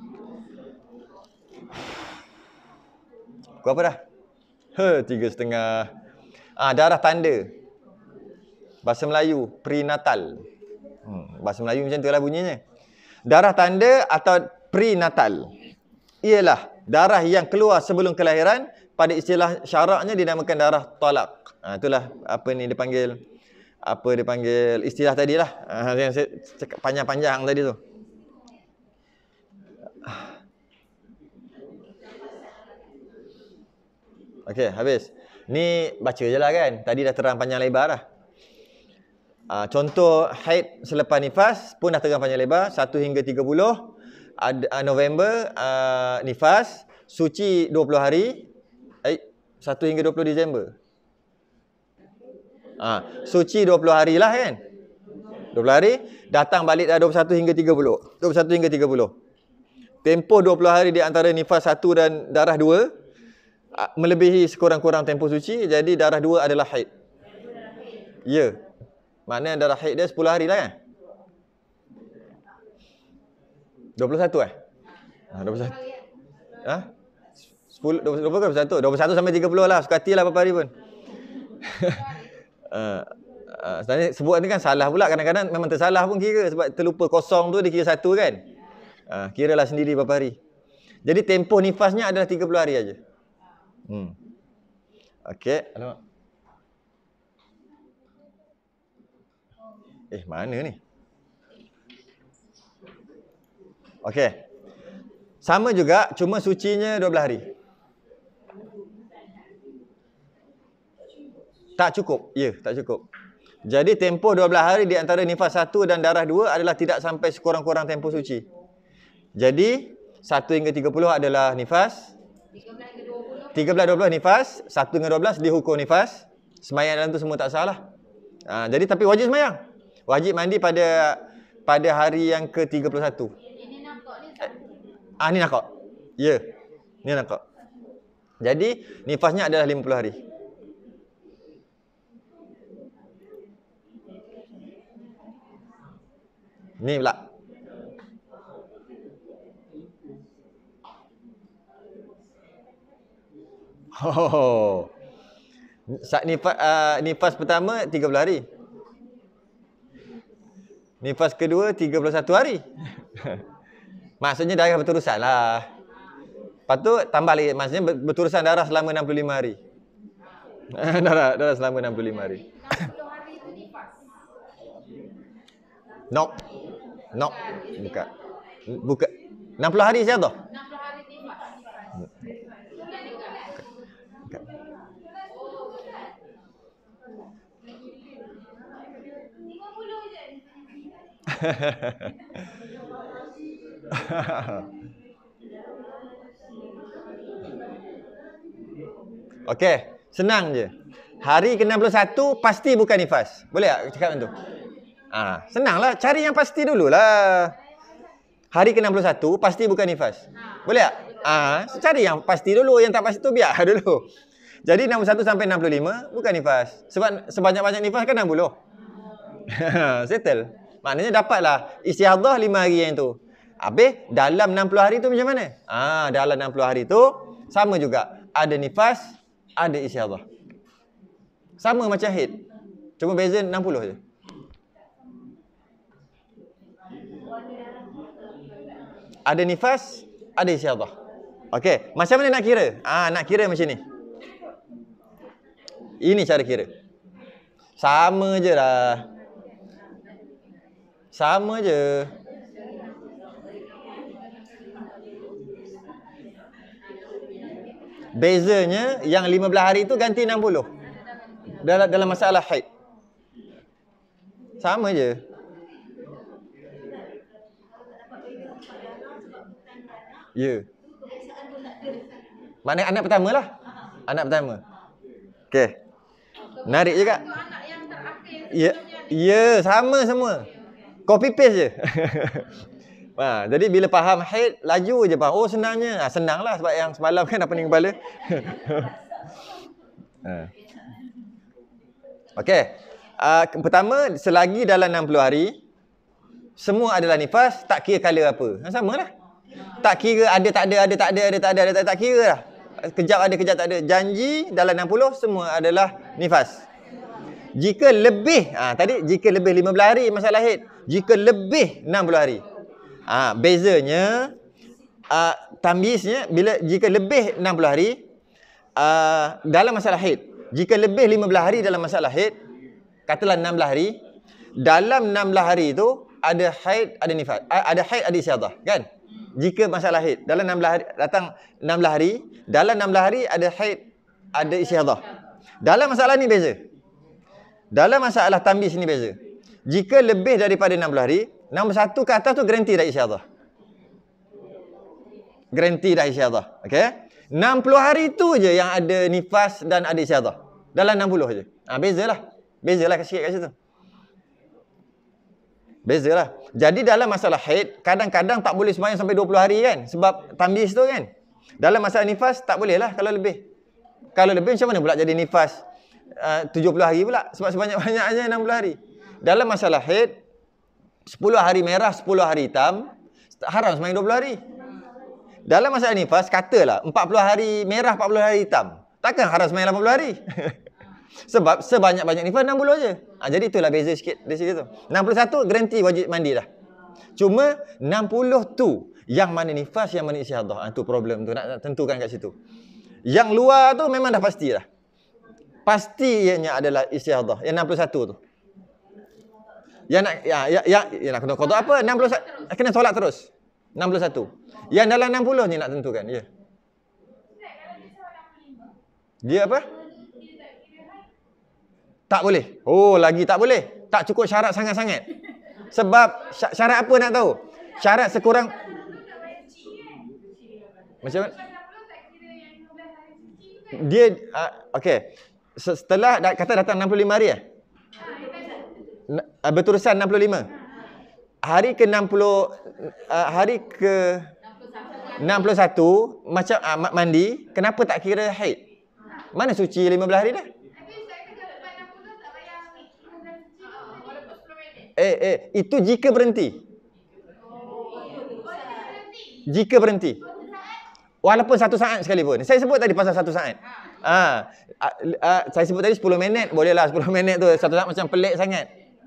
Kau apa dah? He, tiga setengah. Ah, darah tanda. Bahasa Melayu, prenatal. Hmm, bahasa Melayu macam tu lah bunyinya. Darah tanda atau prenatal ialah darah yang keluar sebelum kelahiran. Pada istilah syaraknya dinamakan darah tolak. Ha, itulah apa ni dipanggil, apa dipanggil istilah tadilah. Ha, yang saya cakap panjang-panjang tadi tu. Okey, habis. Ni baca je lah kan. Tadi dah terang panjang lebar dah. Uh, contoh haid selepas nifas pun dah terang panjang lebar. satu hingga tiga puluh. Ad, uh, November uh, nifas. Suci dua puluh hari. Eh, satu hingga dua puluh Disember. Uh, suci dua puluh hari lah kan. dua puluh hari. Datang balik dah dua puluh satu hingga tiga puluh. dua puluh satu hingga tiga puluh. Tempoh dua puluh hari di antara nifas satu dan darah dua. Melebihi sekurang-kurang tempoh suci, jadi darah dua adalah haid. Ya. Maknanya darah haid dia sepuluh hari lah kan? dua puluh satu eh? Ha, dua puluh satu. Ha? sepuluh, dua puluh, dua puluh, dua puluh satu. dua puluh satu sampai tiga puluh lah. Suka hati lah berapa hari pun. uh, uh, sebenarnya sebut ni kan salah pula. Kadang-kadang memang tersalah pun kira. Sebab terlupa kosong tu dia kira satu kan? Uh, kira lah sendiri berapa hari. Jadi tempoh nifasnya adalah tiga puluh hari aja. Hmm. Okey, alamak. Eh, mana ni? Okey. Sama juga, cuma sucinya dua belas hari. Tak cukup. Ya, tak cukup. Jadi tempoh dua belas hari di antara nifas satu dan darah dua adalah tidak sampai sekurang-kurang tempoh suci. Jadi satu hingga tiga puluh adalah nifas. tiga belas dua puluh nifas, satu hingga dua belas dihukum nifas. Sembahyang dalam tu semua tak salah. Ha, jadi tapi wajib sembahyang. Wajib mandi pada pada hari yang ke tiga puluh satu. Ini nakak ni tak? Ah, ni nakak. Ya. Ni nakak. Jadi nifasnya adalah lima puluh hari. Ni pula. Oh. Nifas, uh, nifas pertama tiga puluh hari. Nifas kedua tiga puluh satu hari. Maksudnya darah berterusan lah. Lepas tu tambah lagi. Maksudnya berterusan darah selama enam puluh lima hari. darah, darah selama enam puluh lima hari. enam puluh hari itu nifas. Nope. Nope. Bukan. Bukan. enam puluh hari siapa tu? enam puluh hari nifas. Okey, senang je. Hari ke enam puluh satu pasti bukan nifas. Boleh tak cakap macam tu? Ah, senanglah, cari yang pasti dululah. Hari ke enam puluh satu pasti bukan nifas. Boleh tak? Ah, cari yang pasti dulu, yang tak pasti tu biar dulu. Jadi enam puluh satu sampai enam puluh lima bukan nifas. Sebab sebanyak-banyak nifas kan enam puluh. Settle. Maknanya dapatlah istihadhah lima hari yang tu. Habis dalam enam puluh hari tu macam mana? Ah, dalam enam puluh hari tu sama juga. Ada nifas, ada istihadhah. Sama macam haid. Cuma beza enam puluh je. Ada nifas, ada istihadhah. Okey, macam mana nak kira? Ah, nak kira macam ni. Ini cara kira. Sama je lah. Sama je. Bezanya yang lima belas hari tu ganti enam puluh. Dalam, dalam masalah haid. Sama je. Ya. Yeah. Maknanya anak pertama lah. Anak pertama. Okey. Menarik juga. Ya, ya, sama semua. Copy paste je. Ha, jadi bila faham haid, laju je faham. Oh senangnya. Ha, senanglah sebab yang semalam kan apa ni kepala. Ha. Okey. Uh, pertama, selagi dalam enam puluh hari, semua adalah nifas, tak kira color apa. Ha, samalah. Tak kira ada tak ada, ada tak ada, ada tak ada, ada tak, tak kira lah. Kejap ada, kejap tak ada. Janji dalam enam puluh semua adalah nifas. Jika lebih, ha, tadi jika lebih lima belas hari masalah haid. Jika lebih enam puluh hari. Ha, bezanya, uh, tamyiznya, bila jika lebih enam puluh hari, uh, dalam masalah haid. Jika lebih lima belas hari dalam masalah haid, katalah enam belas hari, dalam enam belas hari itu ada haid, ada nifas. Ada haid, ada istihadhah, kan? Jika masalah haid, dalam enam belas hari, datang enam belas hari, dalam enam belas hari ada haid, ada istihadhah. Dalam masalah ni beza. Dalam masalah tamyiz ni beza. Jika lebih daripada enam belas hari, nombor satu ke atas tu garanti dah istihadhah. Garanti dah istihadhah. Okey? enam puluh hari tu je yang ada nifas dan ada istihadhah. Dalam enam puluh je. Ha, bezalah. Bezalah sikit kat situ. Bezalah. Jadi dalam masalah haid, kadang-kadang tak boleh sembahyang sampai dua puluh hari kan? Sebab tamyiz tu kan? Dalam masalah nifas, tak boleh lah kalau lebih. Kalau lebih macam mana pula jadi nifas uh, tujuh puluh hari pula? Sebab sebanyak-banyaknya enam puluh hari. Dalam masalah haid, sepuluh hari merah, sepuluh hari hitam, haram sembahyang dua puluh hari. Dalam masalah nifas, katalah empat puluh hari merah, empat puluh hari hitam. Takkan haram sembahyang lapan puluh hari? Sebab sebanyak-banyak nifas enam puluh je. Ha, jadi itulah beza sikit dari situ. enam puluh satu garanti wajib mandi dah. Cuma enam puluh tu yang mana nifas, yang mana istihadhah. Ha, tu problem tu nak, nak tentukan kat situ. Yang luar tu memang dah pasti dah. Pasti ianya adalah istihadhah. Yang enam puluh satu tu. Yang nak ya ya ya, ya nak kena qada apa? enam puluh satu kena solat terus. enam puluh satu. Yang dalam enam puluh ni nak tentukan. Ya. Dia apa? Tak boleh. Oh, lagi tak boleh. Tak cukup syarat sangat-sangat. Sebab syarat apa nak tahu? Syarat sekurang macam mana? Dia uh, okey. Setelah kata datang enam puluh lima hari eh? Berterusan enam puluh lima. Hari ke enam puluh uh, hari ke enam puluh satu macam uh, mandi, kenapa tak kira haid? Mana suci lima belas hari dah? Eh eh itu jika berhenti. Jika berhenti. Walaupun satu saat sekalipun. Saya sebut tadi pasal satu saat. Ah, uh, uh, saya sebut tadi sepuluh minit, bolehlah sepuluh minit tu. Satu saat macam pelik sangat.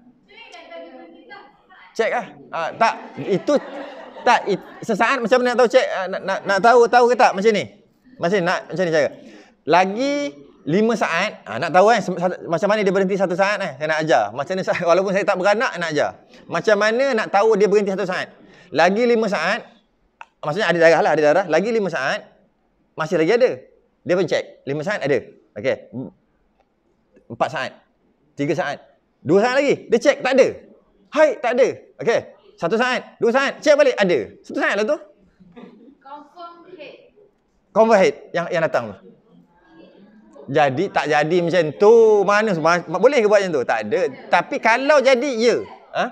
Cek lah. Ah, tak, itu tak it, sesaat macam mana nak tahu cek uh, nak, nak nak tahu tahu ke tak macam ni? Macam ni nak macam ni cara. Lagi lima saat, ah, nak tahu kan macam mana dia berhenti satu saat eh? Saya nak ajar. Macam ni walaupun saya tak beranak nak ajar. Macam mana nak tahu dia berhenti satu saat? Lagi lima saat, maksudnya ada darah lah, ada darah. Lagi lima saat masih lagi ada. Dia pun cek. lima saat ada. Okey. empat saat. tiga saat. dua saat lagi. Dia cek tak ada. Hai, tak ada. Okey. Satu saat, dua saat, cek balik ada. Satu saat lah tu. Confirm head. Confirm head yang yang datang tu. Jadi tak jadi macam tu. Mana boleh ke buat macam tu? Tak ada. Tapi kalau jadi ya. Ha?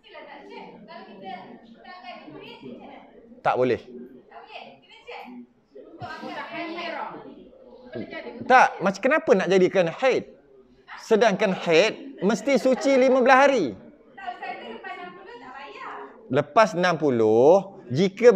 Tak boleh. Tak, macam kenapa nak jadikan haid? Sedangkan haid mesti suci lima belas hari. Lepas enam puluh, jika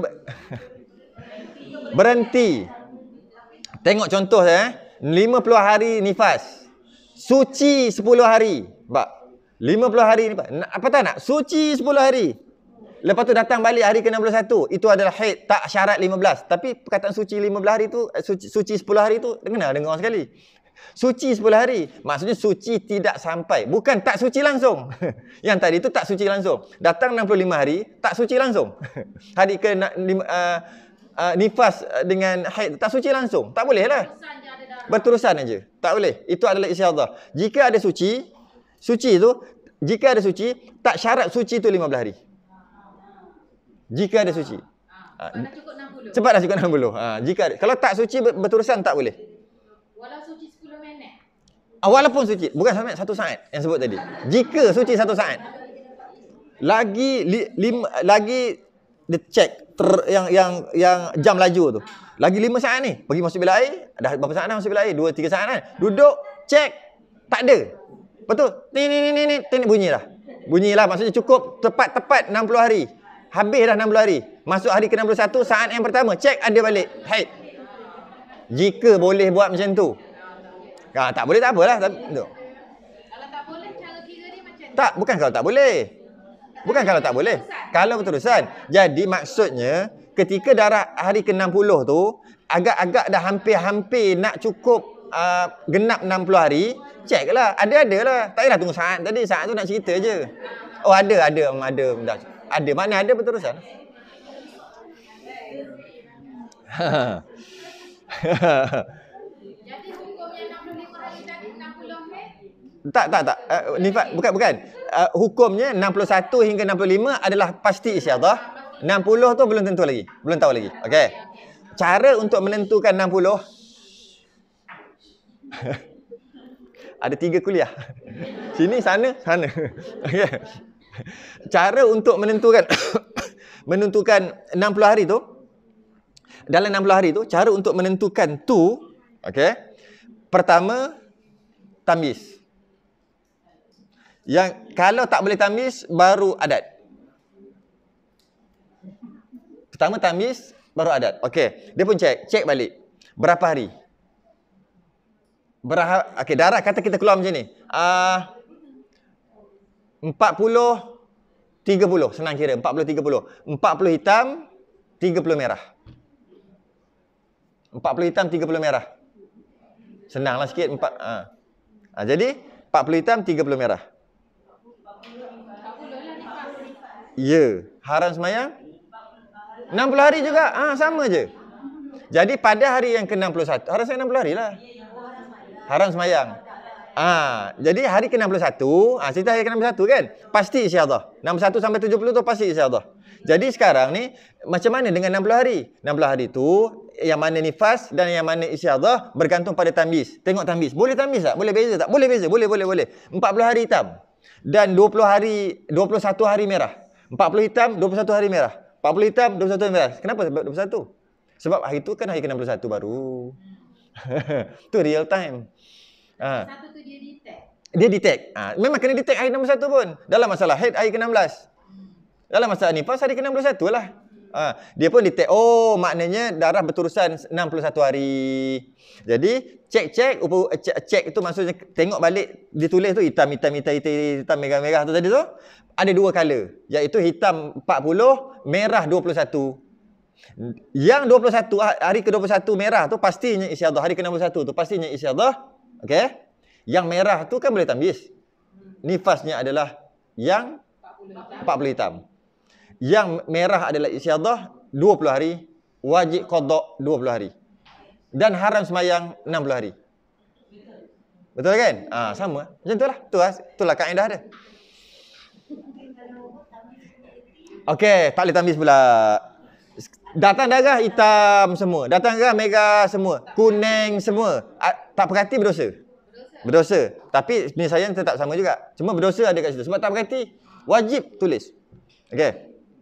berhenti. Tengok contoh saya, lima puluh hari nifas. Suci sepuluh hari. Bak, lima puluh hari nifas. Apa tak nak? Suci sepuluh hari. Lepas tu datang balik hari ke enam puluh satu. Itu adalah haid, tak syarat lima belas. Tapi perkataan suci lima belas hari tu, suci, suci sepuluh hari tu, kena dengar sekali. Suci sepuluh hari. Maksudnya suci tidak sampai. Bukan tak suci langsung. Yang tadi itu tak suci langsung. Datang enam puluh lima hari, tak suci langsung. Hari ke uh, uh, nifas dengan haid, tak suci langsung. Tak boleh lah. Berterusan aja. Tak boleh. Itu adalah istihadhah. Jika ada suci, suci itu, jika ada suci, tak syarat suci itu lima belas hari. Jika ada suci. Sebab dah cukup enam puluh. Cepat dah cukup enam puluh. Ha, jika ada. Kalau tak suci berterusan tak boleh. Walau suci sepuluh minit. Walaupun suci, bukan sampai satu saat yang sebut tadi. Jika suci satu saat. Lagi li, lima, lagi dia check ter, yang yang yang jam laju tu. Lagi lima saat ni, pergi masuk bilik air, dah berapa saat dah masuk bilik air? dua tiga saat kan. Duduk, check, tak ada. Betul? Ni ni ni ni ni bunyi dah. Bunyilah maksudnya cukup tepat-tepat enam puluh hari. Habis dah enam puluh hari. Masuk hari ke enam puluh satu, saat yang pertama, check ada balik haid. Jika boleh buat macam tu. Ha, tak boleh tak apalah. Tak, tu. Kalau tak boleh, cara kira dia macam ni. Tak, bukan kalau tak boleh. Bukan kalau tak boleh. Kalau berterusan. Jadi maksudnya, ketika darah hari ke enam puluh tu, agak-agak dah hampir-hampir nak cukup uh, genap enam puluh hari, check lah. Ada-ada lah. Tak payahlah tunggu saat tadi. Saat tu nak cerita je. Oh ada, ada. Ada. Dah. Ada. Mana ada berterusan. Jadi hukumnya enam puluh lima hari tadi, enam puluh haid? Tak, tak, tak. Uh, nifas, bukan, bukan. Uh, hukumnya enam puluh satu hingga enam puluh lima adalah pasti istihadhah. enam puluh tu belum tentu lagi. Belum tahu lagi. Okey. Cara untuk menentukan enam puluh. Ada tiga kuliah. Sini, sana, sana. Okey. Cara untuk menentukan menentukan enam puluh hari tu, dalam enam puluh hari tu, cara untuk menentukan tu, okey. Pertama, tamyiz. Yang kalau tak boleh tamyiz, baru adat. Pertama tamyiz, baru adat. Okey, dia pun cek, cek balik. Berapa hari? Berapa, okey, darah kata kita keluar macam ni. Ah uh, empat puluh tiga puluh, senang kira, empat puluh tiga puluh. empat puluh hitam, tiga puluh merah. empat puluh hitam, tiga puluh merah. Senanglah sikit empat. Ha. Ha, jadi empat puluh hitam, tiga puluh merah. Ya, haram semayang enam puluh hari juga. Ah ha, sama je. Jadi pada hari yang ke enam puluh satu, haram semayang enam puluh hari lah. Haram semayang. Ah, ha, jadi hari ke enam puluh satu, ah ha, cerita hari ke enam puluh satu kan? Pasti istihadhah. enam puluh satu sampai tujuh puluh tu pasti istihadhah. Jadi sekarang ni macam mana dengan enam puluh hari? enam puluh hari tu yang mana nifas dan yang mana istihadhah bergantung pada tamyiz. Tengok tamyiz. Boleh tamyiz tak? Boleh beza tak? Boleh beza. Boleh, boleh, boleh. empat puluh hari hitam dan dua puluh hari, dua puluh satu hari merah. empat puluh hitam, dua puluh satu hari merah. empat puluh hitam, dua puluh satu hari merah. Kenapa sebab dua puluh satu? Sebab hari tu kan hari ke enam puluh satu baru. Tu real time. Ha. Satu tu dia detect. Dia detect. Ha. Memang kena detect hari enam puluh satu pun. Dalam masalah haid hari ke enam belas. Dalam masalah nifas hari ke enam puluh satu lah. Ha. Dia pun detect. Oh, maknanya darah berterusan enam puluh satu hari. Jadi, cek-cek. Cek itu maksudnya tengok balik. Ditulis tu hitam, hitam, hitam, hitam, hitam, merah-merah tu tadi tu. Ada dua color. Iaitu hitam empat puluh, merah dua puluh satu. Yang dua puluh satu, hari ke dua puluh satu merah tu pastinya istihadhah. Hari ke enam puluh satu tu pastinya istihadhah. Okey. Yang merah tu kan boleh tamyiz. Nifasnya adalah yang empat puluh hitam. Yang merah adalah istihadhah dua puluh hari, wajib qada dua puluh hari. Dan haram semayang enam puluh hari. Betul kan? Ah, sama. Macam itulah. Itulah, itulah kaedah dia. Okey, tak boleh tamyiz pula. Datang darah hitam semua, datang darah merah semua, kuning semua. Tak perhati berdosa. Berdosa. Tapi penyelesaian tetap sama juga. Cuma berdosa ada kat situ. Sebab tak perhati, wajib tulis. Okey.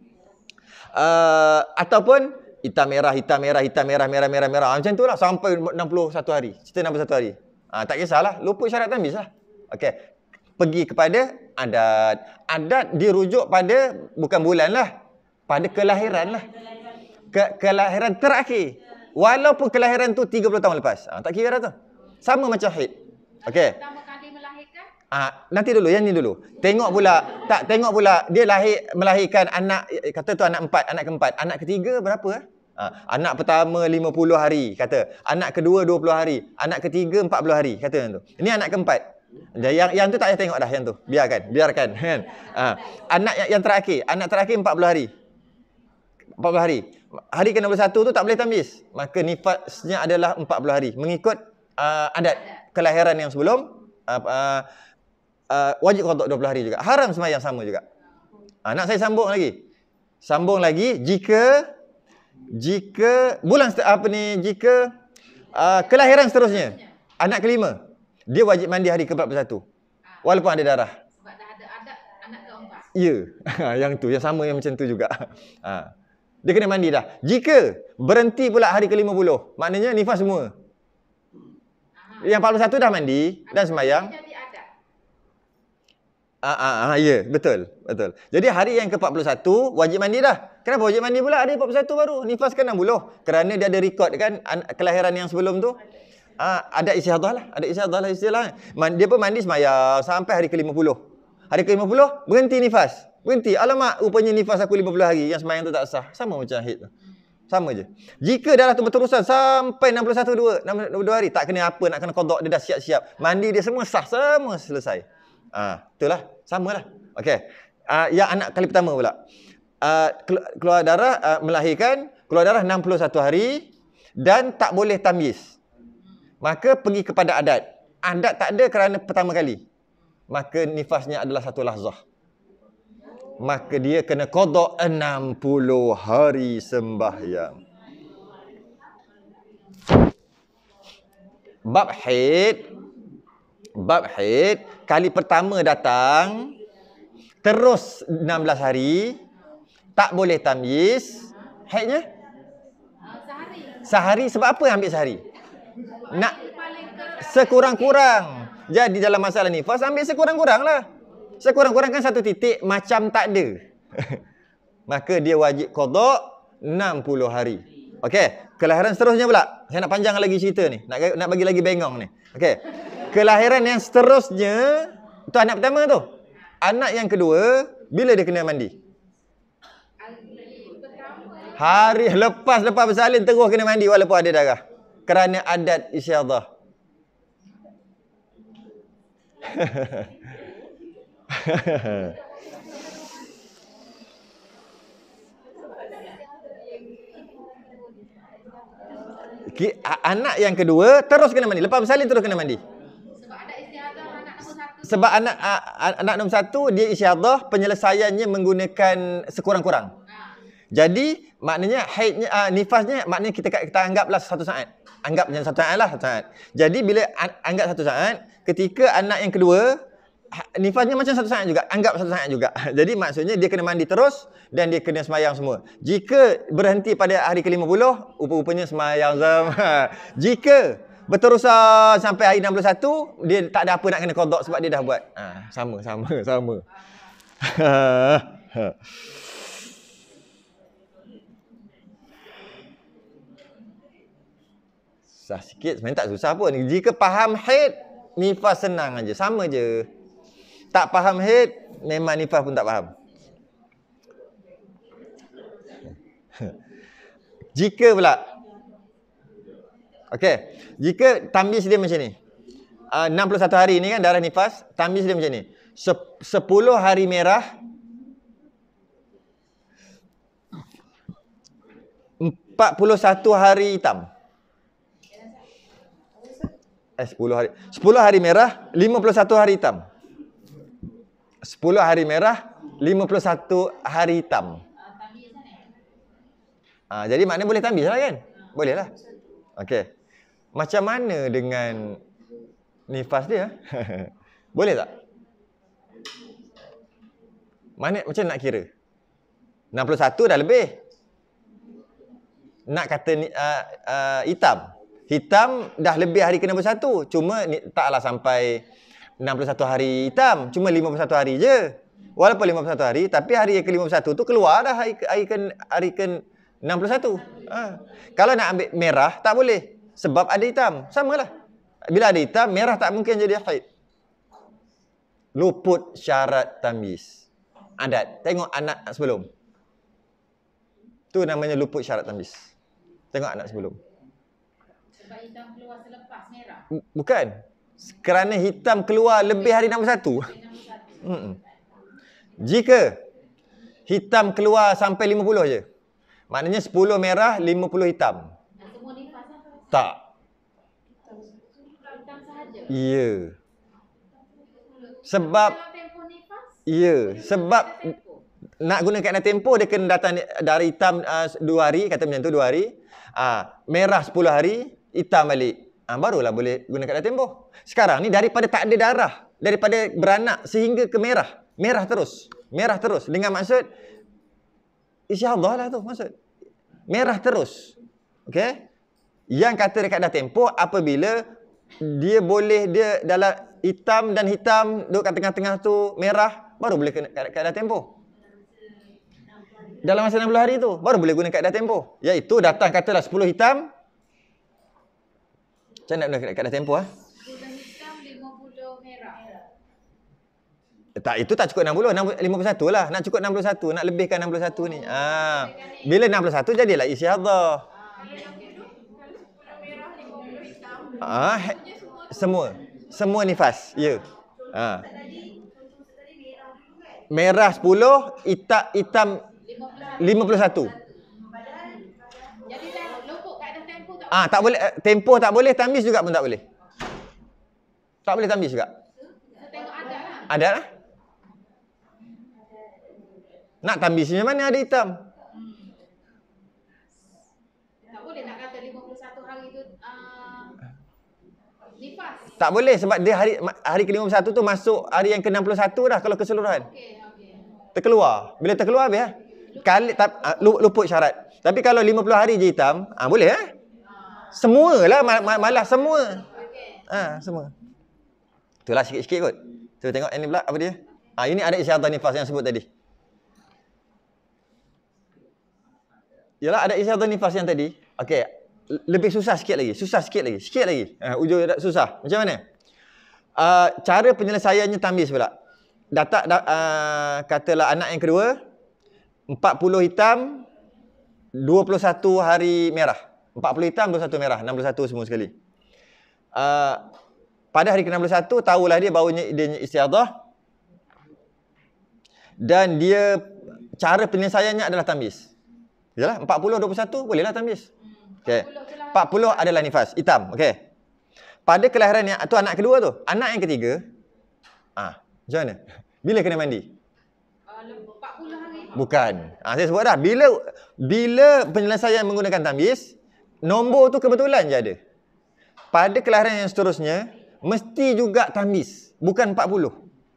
Uh, ataupun hitam merah, hitam merah, hitam merah, merah, merah, merah. Macam itulah sampai enam puluh satu hari. Cerita enam puluh satu hari. Ha, tak kisahlah, luput syarat tamyiz lah. Okey. Pergi kepada adat. Adat dirujuk pada bukan bulan lah. Pada kelahiran lah. Ke, kelahiran terakhir. Walaupun kelahiran tu tiga puluh tahun lepas. Ha, tak kira dah tu. Sama macam haid. Okey. Pertama kali melahirkan? Ah, nanti dulu, yang ni dulu. Tengok pula, tak tengok pula dia lahir melahirkan anak, kata tu anak empat, anak keempat, anak ketiga berapa ah? Ha, anak pertama lima puluh hari, kata. Anak kedua dua puluh hari. Anak ketiga empat puluh hari, kata yang tu. Ini anak keempat. Yang yang tu tak payah tengok dah yang tu. Biarkan, biarkan kan. Ha. Anak yang, yang terakhir, anak terakhir empat puluh hari. empat puluh hari. Hari ke enam puluh satu tu tak boleh tamyiz. Maka nifasnya adalah empat puluh hari. Mengikut uh, adat kelahiran yang sebelum, uh, uh, uh, wajib qada dua puluh hari juga. Haram sembahyang sama juga. Ha, nak saya sambung lagi. Sambung lagi, jika jika bulan apa ni, jika uh, kelahiran seterusnya, anak kelima, dia wajib mandi hari ke empat puluh satu. Walaupun ada darah. Sebab dah ada adat anak keempat. Ya, yang tu, yang sama yang macam tu juga. Ha. Dia kena mandi dah. Jika berhenti pula hari ke lima puluh, maknanya nifas semua. Aha. Yang empat puluh satu dah mandi dan sembahyang. Ah, ah, ah, ya, betul, betul. Jadi hari yang ke empat puluh satu wajib mandi dah. Kenapa wajib mandi pula hari empat puluh satu baru? Nifas kan enam puluh. Kerana dia ada rekod kan kelahiran yang sebelum tu. Ah, ada istihadhah lah, ada istihadhah lah istilah. Dia pun mandi sembahyang sampai hari ke lima puluh. Hari ke lima puluh berhenti nifas. Berhenti. Alamak, rupanya nifas aku lima puluh hari, yang sembahyang tu tak sah. Sama macam haid tu. Sama je. Jika darah tu berterusan sampai enam puluh satu dua, enam puluh dua hari, tak kena apa, nak kena qada, dia dah siap-siap. Mandi dia semua sah, semua selesai. Ah, itulah, samalah. Okey. Ah, yang anak kali pertama pula. Ah, keluar darah, ah, melahirkan, keluar darah enam puluh satu hari dan tak boleh tamyiz. Maka pergi kepada adat. Adat tak ada kerana pertama kali. Maka nifasnya adalah satu lahzah. Maka dia kena qada enam puluh hari sembahyang. Bab haid, bab haid kali pertama datang terus enam belas hari, tak boleh tamyiz. Haidnya sehari. Sehari sebab apa ambil sehari? Nak sekurang-kurang. Jadi dalam masalah nifas ambil sekurang-kurang lah. Sekurang-kurang kan satu titik macam tak ada. Maka dia wajib qada enam puluh hari. Okey, kelahiran seterusnya pula. Saya nak panjang lagi cerita ni. Nak nak bagi lagi bengong ni. Okey. Kelahiran yang seterusnya, tu anak pertama tu. Anak yang kedua, bila dia kena mandi? Hari lepas lepas bersalin terus kena mandi walaupun ada darah. Kerana adat istihadhah. Anak yang kedua terus kena mandi. Lepas bersalin terus kena mandi. Sebab ada istihadhah anak nombor satu. Sebab anak anak nombor satu dia istihadhah, penyelesaiannya menggunakan sekurang-kurang. Jadi maknanya haidnya uh, nifasnya maknanya kita kita anggaplah satu saat. Anggap jangan satu saat lah, satu saat. Jadi bila anggap satu saat, ketika anak yang kedua nifasnya macam satu saat juga, anggap satu saat juga. Jadi maksudnya dia kena mandi terus dan dia kena sembahyang semua. Jika berhenti pada hari ke lima puluh, rupa-rupanya sembahyang semua. Jika berterusan sampai hari enam puluh satu, dia tak ada apa nak kena qada sebab dia dah buat. Ha, sama, sama, sama. Susah sikit, sebenarnya tak susah pun. Jika faham haid, nifas senang aja, sama je. Tak faham haid, memang nifas pun tak faham. Jika pula, okey, jika tamyiz dia macam ni, uh, enam puluh satu hari ni kan darah nifas, tamyiz dia macam ni. sepuluh hari merah, empat puluh satu hari hitam. Eh, sepuluh hari. sepuluh hari merah, lima puluh satu hari hitam. sepuluh hari merah, lima puluh satu hari hitam. Ah, jadi maknanya boleh tamyiz lah kan? Boleh lah. Okey. Macam mana dengan nifas dia? Boleh tak? Mana macam nak kira? enam puluh satu dah lebih. Nak kata uh, uh, hitam. Hitam dah lebih hari ke enam puluh satu. Cuma ni, taklah sampai enam puluh satu hari hitam. Cuma lima puluh satu hari je. Walaupun lima puluh satu hari, tapi hari ke lima puluh satu tu keluar dah hari ke, hari ke, hari ke enam puluh satu. Ha. Kalau nak ambil merah, tak boleh. Sebab ada hitam. Samalah. Bila ada hitam, merah tak mungkin jadi haid. Luput syarat tamyiz. Adat. Tengok anak sebelum. Tu namanya luput syarat tamyiz. Tengok anak sebelum. Sebab hitam keluar selepas merah. Bukan. Kerana hitam keluar lebih hari enam puluh satu. Hmm. Jika hitam keluar sampai lima puluh je. Maknanya sepuluh merah, lima puluh hitam. Semua nifas apa? Tak. Hitam sahaja. Ya. Sebab Dalam tempoh nifas, ya, sebab nak guna kaedah tempoh dia kena datang dari hitam uh, dua hari, kata macam tu dua hari. Uh, merah sepuluh hari, hitam balik. Uh, barulah boleh guna kaedah tempoh. Sekarang ni daripada tak ada darah, daripada beranak sehingga ke merah. Merah terus. Merah terus. Dengan maksud Istihadhah lah tu maksud. Merah terus. Okey? Yang kata dekat dah tempoh apabila dia boleh dia dalam hitam dan hitam duduk kat tengah-tengah tu merah, baru boleh kena kaedah tempoh. Dalam masa enam puluh hari tu baru boleh guna kaedah tempoh. Iaitu datang katalah sepuluh hitam. Macam mana nak guna kaedah tempoh ah? sepuluh hitam, lima puluh merah. Tak, itu tak cukup enam puluh, lima puluh satu lah. Nak cukup enam puluh satu, nak lebihkan enam puluh satu ni. Ah, bila enam puluh satu jadilah Istihadhah. Ah, semua. Semua nifas. Ya. Ah. Merah sepuluh, hitam hitam lima puluh satu. Jadi dah luput kaedah tempoh tak? Ah, tak boleh tempoh tak boleh, tamyiz juga pun tak boleh. Tak boleh tamyiz juga. Tengok adat lah. Adat lah. Nak tamyiz macam mana ada hitam? Tak boleh nak kata lima puluh satu hari tu uh, nifas. Tak boleh sebab dia hari hari ke lima puluh satu tu masuk hari yang ke enam puluh satu dah kalau keseluruhan. Okey, okey. Terkeluar. Bila terkeluar habis lah. Kali tak uh, luput syarat. Tapi kalau lima puluh hari je hitam, ah boleh eh? Semualah mal, mal, malah semua. Okey. Ah, semua. Itulah sikit-sikit kot. Cuba tengok ini pula apa dia? Ah ini ada Istihadhah nifas yang sebut tadi. Yalah ada Istihadhah nifas yang tadi. Okey, lebih susah sikit lagi. Susah sikit lagi. Sikit lagi. Uh, ujung dah susah. Macam mana? Uh, cara penyelesaiannya tamyiz pula. Data da, uh, katalah anak yang kedua empat puluh hitam, dua puluh satu hari merah. empat puluh hitam, dua puluh satu merah, enam puluh satu semua sekali. Uh, pada hari ke enam puluh satu tahulah dia barunya dia Istihadhah. Dan dia cara penyelesaiannya adalah tamyiz. Yalah, empat puluh, dua puluh satu bolehlah tamyiz. Okey. empat puluh adalah nifas, hitam. Okey. Pada kelahiran yang tu anak kedua tu, anak yang ketiga, ah, macam mana? Bila kena mandi? Uh, empat puluh hari. Bukan. Ah, saya sebut dah, bila bila penyelesaian menggunakan tamyiz, nombor tu kebetulan je ada. Pada kelahiran yang seterusnya, mesti juga tamyiz, bukan empat puluh.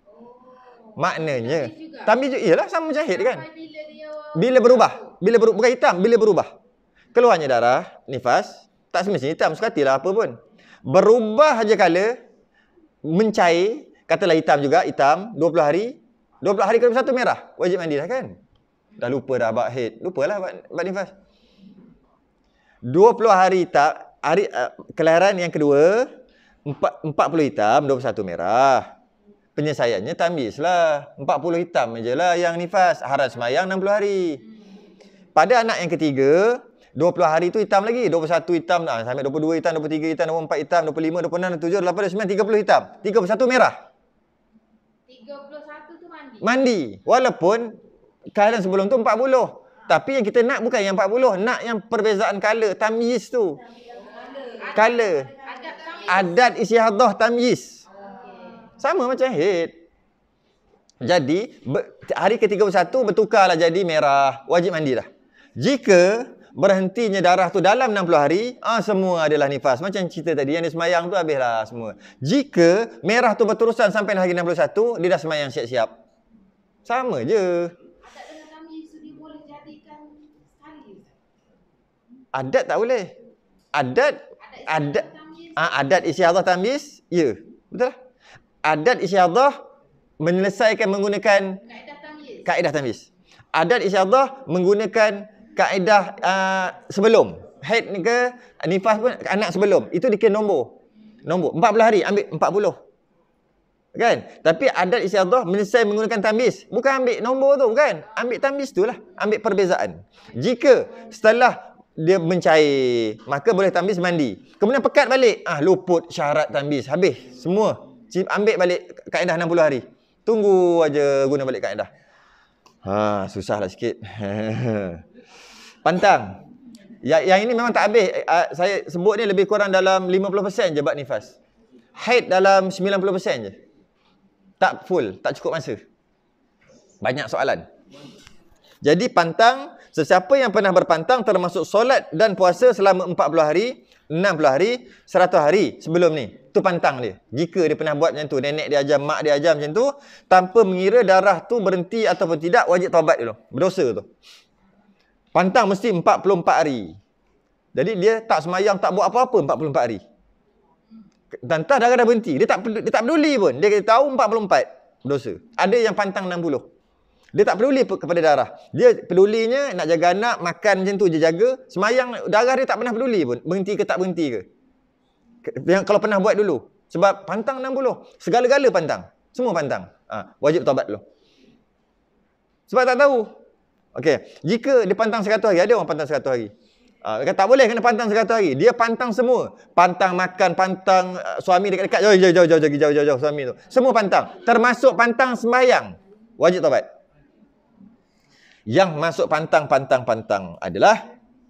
Maknanya, tamyiz juga, iyalah sama macam haid kan? Bila dia Bila berubah, bila berubah, bukan hitam, bila berubah. Keluarnya darah, nifas, tak semestinya hitam, sekatilah apa pun. Berubah aja kala, mencair, katalah hitam juga, hitam, dua puluh hari, dua puluh hari ke dua puluh satu merah, wajib mandi dah kan? Dah lupa dah bab haid, lupalah bab, bab nifas. dua puluh hari tak, hari uh, kelahiran yang kedua, empat, empat puluh hitam, dua puluh satu merah. Penyelesaiannya tamyiz lah. empat puluh hitam je lah yang nifas. Haram semayang enam puluh hari. Pada anak yang ketiga, dua puluh hari tu hitam lagi. dua puluh satu hitam, nah, sampai dua puluh dua hitam, dua puluh tiga hitam, dua puluh empat hitam, dua puluh lima, dua puluh enam, dua puluh tujuh, dua puluh lapan, dua puluh sembilan, tiga puluh hitam. tiga puluh satu merah. tiga puluh satu tu mandi. Mandi. Walaupun keadaan sebelum tu empat puluh. Tapi yang kita nak bukan yang empat puluh. Nak yang perbezaan color, tamyiz tu. Color. Adat Istihadhah tamyiz. Sama macam haid. Jadi, hari ke tiga puluh satu bertukarlah jadi merah. Wajib mandi dah. Jika berhentinya darah tu dalam enam puluh hari, ah semua adalah nifas. Macam cerita tadi, yang dia semayang tu habislah semua. Jika merah tu berterusan sampai hari enam puluh satu, dia dah semayang siap-siap. Sama je. Adat dengan tamyiz tu dia boleh jadikan sekali. Adat tak boleh. Adat, adat, ah, adat Istihadhah tamyiz, ya. Betul lah. Adat Istihadhah menyelesaikan menggunakan Kaedah tamyiz. kaedah tamyiz. Adat Istihadhah menggunakan kaedah uh, sebelum. Haid ni ke nifas pun anak sebelum. Itu dikira nombor. Nombor. empat puluh hari ambil empat puluh. Kan? Tapi adat Istihadhah menyelesaikan menggunakan tamyiz. Bukan ambil nombor tu, bukan. Ambil tamyiz tu lah. Ambil perbezaan. Jika setelah dia mencair, maka boleh tambis mandi. Kemudian pekat balik, ah luput syarat tambis, habis semua. Ambil balik kaedah enam puluh hari. Tunggu aja guna balik kaedah. Ha, susahlah sikit. Pantang. Yang, yang ini memang tak habis. Saya sebut ni lebih kurang dalam lima puluh peratus je bab nifas. Haid dalam sembilan puluh peratus je. Tak full, tak cukup masa. Banyak soalan. Jadi pantang, sesiapa yang pernah berpantang termasuk solat dan puasa selama empat puluh hari, enam puluh hari, seratus hari sebelum ni. Tu pantang dia. Jika dia pernah buat macam tu, nenek dia ajar, mak dia ajar macam tu, tanpa mengira darah tu berhenti ataupun tidak, wajib taubat dulu. Berdosa tu. Pantang mesti empat puluh empat hari. Jadi dia tak semayang, tak buat apa-apa empat puluh empat hari. Dan entah darah dah berhenti. Dia tak dia tak peduli pun. Dia tahu empat puluh empat. Berdosa. Ada yang pantang enam puluh. Dia tak peduli kepada darah. Dia pedulinya nak jaga anak, makan macam tu je jaga. Semayang, darah dia tak pernah peduli pun. Berhenti ke tak berhenti ke. Yang kalau pernah buat dulu. Sebab pantang enam puluh. Segala-gala pantang. Semua pantang. Ha, wajib taubat dulu. Sebab tak tahu. Okey. Jika dia pantang seratus hari, ada orang pantang seratus hari. Ha, dia kata tak boleh kena pantang seratus hari. Dia pantang semua. Pantang makan, pantang uh, suami dekat-dekat. Jauh, jauh, jauh, jauh, jauh, jauh, jauh, jauh, suami tu. Semua pantang. Termasuk pantang sembahyang. Wajib taubat. Yang masuk pantang-pantang-pantang adalah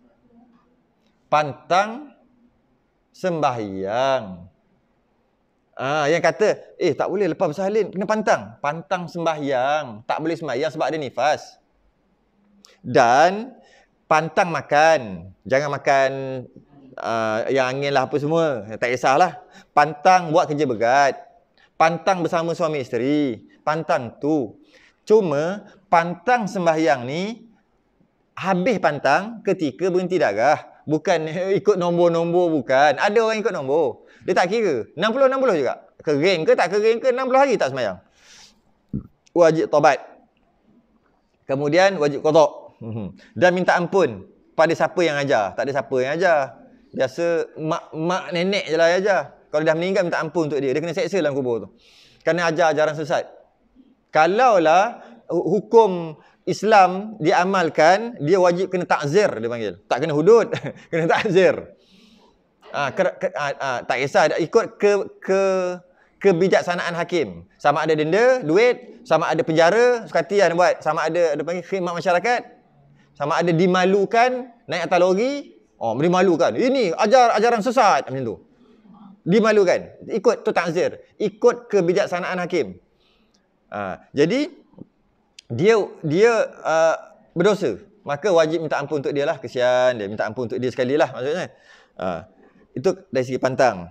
pantang sembahyang. Ah, yang kata, eh tak boleh lepas bersalin, kena pantang. Pantang sembahyang. Tak boleh sembahyang sebab ada nifas. Dan pantang makan. Jangan makan uh, yang angin lah apa semua. Tak kisahlah. Pantang buat kerja berat. Pantang bersama suami isteri. Pantang tu. Cuma pantang sembahyang ni habis pantang ketika berhenti darah. Bukan ikut nombor-nombor, bukan. Ada orang ikut nombor. Dia tak kira. enam puluh enam puluh juga. Kering ke tak kering ke, enam puluh hari tak sembahyang. Wajib taubat. Kemudian wajib qada. Dan minta ampun pada siapa yang ajar. Tak ada siapa yang ajar. Biasa mak mak nenek je lah yang ajar. Kalau dah meninggal minta ampun untuk dia. Dia kena seksa dalam kubur tu. Kerana ajar ajaran sesat. Kalaulah hukum Islam diamalkan, dia wajib kena takzir, dia panggil. Tak kena hudud, kena takzir. Ah, ke, ke, ah, ah, tak kisah, ikut ke ke kebijaksanaan hakim. Sama ada denda, duit, sama ada penjara, suka hati lah buat, sama ada ada panggil khidmat masyarakat, sama ada dimalukan, naik atas lori, oh dimalukan. Ini ajar ajaran sesat macam tu. Dimalukan. Ikut tu takzir, ikut kebijaksanaan hakim. Ha, jadi dia dia uh, berdosa, maka wajib minta ampun untuk dia lah. Kesian dia, minta ampun untuk dia sekali lah maksudnya. Ha, itu dari segi pantang.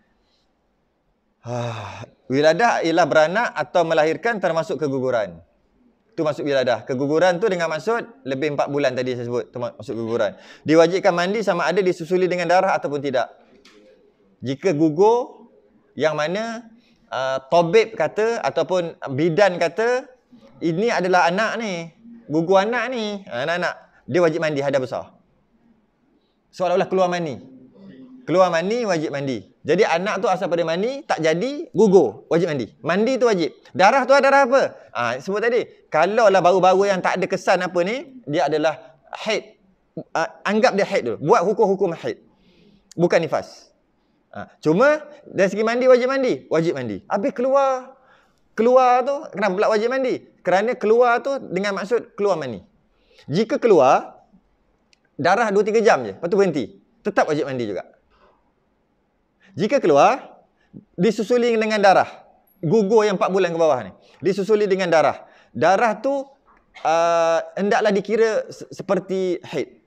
Ha, wiladah ialah beranak atau melahirkan termasuk keguguran. Itu masuk wiladah. Keguguran tu dengan maksud lebih empat bulan tadi saya sebut, tu masuk keguguran. Diwajibkan mandi sama ada disusuli dengan darah ataupun tidak. Jika gugur yang mana Uh, tabib kata ataupun bidan kata ini adalah anak ni, gugur anak ni, anak-anak, dia wajib mandi hadas besar. Seolah-olah keluar mani. Keluar mani wajib mandi. Jadi anak tu asal pada mani tak jadi gugur, wajib mandi. Mandi tu wajib. Darah tu darah apa? Ah, sebut tadi, kalau lah baru-baru yang tak ada kesan apa ni, dia adalah haid. Uh, anggap dia haid dulu. Buat hukum-hukum haid. Bukan nifas. Ha, cuma dari segi mandi wajib mandi, wajib mandi. Habis keluar keluar tu kenapa pula wajib mandi? Kerana keluar tu dengan maksud keluar mani. Jika keluar darah dua tiga jam je, lepas tu berhenti, tetap wajib mandi juga. Jika keluar disusuli dengan darah, gugur yang empat bulan ke bawah ni, disusuli dengan darah. Darah tu uh, hendaklah dikira seperti haid.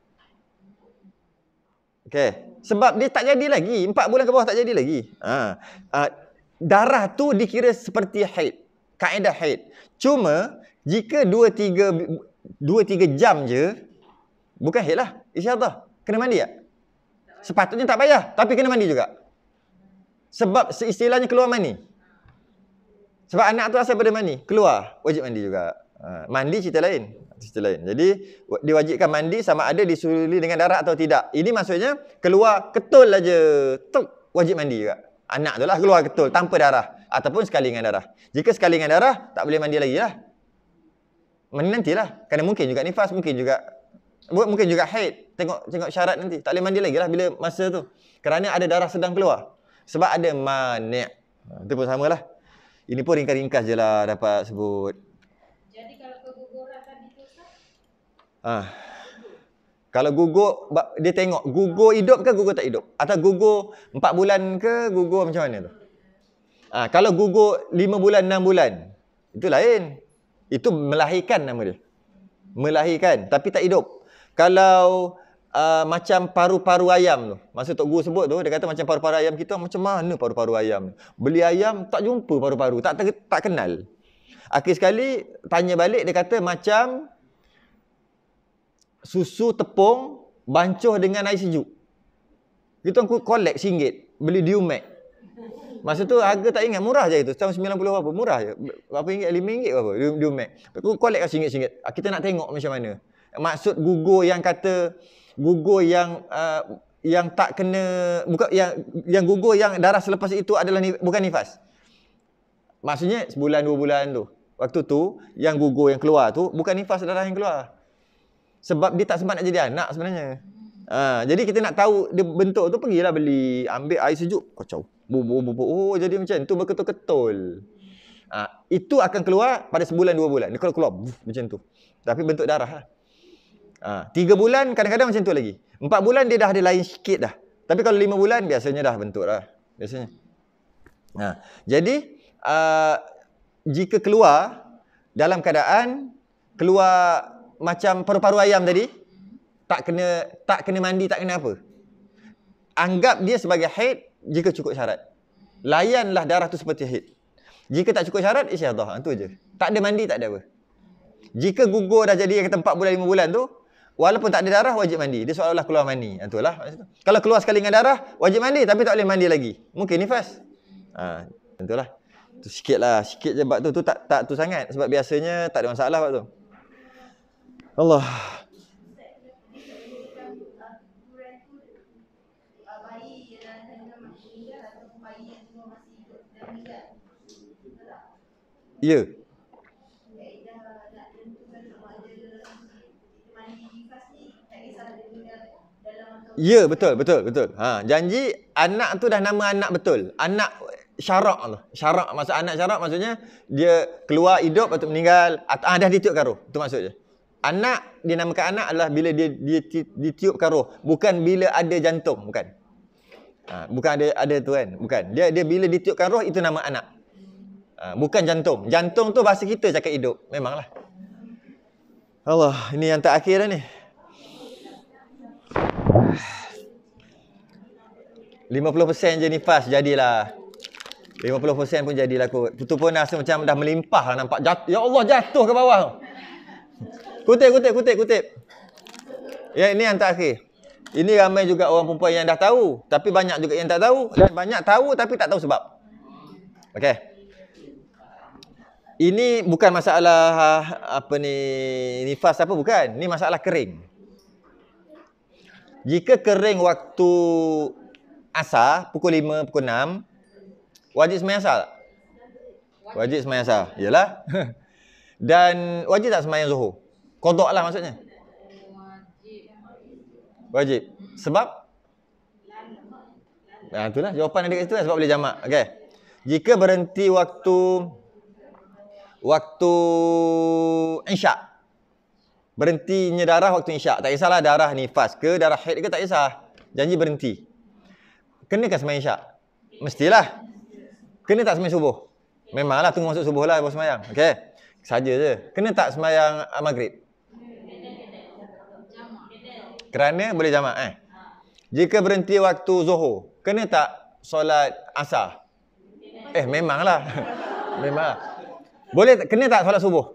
Okey. Sebab dia tak jadi lagi. Empat bulan ke bawah tak jadi lagi. Ha. Uh, darah tu dikira seperti haid. Kaedah haid. Cuma, jika dua tiga jam je, bukan haid lah. Istihadhah. Kena mandi tak? Sepatutnya tak payah. Tapi kena mandi juga. Sebab istilahnya keluar mani. Sebab anak tu asal pada mani. Keluar. Wajib mandi juga. Ha. Mandi cerita lain. Cerita lain. Jadi diwajibkan mandi sama ada disusuli dengan darah atau tidak. Ini maksudnya keluar ketul aja, tuk, wajib mandi juga. Anak tu lah keluar ketul tanpa darah ataupun sekali dengan darah. Jika sekali dengan darah tak boleh mandi lagi lah. Mandi nantilah. Kerana mungkin juga nifas, mungkin juga Mungkin juga haid. Tengok tengok syarat nanti. Tak boleh mandi lagi lah bila masa tu. Kerana ada darah sedang keluar. Sebab ada mani'. Ha, itu pun sama lah. Ini pun ringkas-ringkas je lah dapat sebut. Jadi kalau keguguran tadi tu Ustaz? Ah. Kalau gugur, dia tengok gugur hidup ke gugur tak hidup? Atau gugur empat bulan ke gugur macam mana tu? Ah, kalau gugur lima bulan, enam bulan, itu lain. Itu melahirkan nama dia. Melahirkan, tapi tak hidup. Kalau uh, macam paru-paru ayam tu, masa Tok Guru sebut tu, dia kata macam paru-paru ayam kita, macam mana paru-paru ayam? Beli ayam, tak jumpa paru-paru, tak, tak, tak kenal. Akhir sekali, tanya balik, dia kata macam susu tepung bancuh dengan air sejuk. Kita aku collect singgit, beli Diumax. Masa tu harga tak ingat, murah je itu. Tahun sembilan puluh berapa, murah je. Berapa ringgit, lima ringgit berapa, Diumax. Aku collect singgit-singgit. Kita nak tengok macam mana. Maksud gugur yang kata, gugur yang uh, yang tak kena, bukan yang yang gugur yang darah selepas itu adalah ni, bukan nifas. Maksudnya sebulan dua bulan tu. Waktu tu yang gugur yang keluar tu bukan nifas darah yang keluar. Sebab dia tak sempat nak jadi anak sebenarnya. Ha, jadi kita nak tahu dia bentuk tu, pergilah beli, ambil air sejuk, kacau. Bubuk-bubuk. Oh, jadi macam tu berketul-ketul. Ha, itu akan keluar pada sebulan dua bulan. Dia kalau keluar buf, macam tu. Tapi bentuk darah lah. Ha, tiga bulan kadang-kadang macam tu lagi. Empat bulan dia dah ada lain sikit dah. Tapi kalau lima bulan biasanya dah bentuk dah. Biasanya. Ha, jadi uh, jika keluar dalam keadaan keluar macam paru-paru ayam tadi, tak kena tak kena mandi, tak kena apa. Anggap dia sebagai haid jika cukup syarat. Layanlah darah tu seperti haid. Jika tak cukup syarat, istihadhah. Itu je. Tak ada mandi, tak ada apa. Jika gugur dah jadi yang kata empat bulan, lima bulan tu, walaupun tak ada darah, wajib mandi. Dia seolah-olah keluar mani. Itulah. Kalau keluar sekali dengan darah, wajib mandi tapi tak boleh mandi lagi. Mungkin nifas. Ha, itulah. Tu sikit lah. Sikit je bab tu. Tu tak, tak tu sangat. Sebab biasanya tak ada masalah bab tu. Allah. Ya. Ya, betul, betul, betul. Ha, janji anak tu dah nama anak betul. Anak syarak tu. Syarak maksud anak syarak maksudnya dia keluar hidup atau meninggal, ah dah ditiupkan roh. Itu maksudnya. Anak dinamakan anak adalah bila dia dia ditiupkan roh, bukan bila ada jantung, bukan. Ha, bukan ada ada tu kan, bukan. Dia dia bila ditiupkan roh itu nama anak. Ha, bukan jantung. Jantung tu bahasa kita cakap hidup. Memanglah. Allah, ini yang terakhir dah ni. lima puluh peratus je nifas jadilah. lima puluh peratus pun jadilah kot. Itu pun rasa macam dah melimpah lah nampak. Jat- ya Allah, jatuh ke bawah. Kutip, kutip, kutip, kutip. Ya, ini yang terakhir. Ini ramai juga orang perempuan yang dah tahu. Tapi banyak juga yang tak tahu. Dan banyak tahu tapi tak tahu sebab. Okey. Ini bukan masalah apa ni nifas apa, bukan. Ini masalah kering. Jika kering waktu asar, pukul lima, pukul enam, wajib sembahyang asar tak? Wajib sembahyang asar. Yalah. Dan wajib tak sembahyang zuhur? Qada lah maksudnya. Wajib. Sebab? Nah, itulah jawapan ada kat situ lah, sebab boleh jamak. Okey. Jika berhenti waktu waktu isyak. Berhentinya darah waktu isyak. Tak kisahlah darah nifas ke, darah haid ke, tak kisah. Janji berhenti. Kenakah sembahyang isyak? Mestilah. Kena tak sembahyang subuh? Memanglah tunggu masuk subuh lah baru sembahyang. Okey. Saja je. Kena tak sembahyang maghrib? Kerana boleh jamak eh. Jika berhenti waktu zuhur, kena tak solat asar? Eh, memanglah. Memanglah. Boleh, kena tak solat subuh?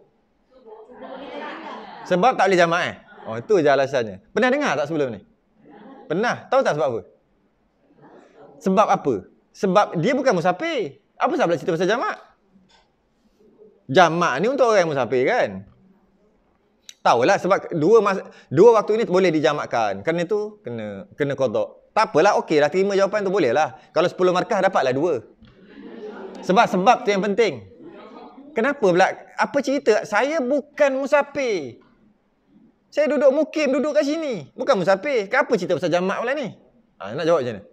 Sebab tak boleh jamak eh? Oh, itu je alasannya. Pernah dengar tak sebelum ni? Pernah. Tahu tak sebab apa? Sebab apa? Sebab dia bukan musafir. Apa sebab nak cerita pasal jamak? Jamak ni untuk orang yang musafir kan? Tahulah sebab dua mas, dua waktu ini boleh dijamakkan. Kerana itu kena kena qada. Tak apalah, okeylah, terima jawapan tu, boleh lah. Kalau sepuluh markah dapatlah dua. Sebab sebab tu yang penting. Kenapa pula? Apa cerita? Saya bukan musafir. Saya duduk mukim, duduk kat sini. Bukan musafir. Kenapa cerita pasal jamak pula ni? Ha, nak jawab macam mana?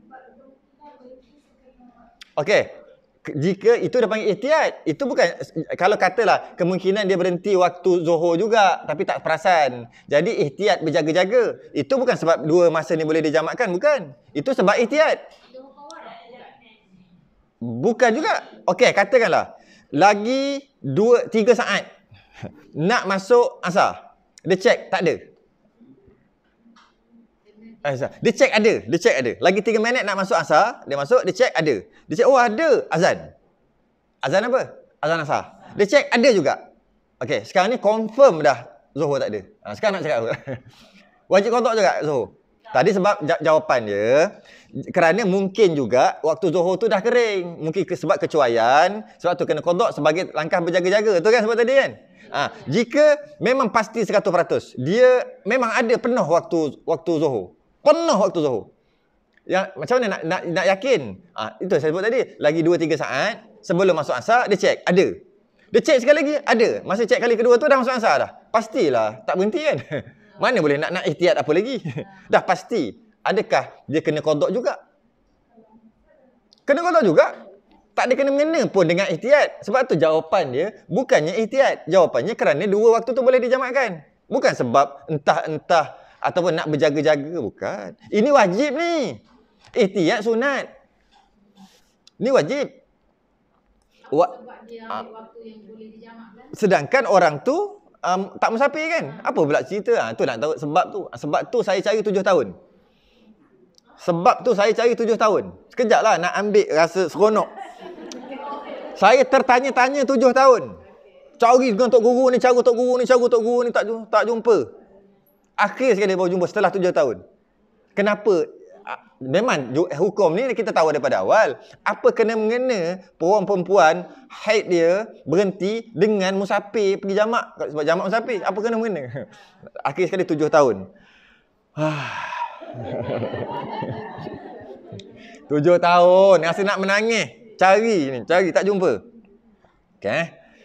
Okey. Jika itu dah panggil ihtiyat, itu bukan, kalau katalah kemungkinan dia berhenti waktu zuhur juga tapi tak perasan. Jadi ihtiyat berjaga-jaga. Itu bukan sebab dua masa ni boleh dijamakkan, bukan. Itu sebab ihtiyat. Bukan juga. Okey, katakanlah lagi dua tiga saat nak masuk asar. Dia check tak ada. Dia check ada, dia check ada. Lagi tiga minit nak masuk asar, dia masuk, dia check ada. Dia check, oh ada azan. Azan apa? Azan asar. Dia check ada juga. Okey, sekarang ni confirm dah zuhur tak ada. Ha, sekarang nak cakap apa? Wajib qada juga zuhur. Tadi sebab jawapan dia, kerana mungkin juga waktu zuhur tu dah kering. Mungkin sebab kecuaian, sebab tu kena qada sebagai langkah berjaga-jaga. Tu kan sebab tadi kan? Ha, jika memang pasti seratus peratus, dia memang ada penuh waktu waktu zuhur. Penuh waktu zuhur. Yang macam mana nak nak, nak yakin? Ah, itu saya sebut tadi, lagi dua tiga saat sebelum masuk asar dia check, ada. Dia check sekali lagi, ada. Masa check kali kedua tu dah masuk asar dah. Pastilah tak berhenti kan. Mana boleh nak nak ihtiyat apa lagi? Dah pasti. Adakah dia kena qada juga? Kena qada juga. Tak ada kena-mengena pun dengan ihtiyat. Sebab tu jawapan dia bukannya ihtiyat. Jawapannya kerana dua waktu tu boleh dijamakkan. Bukan sebab entah-entah ataupun nak berjaga-jaga, bukan. Ini wajib ni. Ihtiyat sunat. Ni wajib. Wa Sebab dia ambil waktu yang boleh dijamakkan. Sedangkan orang tu um, tak musafir kan? Apa pula cerita? Ha, tu nak tahu sebab tu. Sebab tu saya cari tujuh tahun. Sebab tu saya cari tujuh tahun. Sekejap lah nak ambil rasa seronok. Saya tertanya-tanya tujuh tahun. Cari dengan Tok Guru ni, cari Tok Guru ni, cari Tok Guru ni, tak, tak jumpa. Akhir sekali baru jumpa setelah tujuh tahun. Kenapa? Memang hukum ni kita tahu daripada awal. Apa kena mengena perempuan-perempuan haid dia berhenti dengan musafir pergi jamak? Sebab jamak musafir. Apa kena mengena? Akhir sekali tujuh tahun. Tujuh tahun. Rasa nak menangis. Cari ni. Cari. Tak jumpa. Okay.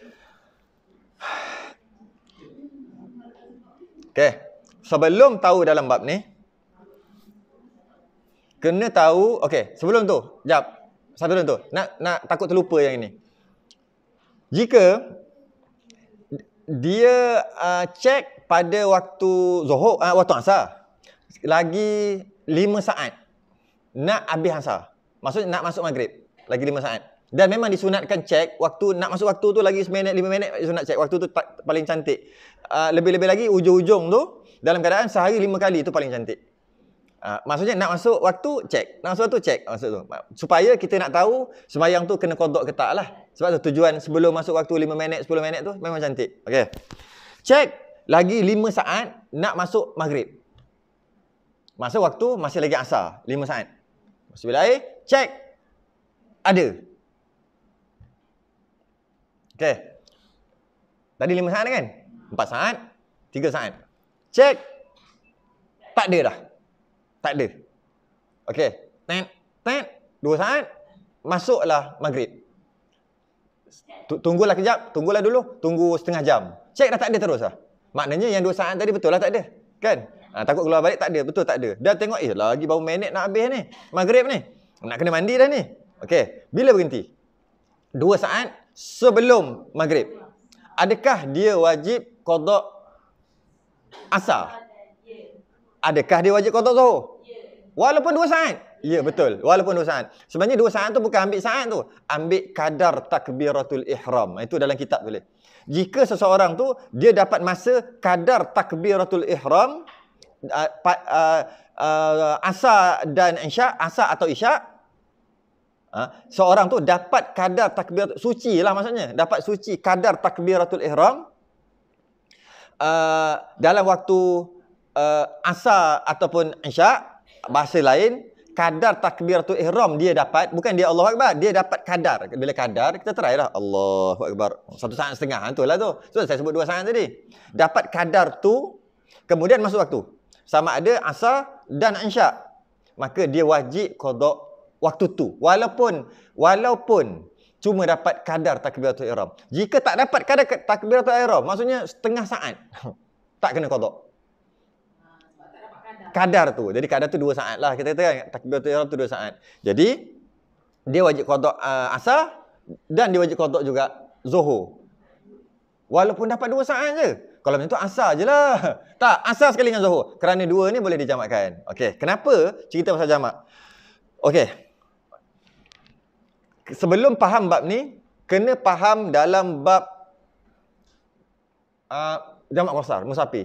Okay. Sebelum tahu dalam bab ni, kena tahu, okey, sebelum tu, jap. Sebelum tu, nak nak takut terlupa yang ini. Jika dia uh, cek pada waktu zuhur, uh, waktu asar, lagi lima saat nak habis asar. Maksudnya nak masuk maghrib, lagi lima saat. Dan memang disunatkan cek waktu, nak masuk waktu tu lagi seminit, lima minit, disunat cek. Waktu tu paling cantik. Uh, lebih-lebih lagi ujung-ujung tu dalam keadaan sehari lima kali, itu paling cantik. Uh, maksudnya nak masuk waktu, cek. Nak masuk waktu, cek. Maksud tu. Supaya kita nak tahu sembahyang tu kena qada ke tak lah. Sebab tu tujuan sebelum masuk waktu lima minit, sepuluh minit tu memang cantik. Okey. Cek. Lagi lima saat nak masuk maghrib. Masa waktu masih lagi asar. lima saat. Masih bila air, cek. Ada. Okey. Tadi lima saat kan? empat saat. tiga saat. Cek. Tak ada dah. Tak ada. Okey. Tet, tet. Dua saat. Masuklah maghrib. Tunggulah kejap. Tunggulah dulu. Tunggu setengah jam. Cek dah tak ada terus lah. Maknanya yang dua saat tadi betul lah tak ada. Kan? Ha, takut keluar balik tak ada. Betul tak ada. Dah tengok, eh lagi baru minit nak habis ni. Maghrib ni. Nak kena mandi dah ni. Okey. Bila berhenti? Dua saat sebelum maghrib. Adakah dia wajib qada asar? Adakah dia wajib qada zuhur? Walaupun dua saat? Ya, betul. Walaupun dua saat. Sebenarnya dua saat tu bukan ambil saat tu. Ambil kadar takbiratul ihram. Itu dalam kitab boleh. Jika seseorang tu, dia dapat masa kadar takbiratul ihram, uh, uh, uh, asar dan isyak, asar atau isyak, uh, seorang tu dapat kadar takbiratul, suci lah maksudnya. Dapat suci kadar takbiratul ihram, uh, dalam waktu uh, asar ataupun isyak, bahasa lain, kadar takbiratul ihram dia dapat, bukan dia Allahu Akbar, dia dapat kadar. Bila kadar, kita try lah Allahu Akbar. Satu saat setengah, itulah tu. So, saya sebut dua saat tadi. Dapat kadar tu, kemudian masuk waktu. Sama ada asar dan isyak. Maka dia wajib qada waktu tu. Walaupun, walaupun cuma dapat kadar takbiratul ihram. Jika tak dapat kadar takbiratul ihram, maksudnya setengah saat, tak kena qada. kadar tu. Jadi kadar tu dua saat lah. Kita kata kan, takbiratul ihram tu dua saat. Jadi, dia wajib qada uh, asar dan dia wajib qada juga zuhur. Walaupun dapat dua saat je. Kalau macam tu asar je lah. Tak, asar sekali dengan zuhur. Kerana dua ni boleh dijamakkan. Okey, kenapa cerita pasal jamak? Okey. Sebelum faham bab ni, kena faham dalam bab uh, jamak qasar, musafir.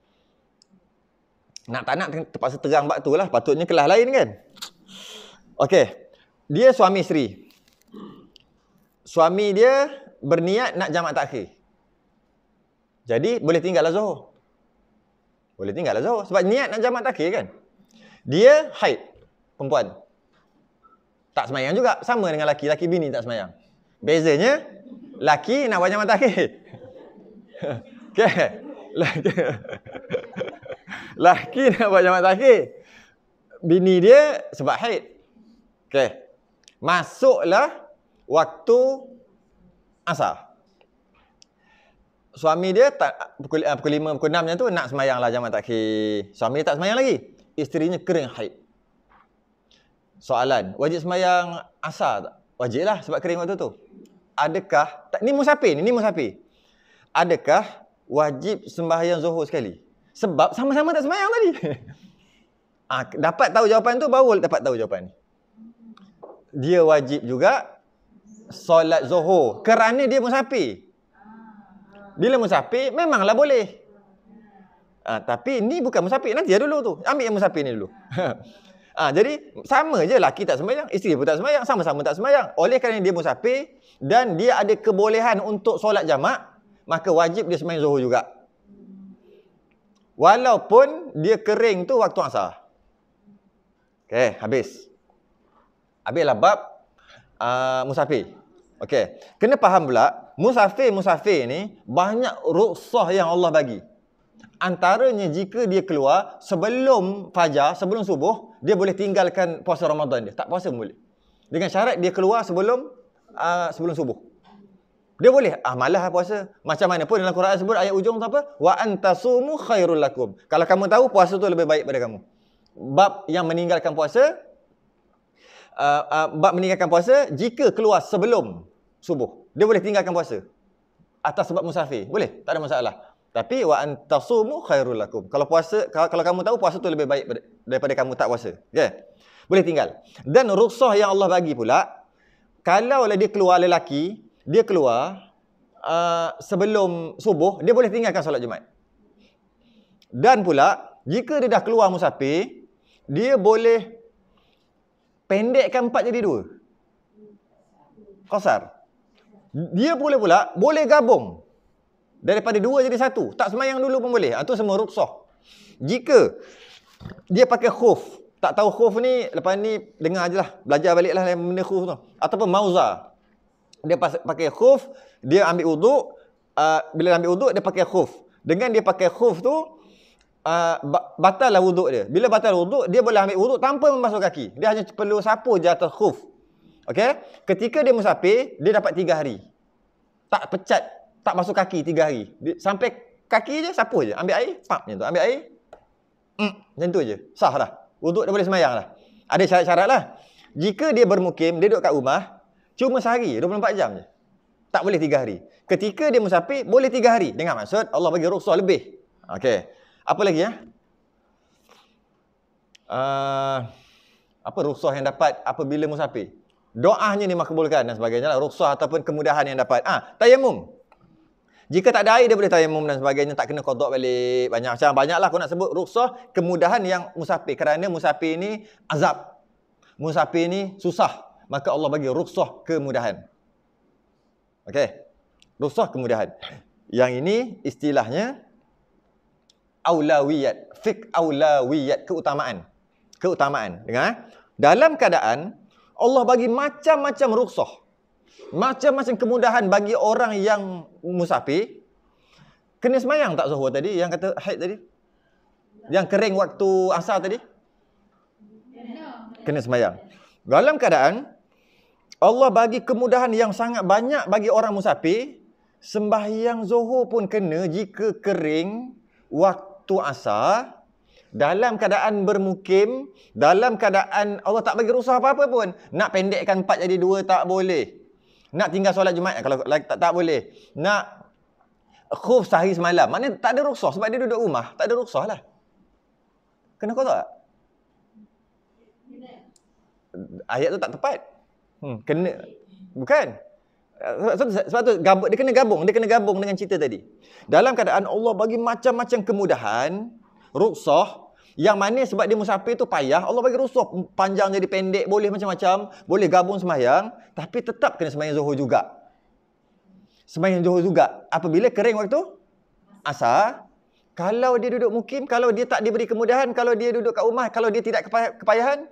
Nak tak nak terpaksa terang bab tu lah. Patutnya kelas lain kan. Okey. Dia suami isteri. Suami dia berniat nak jamak takhir. Jadi boleh tinggallah zuhur. Boleh tinggallah zuhur. Sebab niat nak jamak takhir kan. Dia haid. Perempuan. Tak semayang juga. Sama dengan laki. Laki bini tak semayang. Bezanya, laki nak buat jamak takhir. Okay. Laki, laki nak buat jamak takhir. Bini dia sebab haid. Okay. Masuklah waktu asar. Suami dia tak, pukul, uh, pukul lima, pukul enam macam tu nak semayang lah jamak takhir. Suami dia tak semayang lagi. Isterinya kering haid. Soalan, wajib semayang asar tak? Wajib lah sebab kering waktu tu. Adakah, tak, ni musafir ni, ni musafir. Adakah wajib sembahyang zuhur sekali? Sebab sama-sama tak semayang tadi. Ah, dapat tahu jawapan tu, baru dapat tahu jawapan ni. Dia wajib juga solat zuhur kerana dia musafir. Bila musafir, memanglah boleh. Ah, tapi ni bukan musafir. Nanti ya dulu tu. Ambil yang musafir ni dulu. Ah, jadi, sama je laki tak sembahyang, isteri pun tak sembahyang, sama-sama tak sembahyang. Oleh kerana dia musafir dan dia ada kebolehan untuk solat jamak, maka wajib dia sembahyang zuhur juga. Walaupun dia kering tu waktu asar. Okey, habis. Habislah bab uh, musafir. Okey, kena faham pula, musafir-musafir ni banyak rukhsah yang Allah bagi. Antaranya jika dia keluar sebelum fajar, sebelum subuh, dia boleh tinggalkan puasa Ramadan dia. Tak puasa pun boleh. Dengan syarat dia keluar sebelum uh, sebelum subuh. Dia boleh, ah malah puasa. Macam mana pun dalam Quran sebut ayat ujung tu apa? Wa antasumu khairul lakum. Kalau kamu tahu puasa tu lebih baik pada kamu. Bab yang meninggalkan puasa, uh, uh, bab meninggalkan puasa jika keluar sebelum subuh. Dia boleh tinggalkan puasa. Atas sebab musafir. Boleh, tak ada masalah. Tapi wa antasumu khairul lakum. Kalau puasa, kalau, kalau kamu tahu puasa tu lebih baik daripada kamu tak puasa. Okey. Boleh tinggal. Dan rukhsah yang Allah bagi pula, kalau dia keluar lelaki, dia keluar uh, sebelum subuh, dia boleh tinggalkan solat Jumaat. Dan pula, jika dia dah keluar musafir, dia boleh pendekkan empat jadi dua. Qasar. Dia boleh pula, boleh gabung. Daripada dua jadi satu. Tak semayang dulu pun boleh. Itu semua rukhsah. Jika dia pakai khuf. Tak tahu khuf ni, lepas ni dengar je lah. Belajar balik lah benda khuf tu. Ataupun mauza. Dia pakai khuf, dia ambil uduk. Uh, bila ambil uduk, dia pakai khuf. Dengan dia pakai khuf tu, uh, batal lah uduk dia. Bila batal uduk, dia boleh ambil uduk tanpa membasuh kaki. Dia hanya perlu sapu je atas khuf. Okay? Ketika dia musafir, dia dapat tiga hari. Tak pecat. Tak basuh kaki tiga hari. Sampai kaki je, sapu je. Ambil air, pap macam tu. Ambil air, mm, macam tu je. Sah dah. Wuduk dia boleh semayang lah. Ada syarat-syarat lah. Jika dia bermukim, dia duduk kat rumah, cuma sehari, dua puluh empat jam je. Tak boleh tiga hari. Ketika dia musafir, boleh tiga hari. Dengan maksud, Allah bagi rukhsah lebih. Okey. Apa lagi ya? Uh, apa rukhsah yang dapat apabila musafir? Doanya ni makbulkan dan sebagainya lah. Rukhsah ataupun kemudahan yang dapat. Ah, tayamum. Jika tak ada air, dia boleh tayamum dan sebagainya. Tak kena qada balik. Banyak macam banyaklah aku nak sebut rukhsah kemudahan yang musafir. Kerana musafir ni azab. Musafir ni susah. Maka Allah bagi rukhsah kemudahan. Okey. Rukhsah kemudahan. Yang ini istilahnya aulawiyat. Fiqh aulawiyat. Keutamaan. Keutamaan. Dengar. Dalam keadaan Allah bagi macam-macam rukhsah. Macam-macam kemudahan bagi orang yang musafir. Kena semayang tak zuhur tadi? Yang kata haid tadi? Yang kering waktu asar tadi? Kena semayang. Dalam keadaan Allah bagi kemudahan yang sangat banyak bagi orang musafir. Sembahyang zuhur pun kena jika kering waktu asar. dalam keadaan bermukim, dalam keadaan Allah tak bagi rukhsah apa-apa pun, nak pendekkan empat jadi dua tak boleh. Nak tinggal solat Jumaat kalau tak, tak boleh. Nak khuf sehari semalam, maknanya tak ada rukhsah sebab dia duduk rumah, tak ada rukhsah lah. Kena qada tak? Ayat tu tak tepat. Hmm, kena bukan. Sebab, sebab tu gabung, dia kena gabung, dia kena gabung dengan cerita tadi. Dalam keadaan Allah bagi macam-macam kemudahan, rukhsah, yang mana sebab dia musafir tu payah, Allah bagi rukhsah panjang jadi pendek, boleh macam-macam, boleh gabung sembahyang, tapi tetap kena sembahyang Zuhur juga. Sembahyang Zuhur juga. Apabila kering waktu asar, kalau dia duduk mukim, kalau dia tak diberi kemudahan, kalau dia duduk kat rumah, kalau dia tidak kepayahan,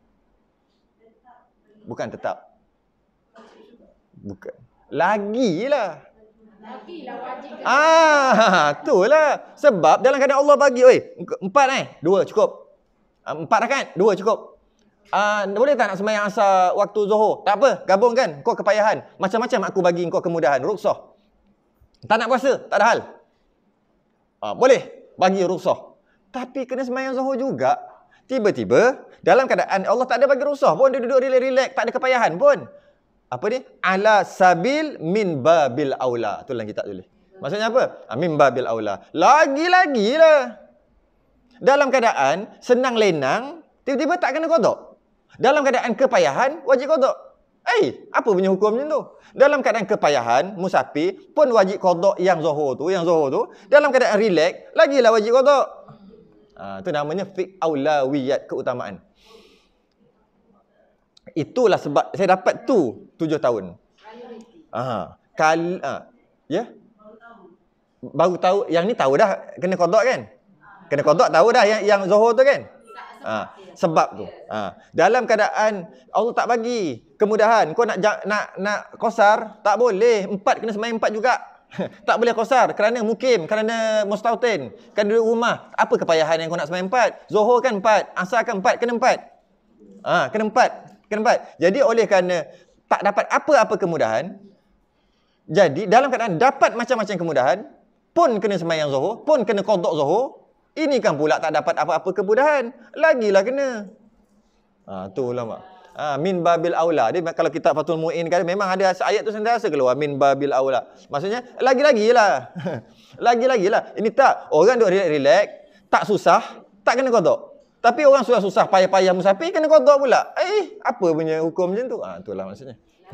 bukan tetap. Bukan. Lagilah. Lagilah wajib. Ah, itulah. Sebab dalam keadaan Allah bagi, oi, empat eh, dua cukup. Empat rakaat, dua cukup. Ah, boleh tak nak sembahyang asar waktu Zuhur? Tak apa, gabungkan. Kau kepayahan. Macam-macam aku bagi kau kemudahan, rukhsah. Tak nak puasa, tak ada hal. Ah, boleh bagi rukhsah. Tapi kena sembahyang Zuhur juga. Tiba-tiba dalam keadaan Allah tak ada bagi rukhsah pun, dia duduk relax-relax, tak ada kepayahan pun. Apa ni? Ala sabil min babil aula. Tu dalam kitab tulis. Maksudnya apa? Min babil aula. Lagi-lagilah. Dalam keadaan senang lenang, tiba-tiba tak kena qada. Dalam keadaan kepayahan, wajib qada. Eh, apa punya hukum macam tu? Dalam keadaan kepayahan, musafir pun wajib qada yang Zuhur tu, yang Zuhur tu. Dalam keadaan relax, lagilah wajib qada. Ah, tu namanya fiqh aulawiyat, keutamaan. Itulah sebab saya dapat tu tujuh tahun. Ah, kal ah, ya. Baru tahu, yang ni tahu dah kena qada kan? Kena qada tahu dah yang yang Zuhur tu kan? Ah, sebab tu. Ah, dalam keadaan Allah tak bagi kemudahan, kau nak nak nak qasar, tak boleh. Empat kena sembahyang empat juga. Tak boleh qasar kerana mukim, kerana mustautin, kerana duduk rumah. Apa kepayahan yang kau nak sembahyang empat? Zuhur kan empat, asar kan empat, kena empat. Ah, kena empat. Kena empat. Jadi oleh kerana tak dapat apa-apa kemudahan, jadi dalam keadaan dapat macam-macam kemudahan, pun kena sembahyang Zuhur, pun kena qada Zuhur, ini kan pula tak dapat apa-apa kemudahan, lagilah kena. Ah, tu ulama. Ah, min babil aula. Dia kalau kitab Fathul Muin kan memang ada ayat tu sentiasa keluar min babil aula. Maksudnya lagi-lagilah. Lagi-lagilah. Ini tak orang duk relax, tak susah, tak kena qada. Tapi orang susah-susah payah-payah musafir kena qada pula. Eh, apa punya hukum macam tu? Ah, itulah maksudnya.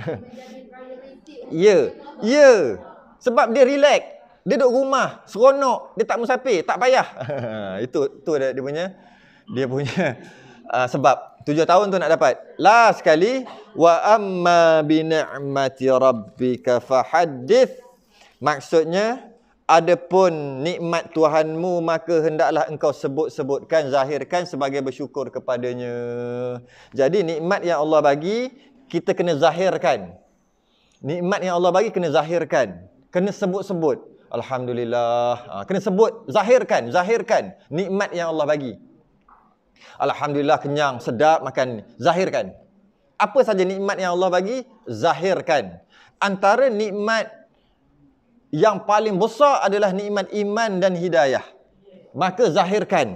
Ya. Ya. Sebab dia relax. Dia duduk rumah, seronok, dia tak musafir, tak payah. Itu tu dia, dia punya dia punya uh, sebab tujuh tahun tu nak dapat. Last sekali, wa amma bi ni'mati rabbika fahaddits. Maksudnya, adapun nikmat Tuhanmu maka hendaklah engkau sebut-sebutkan, zahirkan sebagai bersyukur kepadanya. Jadi nikmat yang Allah bagi, kita kena zahirkan. Nikmat yang Allah bagi kena zahirkan. Kena sebut-sebut. Alhamdulillah. Ha, kena sebut, zahirkan, zahirkan nikmat yang Allah bagi. Alhamdulillah kenyang, sedap makan. Zahirkan. Apa saja nikmat yang Allah bagi, zahirkan. Antara nikmat yang paling besar adalah nikmat iman dan hidayah. Maka zahirkan.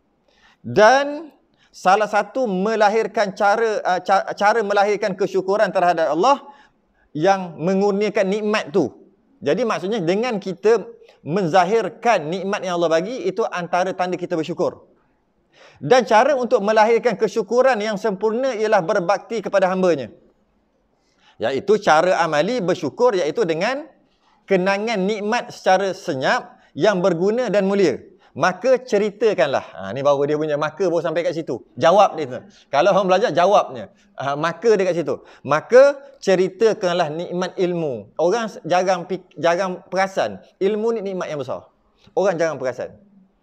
Dan salah satu melahirkan cara uh, cara melahirkan kesyukuran terhadap Allah yang mengurniakan nikmat tu. Jadi maksudnya dengan kita menzahirkan nikmat yang Allah bagi, itu antara tanda kita bersyukur. Dan cara untuk melahirkan kesyukuran yang sempurna ialah berbakti kepada hamba-Nya. Iaitu cara amali bersyukur, iaitu dengan kenangan nikmat secara senyap yang berguna dan mulia. Maka ceritakanlah. Ha, ni baru dia punya maka baru sampai kat situ. Jawab dia tu. Kalau orang belajar, jawabnya. Ha, maka dia kat situ. Maka ceritakanlah nikmat ilmu. Orang jarang jarang perasan. Ilmu ni nikmat yang besar. Orang jarang perasan.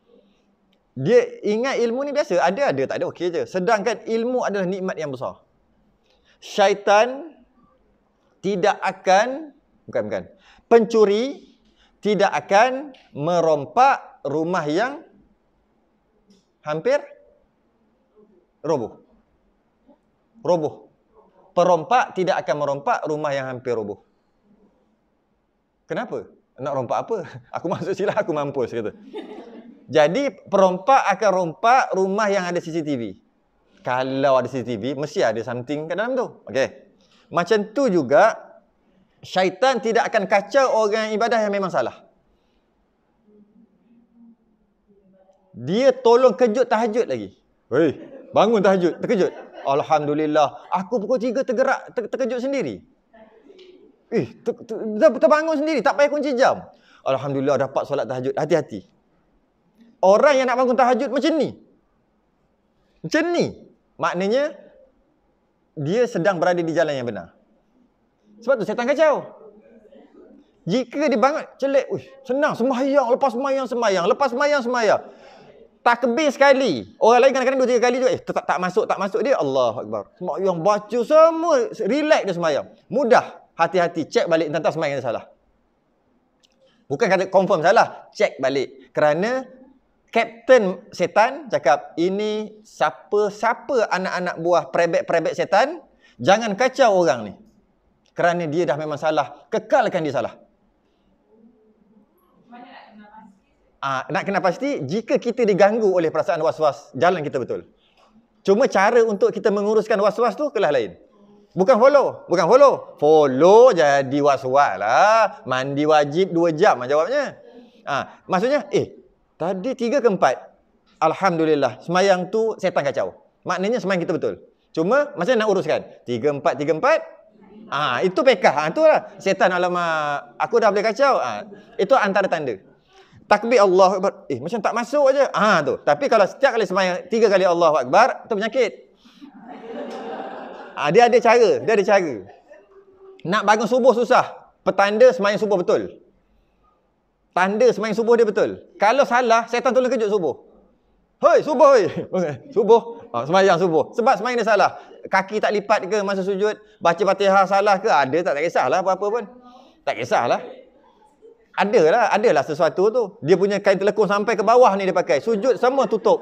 Dia ingat ilmu ni biasa. Ada, ada. Tak ada, okey je. Sedangkan ilmu adalah nikmat yang besar. Syaitan tidak akan, bukan, bukan. Pencuri tidak akan merompak rumah yang hampir roboh. Roboh. Perompak tidak akan merompak rumah yang hampir roboh. Kenapa? Nak rompak apa? Aku masuk silah, aku mampus, kata. Jadi perompak akan rompak rumah yang ada C C T V. Kalau ada C C T V, mesti ada something kat dalam tu. Okey. Macam tu juga, syaitan tidak akan kacau orang ibadah yang memang salah. Dia tolong kejut tahajud lagi. Hei, bangun tahajud, terkejut. Alhamdulillah, aku pukul tiga tergerak, ter terkejut sendiri. Eh, ter ter terbangun sendiri, tak payah kunci jam. Alhamdulillah dapat solat tahajud. Hati-hati. Orang yang nak bangun tahajud macam ni. Macam ni. Maknanya, dia sedang berada di jalan yang benar. Sebab tu syaitan kacau. Jika dia bangun, celik, uish, senang, sembahyang, lepas sembahyang, sembahyang, lepas sembahyang, sembahyang. Takbir sekali. Orang lain kadang-kadang dua tiga kali juga, eh, tak, tak masuk, tak masuk dia, Allahu Akbar. Sembahyang, baca semua, relax dia sembahyang. Mudah, hati-hati, cek balik tentang sembahyang dia salah. Bukan kata confirm salah, cek balik. Kerana Kapten setan cakap, ini siapa-siapa anak-anak buah perebek-perebek setan, jangan kacau orang ni. Kerana dia dah memang salah, kekalkan dia salah. Ah, nak kena pasti, jika kita diganggu oleh perasaan was-was, jalan kita betul. Cuma cara untuk kita menguruskan was-was tu kelah lain. Bukan follow, bukan follow. Follow jadi was-was lah. Mandi wajib dua jam lah jawabnya. Ah, maksudnya, eh, tadi tiga ke empat. Alhamdulillah. Semayang tu setan kacau. Maknanya semayang kita betul. Cuma macam mana nak uruskan? Tiga empat, tiga empat. Ah, itu pekah. Ah, itulah. Setan alamak. Aku dah boleh kacau. Ah, itu antara tanda. Takbir Allahu Akbar. Eh, macam tak masuk aja. Ah, tu. Tapi kalau setiap kali semayang tiga kali Allahu Akbar, tu penyakit. Ah, dia ada cara. Dia ada cara. Nak bangun subuh susah. Petanda semayang subuh betul. Tanda semayang subuh dia betul. Kalau salah, setan tolong kejut subuh. Hoi, subuh hoi. Subuh. Ah, semayang subuh. Sebab semayang dia salah. Kaki tak lipat ke masa sujud, baca Fatihah salah ke, ada tak, tak kisahlah apa-apa pun. Tak kisahlah. Adalah, adalah sesuatu tu. Dia punya kain telekung sampai ke bawah ni dia pakai. Sujud semua tutup.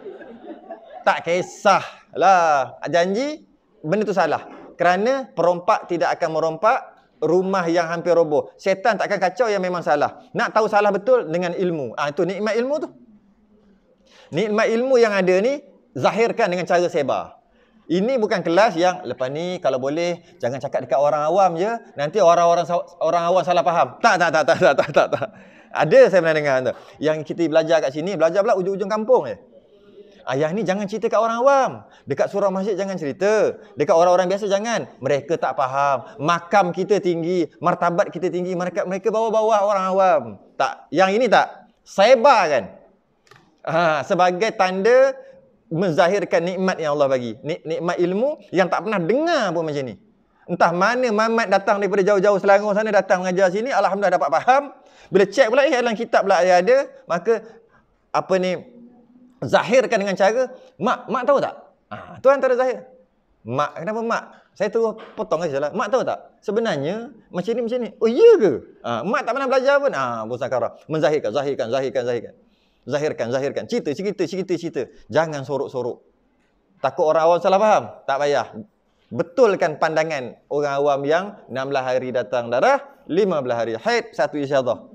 Tak kisahlah. Janji benda tu salah. Kerana perompak tidak akan merompak rumah yang hampir roboh. Setan tak akan kacau yang memang salah. Nak tahu salah betul dengan ilmu. Ah, itu nikmat ilmu tu. Nikmat ilmu yang ada ni, zahirkan dengan cara sebar. Ini bukan kelas yang lepas ni kalau boleh jangan cakap dekat orang awam je, nanti orang-orang orang awam salah faham. Tak tak tak tak tak tak tak. tak. Ada saya pernah dengar tu. Yang kita belajar kat sini, belajar pula ujung-ujung kampung je. Ah, yang ni jangan cerita kat orang awam. Dekat surau masjid jangan cerita. Dekat orang-orang biasa jangan. Mereka tak faham. Makam kita tinggi, martabat kita tinggi, mereka mereka bawa-bawa orang awam. Tak, yang ini tak. Sebarkan. Ha, sebagai tanda menzahirkan nikmat yang Allah bagi. Nik, nikmat ilmu yang tak pernah dengar pun macam ni. Entah mana Mamat datang daripada jauh-jauh Selangor sana datang mengajar sini, alhamdulillah dapat faham. Bila cek pula eh dalam kitab pula ada, ada, maka apa ni zahirkan dengan cara, mak, mak tahu tak? Ah, tu antara zahir. Mak, kenapa mak? Saya terus potong saja lah. Mak tahu tak? Sebenarnya macam ni macam ni. Oh iya ke? Ah, mak tak pernah belajar pun. Ah, musyawarah. Menzahirkan, zahirkan, zahirkan, zahirkan. Zahirkan, zahirkan. Cerita, cerita, cerita, cerita. Jangan sorok-sorok. Takut orang awam salah faham? Tak payah. Betulkan pandangan orang awam yang enam belas hari datang darah, lima belas hari haid, satu istihadhah.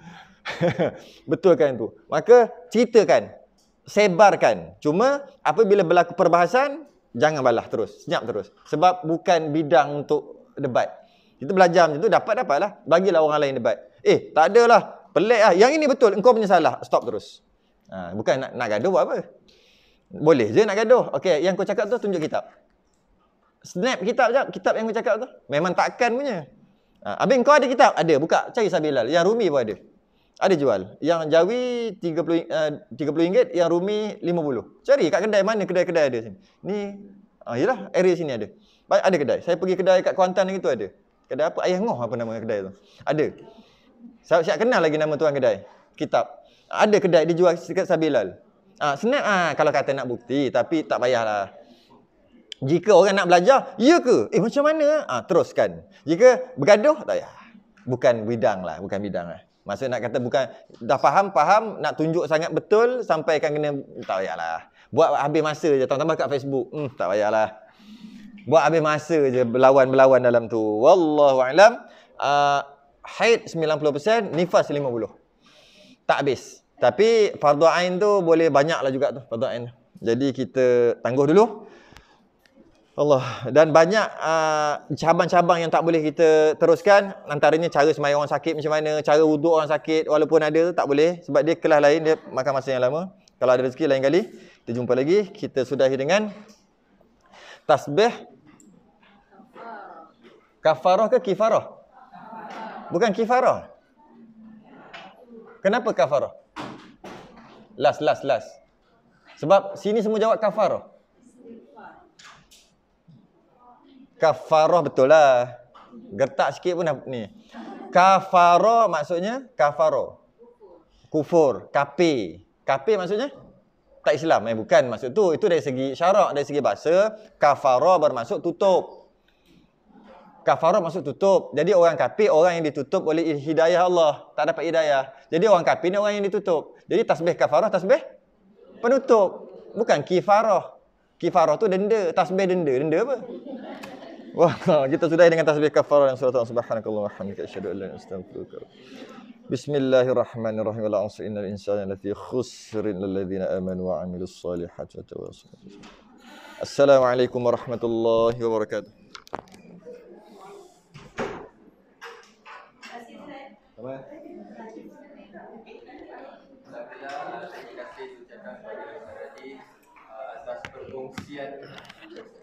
Betulkan itu. Maka ceritakan, sebarkan. Cuma apabila berlaku perbahasan, jangan balah terus, senyap terus. Sebab bukan bidang untuk debat. Kita belajar macam tu, dapat-dapatlah. Bagilah orang lain debat. Eh, tak adalah. Pelik lah. Yang ini betul, engkau punya salah. Stop terus. Ha, bukan nak, nak gaduh buat apa. Boleh je nak gaduh. Okey, yang kau cakap tu tunjuk kitab. Snap kitab jap, kitab yang kau cakap tu. Memang takkan punya. Ha, habis kau ada kitab? Ada, buka. Cari Sabilal. Yang Rumi pun ada. Ada jual. Yang Jawi tiga puluh, uh, tiga puluh ringgit, yang Rumi lima puluh. Cari kat kedai mana kedai-kedai ada sini. Ni, ah, yalah, area sini ada. Ada kedai. Saya pergi kedai kat Kuantan gitu ada. Kedai apa? Ayah Ngoh apa nama kedai tu. Ada. Saya siap kenal lagi nama tuan kedai. Kitab. Ada kedai dia jual dekat Sabilal. Ah, snap ah kalau kata nak bukti, tapi tak payahlah. Jika orang nak belajar, ya ke? Eh macam mana? Ah, teruskan. Jika bergaduh, tak payah. Bukan bidang lah, bukan bidang lah. Maksud nak kata bukan dah faham, faham, nak tunjuk sangat betul sampai kan kena, tak payahlah. Buat habis masa je, tambah-tambah kat Facebook. Hmm, tak payahlah. Buat habis masa je berlawan-berlawan dalam tu. Wallahu a'lam. Uh, Haidh sembilan puluh peratus, nifas lima puluh. Tak habis. Tapi fardu ain tu boleh banyak lah juga tu fardu ain. Jadi kita tangguh dulu. Allah. Dan banyak uh, cabang-cabang yang tak boleh kita teruskan. Antaranya cara sembahyang orang sakit macam mana, cara wuduk orang sakit walaupun ada tu tak boleh sebab dia kelas lain, dia makan masa yang lama. Kalau ada rezeki lain kali kita jumpa lagi. Kita sudahi dengan tasbih kafarah ke kifarah? Bukan kifarah. Kenapa kafarah? Last, last, last. Sebab sini semua jawab kafarah. Kafarah betul lah. Gertak sikit pun dah ni. Kafarah maksudnya kafarah. Kufur, kafir. Kafir maksudnya tak Islam. Eh bukan maksud tu. Itu dari segi syarak, dari segi bahasa, kafarah bermaksud tutup. Kafarah maksud tutup. Jadi orang kafir orang yang ditutup oleh hidayah Allah, tak dapat hidayah. Jadi orang kafir ni orang yang ditutup. Jadi tasbih kafarah tasbih penutup. Bukan kifarah. Kifarah tu denda, tasbih denda. Denda apa? Wah, kita sudahi dengan tasbih kafarah yang surah subhanakallah wa hamdika asyhadu an la ilaha illa anta astaghfiruka. Bismillahirrahmanirrahim. Wal 'asri innal insana lafi khusrin illal ladzina amanu wa 'amilus solihati wa tawassaw. Assalamualaikum warahmatullahi wabarakatuh. Apa? Terima kasih ucapkan kepada Radhi atas perkongsian